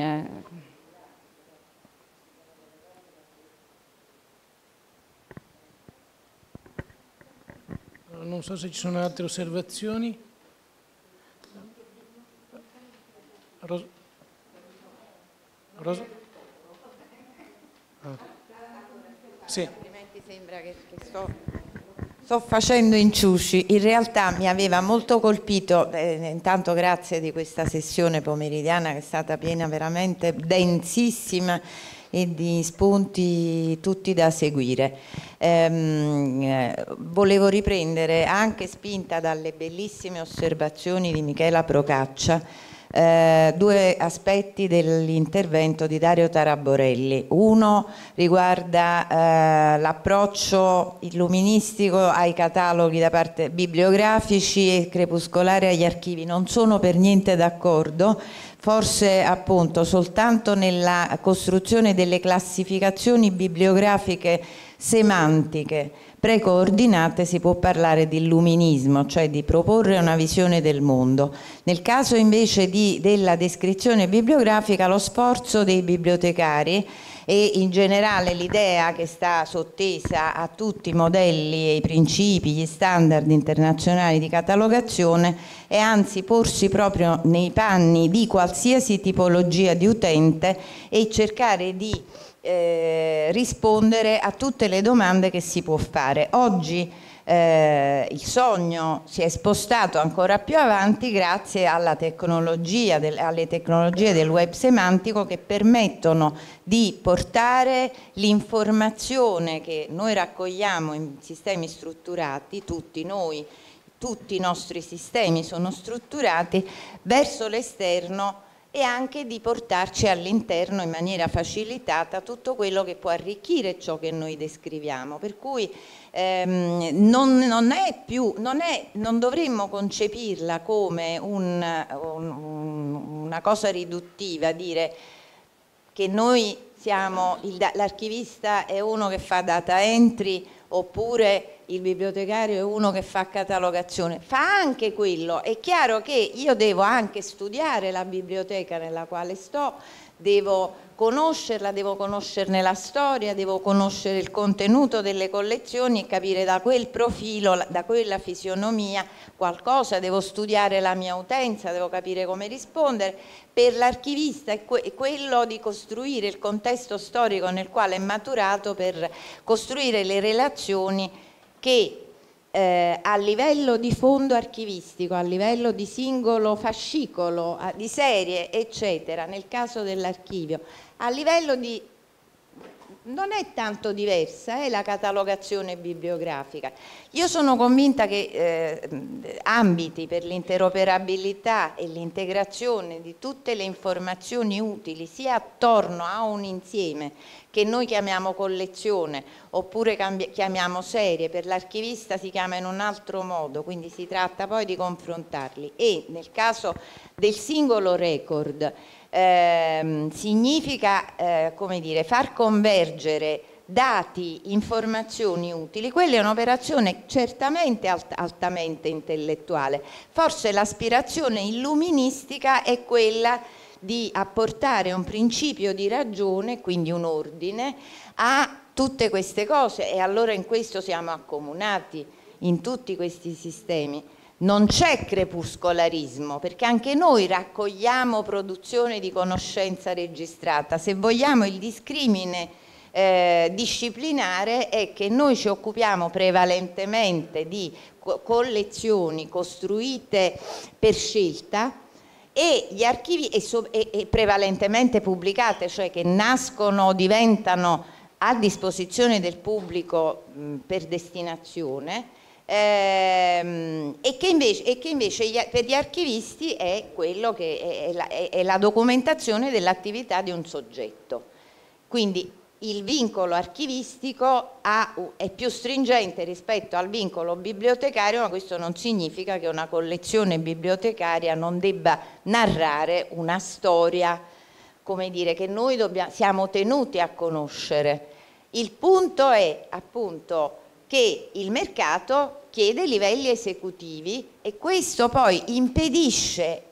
Speaker 1: Non so se ci sono altre osservazioni. Sì.
Speaker 11: Altrimenti sembra che sto facendo inciuci. In realtà mi aveva molto colpito, intanto grazie di questa sessione pomeridiana che è stata piena, veramente densissima, e di spunti tutti da seguire. Volevo riprendere, anche spinta dalle bellissime osservazioni di Michela Procaccia, due aspetti dell'intervento di Dario Taraborelli. Uno riguarda l'approccio illuministico ai cataloghi da parte bibliografici e crepuscolari agli archivi. Non sono per niente d'accordo. Forse appunto soltanto nella costruzione delle classificazioni bibliografiche semantiche precoordinate si può parlare di illuminismo, cioè di proporre una visione del mondo. Nel caso invece della descrizione bibliografica, lo sforzo dei bibliotecari e in generale l'idea che sta sottesa a tutti i modelli e i principi, gli standard internazionali di catalogazione è anzi porsi proprio nei panni di qualsiasi tipologia di utente e cercare di rispondere a tutte le domande che si può fare. Oggi il sogno si è spostato ancora più avanti grazie alla tecnologia, alle tecnologie del web semantico, che permettono di portare l'informazione che noi raccogliamo in sistemi strutturati, tutti i nostri sistemi sono strutturati, verso l'esterno, e anche di portarci all'interno in maniera facilitata tutto quello che può arricchire ciò che noi descriviamo. Per cui non dovremmo concepirla come una cosa riduttiva, dire che noi siamo, l'archivista è uno che fa data entry oppure il bibliotecario è uno che fa catalogazione. Fa anche quello. È chiaro che io devo anche studiare la biblioteca nella quale sto, devo conoscerla, devo conoscerne la storia, devo conoscere il contenuto delle collezioni e capire da quel profilo, da quella fisionomia qualcosa, devo studiare la mia utenza, devo capire come rispondere. Per l'archivista è quello di costruire il contesto storico nel quale è maturato per costruire le relazioni che a livello di fondo archivistico, a livello di singolo fascicolo, di serie, eccetera, nel caso dell'archivio, a livello di... non è tanto diversa la catalogazione bibliografica. Io sono convinta che ambiti per l'interoperabilità e l'integrazione di tutte le informazioni utili, sia attorno a un insieme che noi chiamiamo collezione oppure chiamiamo serie, per l'archivista si chiama in un altro modo, quindi si tratta poi di confrontarli. E nel caso del singolo record significa come dire, far convergere dati, informazioni utili. Quella è un'operazione certamente altamente intellettuale. Forse l'aspirazione illuministica è quella di apportare un principio di ragione, quindi un ordine, a tutte queste cose, e allora in questo siamo accomunati in tutti questi sistemi. Non c'è crepuscolarismo, perché anche noi raccogliamo produzione di conoscenza registrata. Se vogliamo, il discrimine disciplinare è che noi ci occupiamo prevalentemente di collezioni costruite per scelta, e gli archivi e prevalentemente pubblicate, cioè che nascono, diventano a disposizione del pubblico per destinazione, e che invece per gli archivisti è quello che è la documentazione dell'attività di un soggetto. Quindi il vincolo archivistico è più stringente rispetto al vincolo bibliotecario, ma questo non significa che una collezione bibliotecaria non debba narrare una storia, come dire, che noi siamo tenuti a conoscere. Il punto è appunto che il mercato chiede livelli esecutivi e questo poi impedisce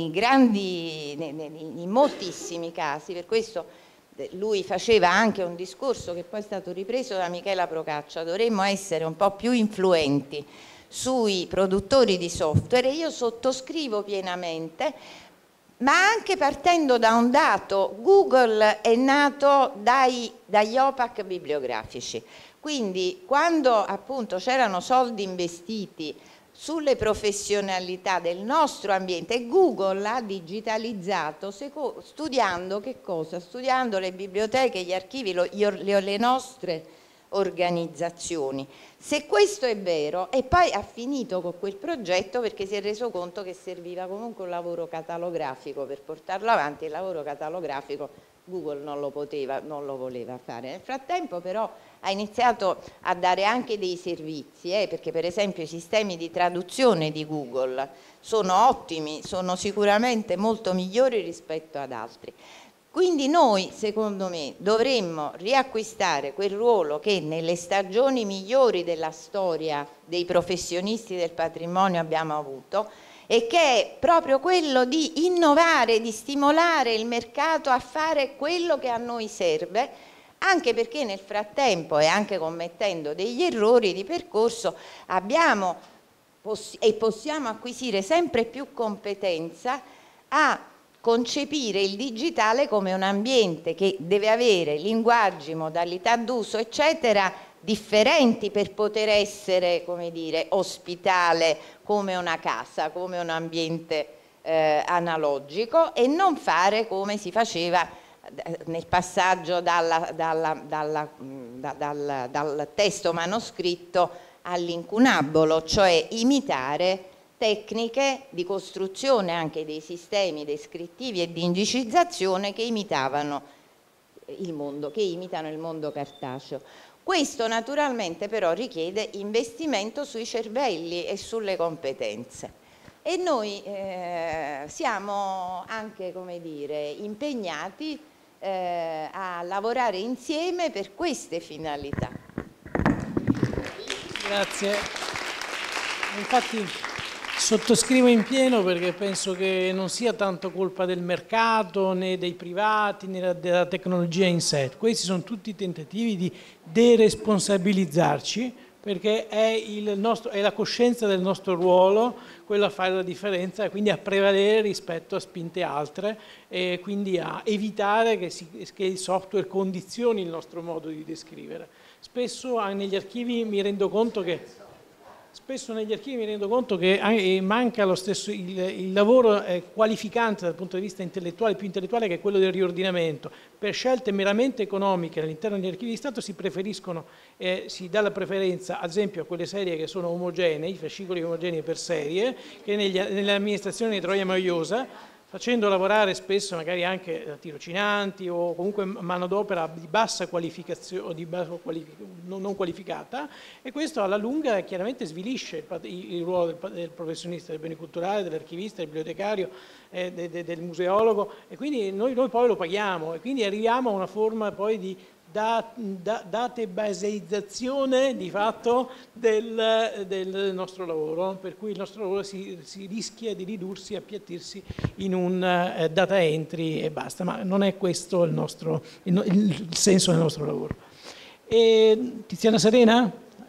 Speaker 11: in moltissimi casi, per questo lui faceva anche un discorso che poi è stato ripreso da Michela Procaccia: dovremmo essere un po' più influenti sui produttori di software, e io sottoscrivo pienamente, ma anche partendo da un dato: Google è nato dagli OPAC bibliografici, quindi quando appunto c'erano soldi investiti sulle professionalità del nostro ambiente, Google ha digitalizzato studiando che cosa? Studiando le biblioteche, gli archivi, le nostre organizzazioni. Se questo è vero, e poi ha finito con quel progetto perché si è reso conto che serviva comunque un lavoro catalografico per portarlo avanti, il lavoro catalografico Google non lo voleva fare. Nel frattempo però ha iniziato a dare anche dei servizi, perché per esempio i sistemi di traduzione di Google sono ottimi, sono sicuramente molto migliori rispetto ad altri. Quindi noi, secondo me, dovremmo riacquistare quel ruolo che nelle stagioni migliori della storia dei professionisti del patrimonio abbiamo avuto, e che è proprio quello di innovare, di stimolare il mercato a fare quello che a noi serve, anche perché nel frattempo, e anche commettendo degli errori di percorso, possiamo acquisire sempre più competenza a concepire il digitale come un ambiente che deve avere linguaggi, modalità d'uso, eccetera, differenti per poter essere, come dire, ospitale come una casa, come un ambiente analogico, e non fare come si faceva nel passaggio dal testo manoscritto all'incunabolo, cioè imitare tecniche di costruzione anche dei sistemi descrittivi e di indicizzazione che imitano il mondo cartaceo. Questo naturalmente però richiede investimento sui cervelli e sulle competenze, e noi siamo anche, come dire, impegnati a lavorare insieme per queste finalità.
Speaker 1: Grazie. Infatti sottoscrivo in pieno, perché penso che non sia tanto colpa del mercato né dei privati né della tecnologia in sé. Questi sono tutti tentativi di deresponsabilizzarci, perché è la coscienza del nostro ruolo quello a fare la differenza, e quindi a prevalere rispetto a spinte altre, e quindi a evitare che il software condizioni il nostro modo di descrivere. Spesso negli archivi mi rendo conto che manca lo stesso il lavoro qualificante dal punto di vista intellettuale, più intellettuale, che è quello del riordinamento. Per scelte meramente economiche all'interno degli archivi di Stato si dà la preferenza ad esempio a quelle serie che sono omogenei, i fascicoli omogenei per serie, che nelle amministrazioni troviamo noiosa, facendo lavorare spesso magari anche tirocinanti o comunque manodopera di bassa qualificazione o non qualificata, e questo alla lunga chiaramente svilisce il ruolo del professionista, del bene culturale, dell'archivista, del bibliotecario, del museologo, e quindi noi poi lo paghiamo, e quindi arriviamo a una forma poi di databasizzazione di fatto del nostro lavoro, per cui il nostro lavoro si rischia di ridursi, appiattirsi in un data entry e basta, ma non è questo il senso del nostro lavoro. Tiziana Serena?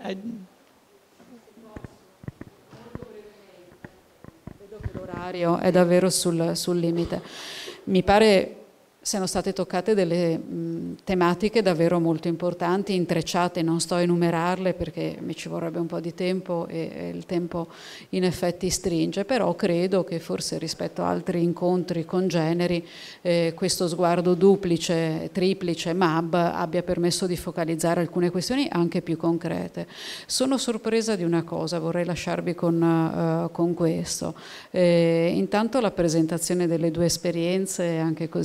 Speaker 12: Vedo che l'orario è davvero sul limite. Mi pare siano state toccate delle tematiche davvero molto importanti, intrecciate, non sto a enumerarle perché mi ci vorrebbe un po' di tempo e il tempo in effetti stringe, però credo che forse rispetto a altri incontri congeneri questo sguardo duplice, triplice, MAB abbia permesso di focalizzare alcune questioni anche più concrete. Sono sorpresa di una cosa, vorrei lasciarvi con questo. Intanto la presentazione delle due esperienze, anche così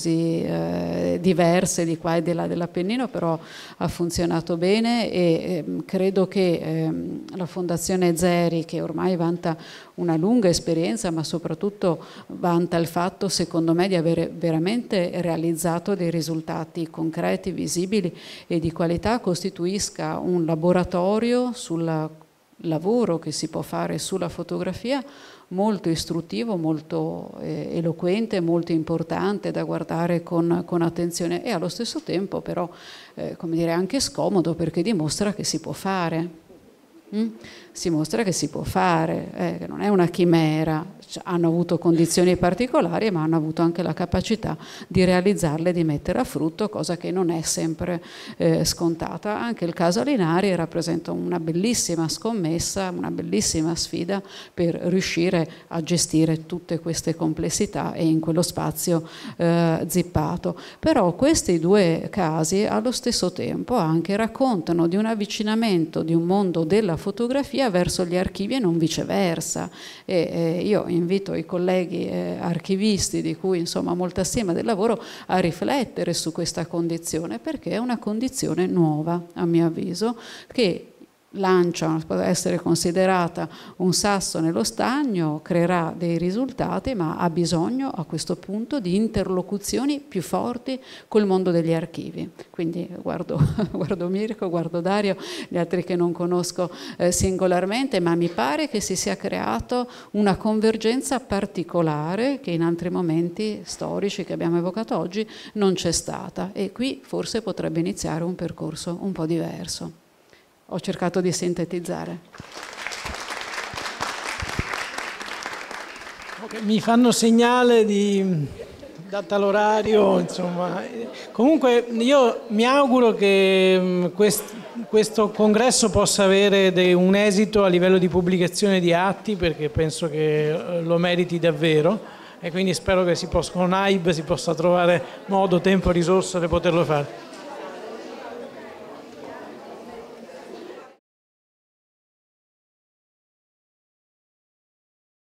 Speaker 12: diverse di qua e di là dell'Appennino, però ha funzionato bene e credo che la Fondazione Zeri, che ormai vanta una lunga esperienza, ma soprattutto vanta il fatto, secondo me, di avere veramente realizzato dei risultati concreti, visibili e di qualità, costituisca un laboratorio sul lavoro che si può fare sulla fotografia molto istruttivo, molto eloquente, molto importante da guardare con attenzione e allo stesso tempo però, come dire, anche scomodo, perché dimostra che si può fare. Si mostra che si può fare, che non è una chimera. Hanno avuto condizioni particolari, ma hanno avuto anche la capacità di realizzarle, di mettere a frutto, cosa che non è sempre scontata. Anche il caso Linari rappresenta una bellissima scommessa, una bellissima sfida per riuscire a gestire tutte queste complessità e in quello spazio zippato. Però questi due casi allo stesso tempo anche raccontano di un avvicinamento di un mondo della fotografia verso gli archivi e non viceversa. E io invito i colleghi archivisti, di cui insomma molta stima del lavoro, a riflettere su questa condizione, perché è una condizione nuova, a mio avviso, che lancia, può essere considerata un sasso nello stagno, creerà dei risultati, ma ha bisogno a questo punto di interlocuzioni più forti col mondo degli archivi. Quindi guardo Mirko, guardo Dario, gli altri che non conosco singolarmente, ma mi pare che si sia creato una convergenza particolare che in altri momenti storici che abbiamo evocato oggi non c'è stata, e qui forse potrebbe iniziare un percorso un po' diverso. Ho cercato di sintetizzare.
Speaker 1: Mi fanno segnale data l'orario, insomma. Comunque io mi auguro che questo congresso possa avere un esito a livello di pubblicazione di atti, perché penso che lo meriti davvero, e quindi spero che con AIB si possa trovare modo, tempo e risorse per poterlo fare.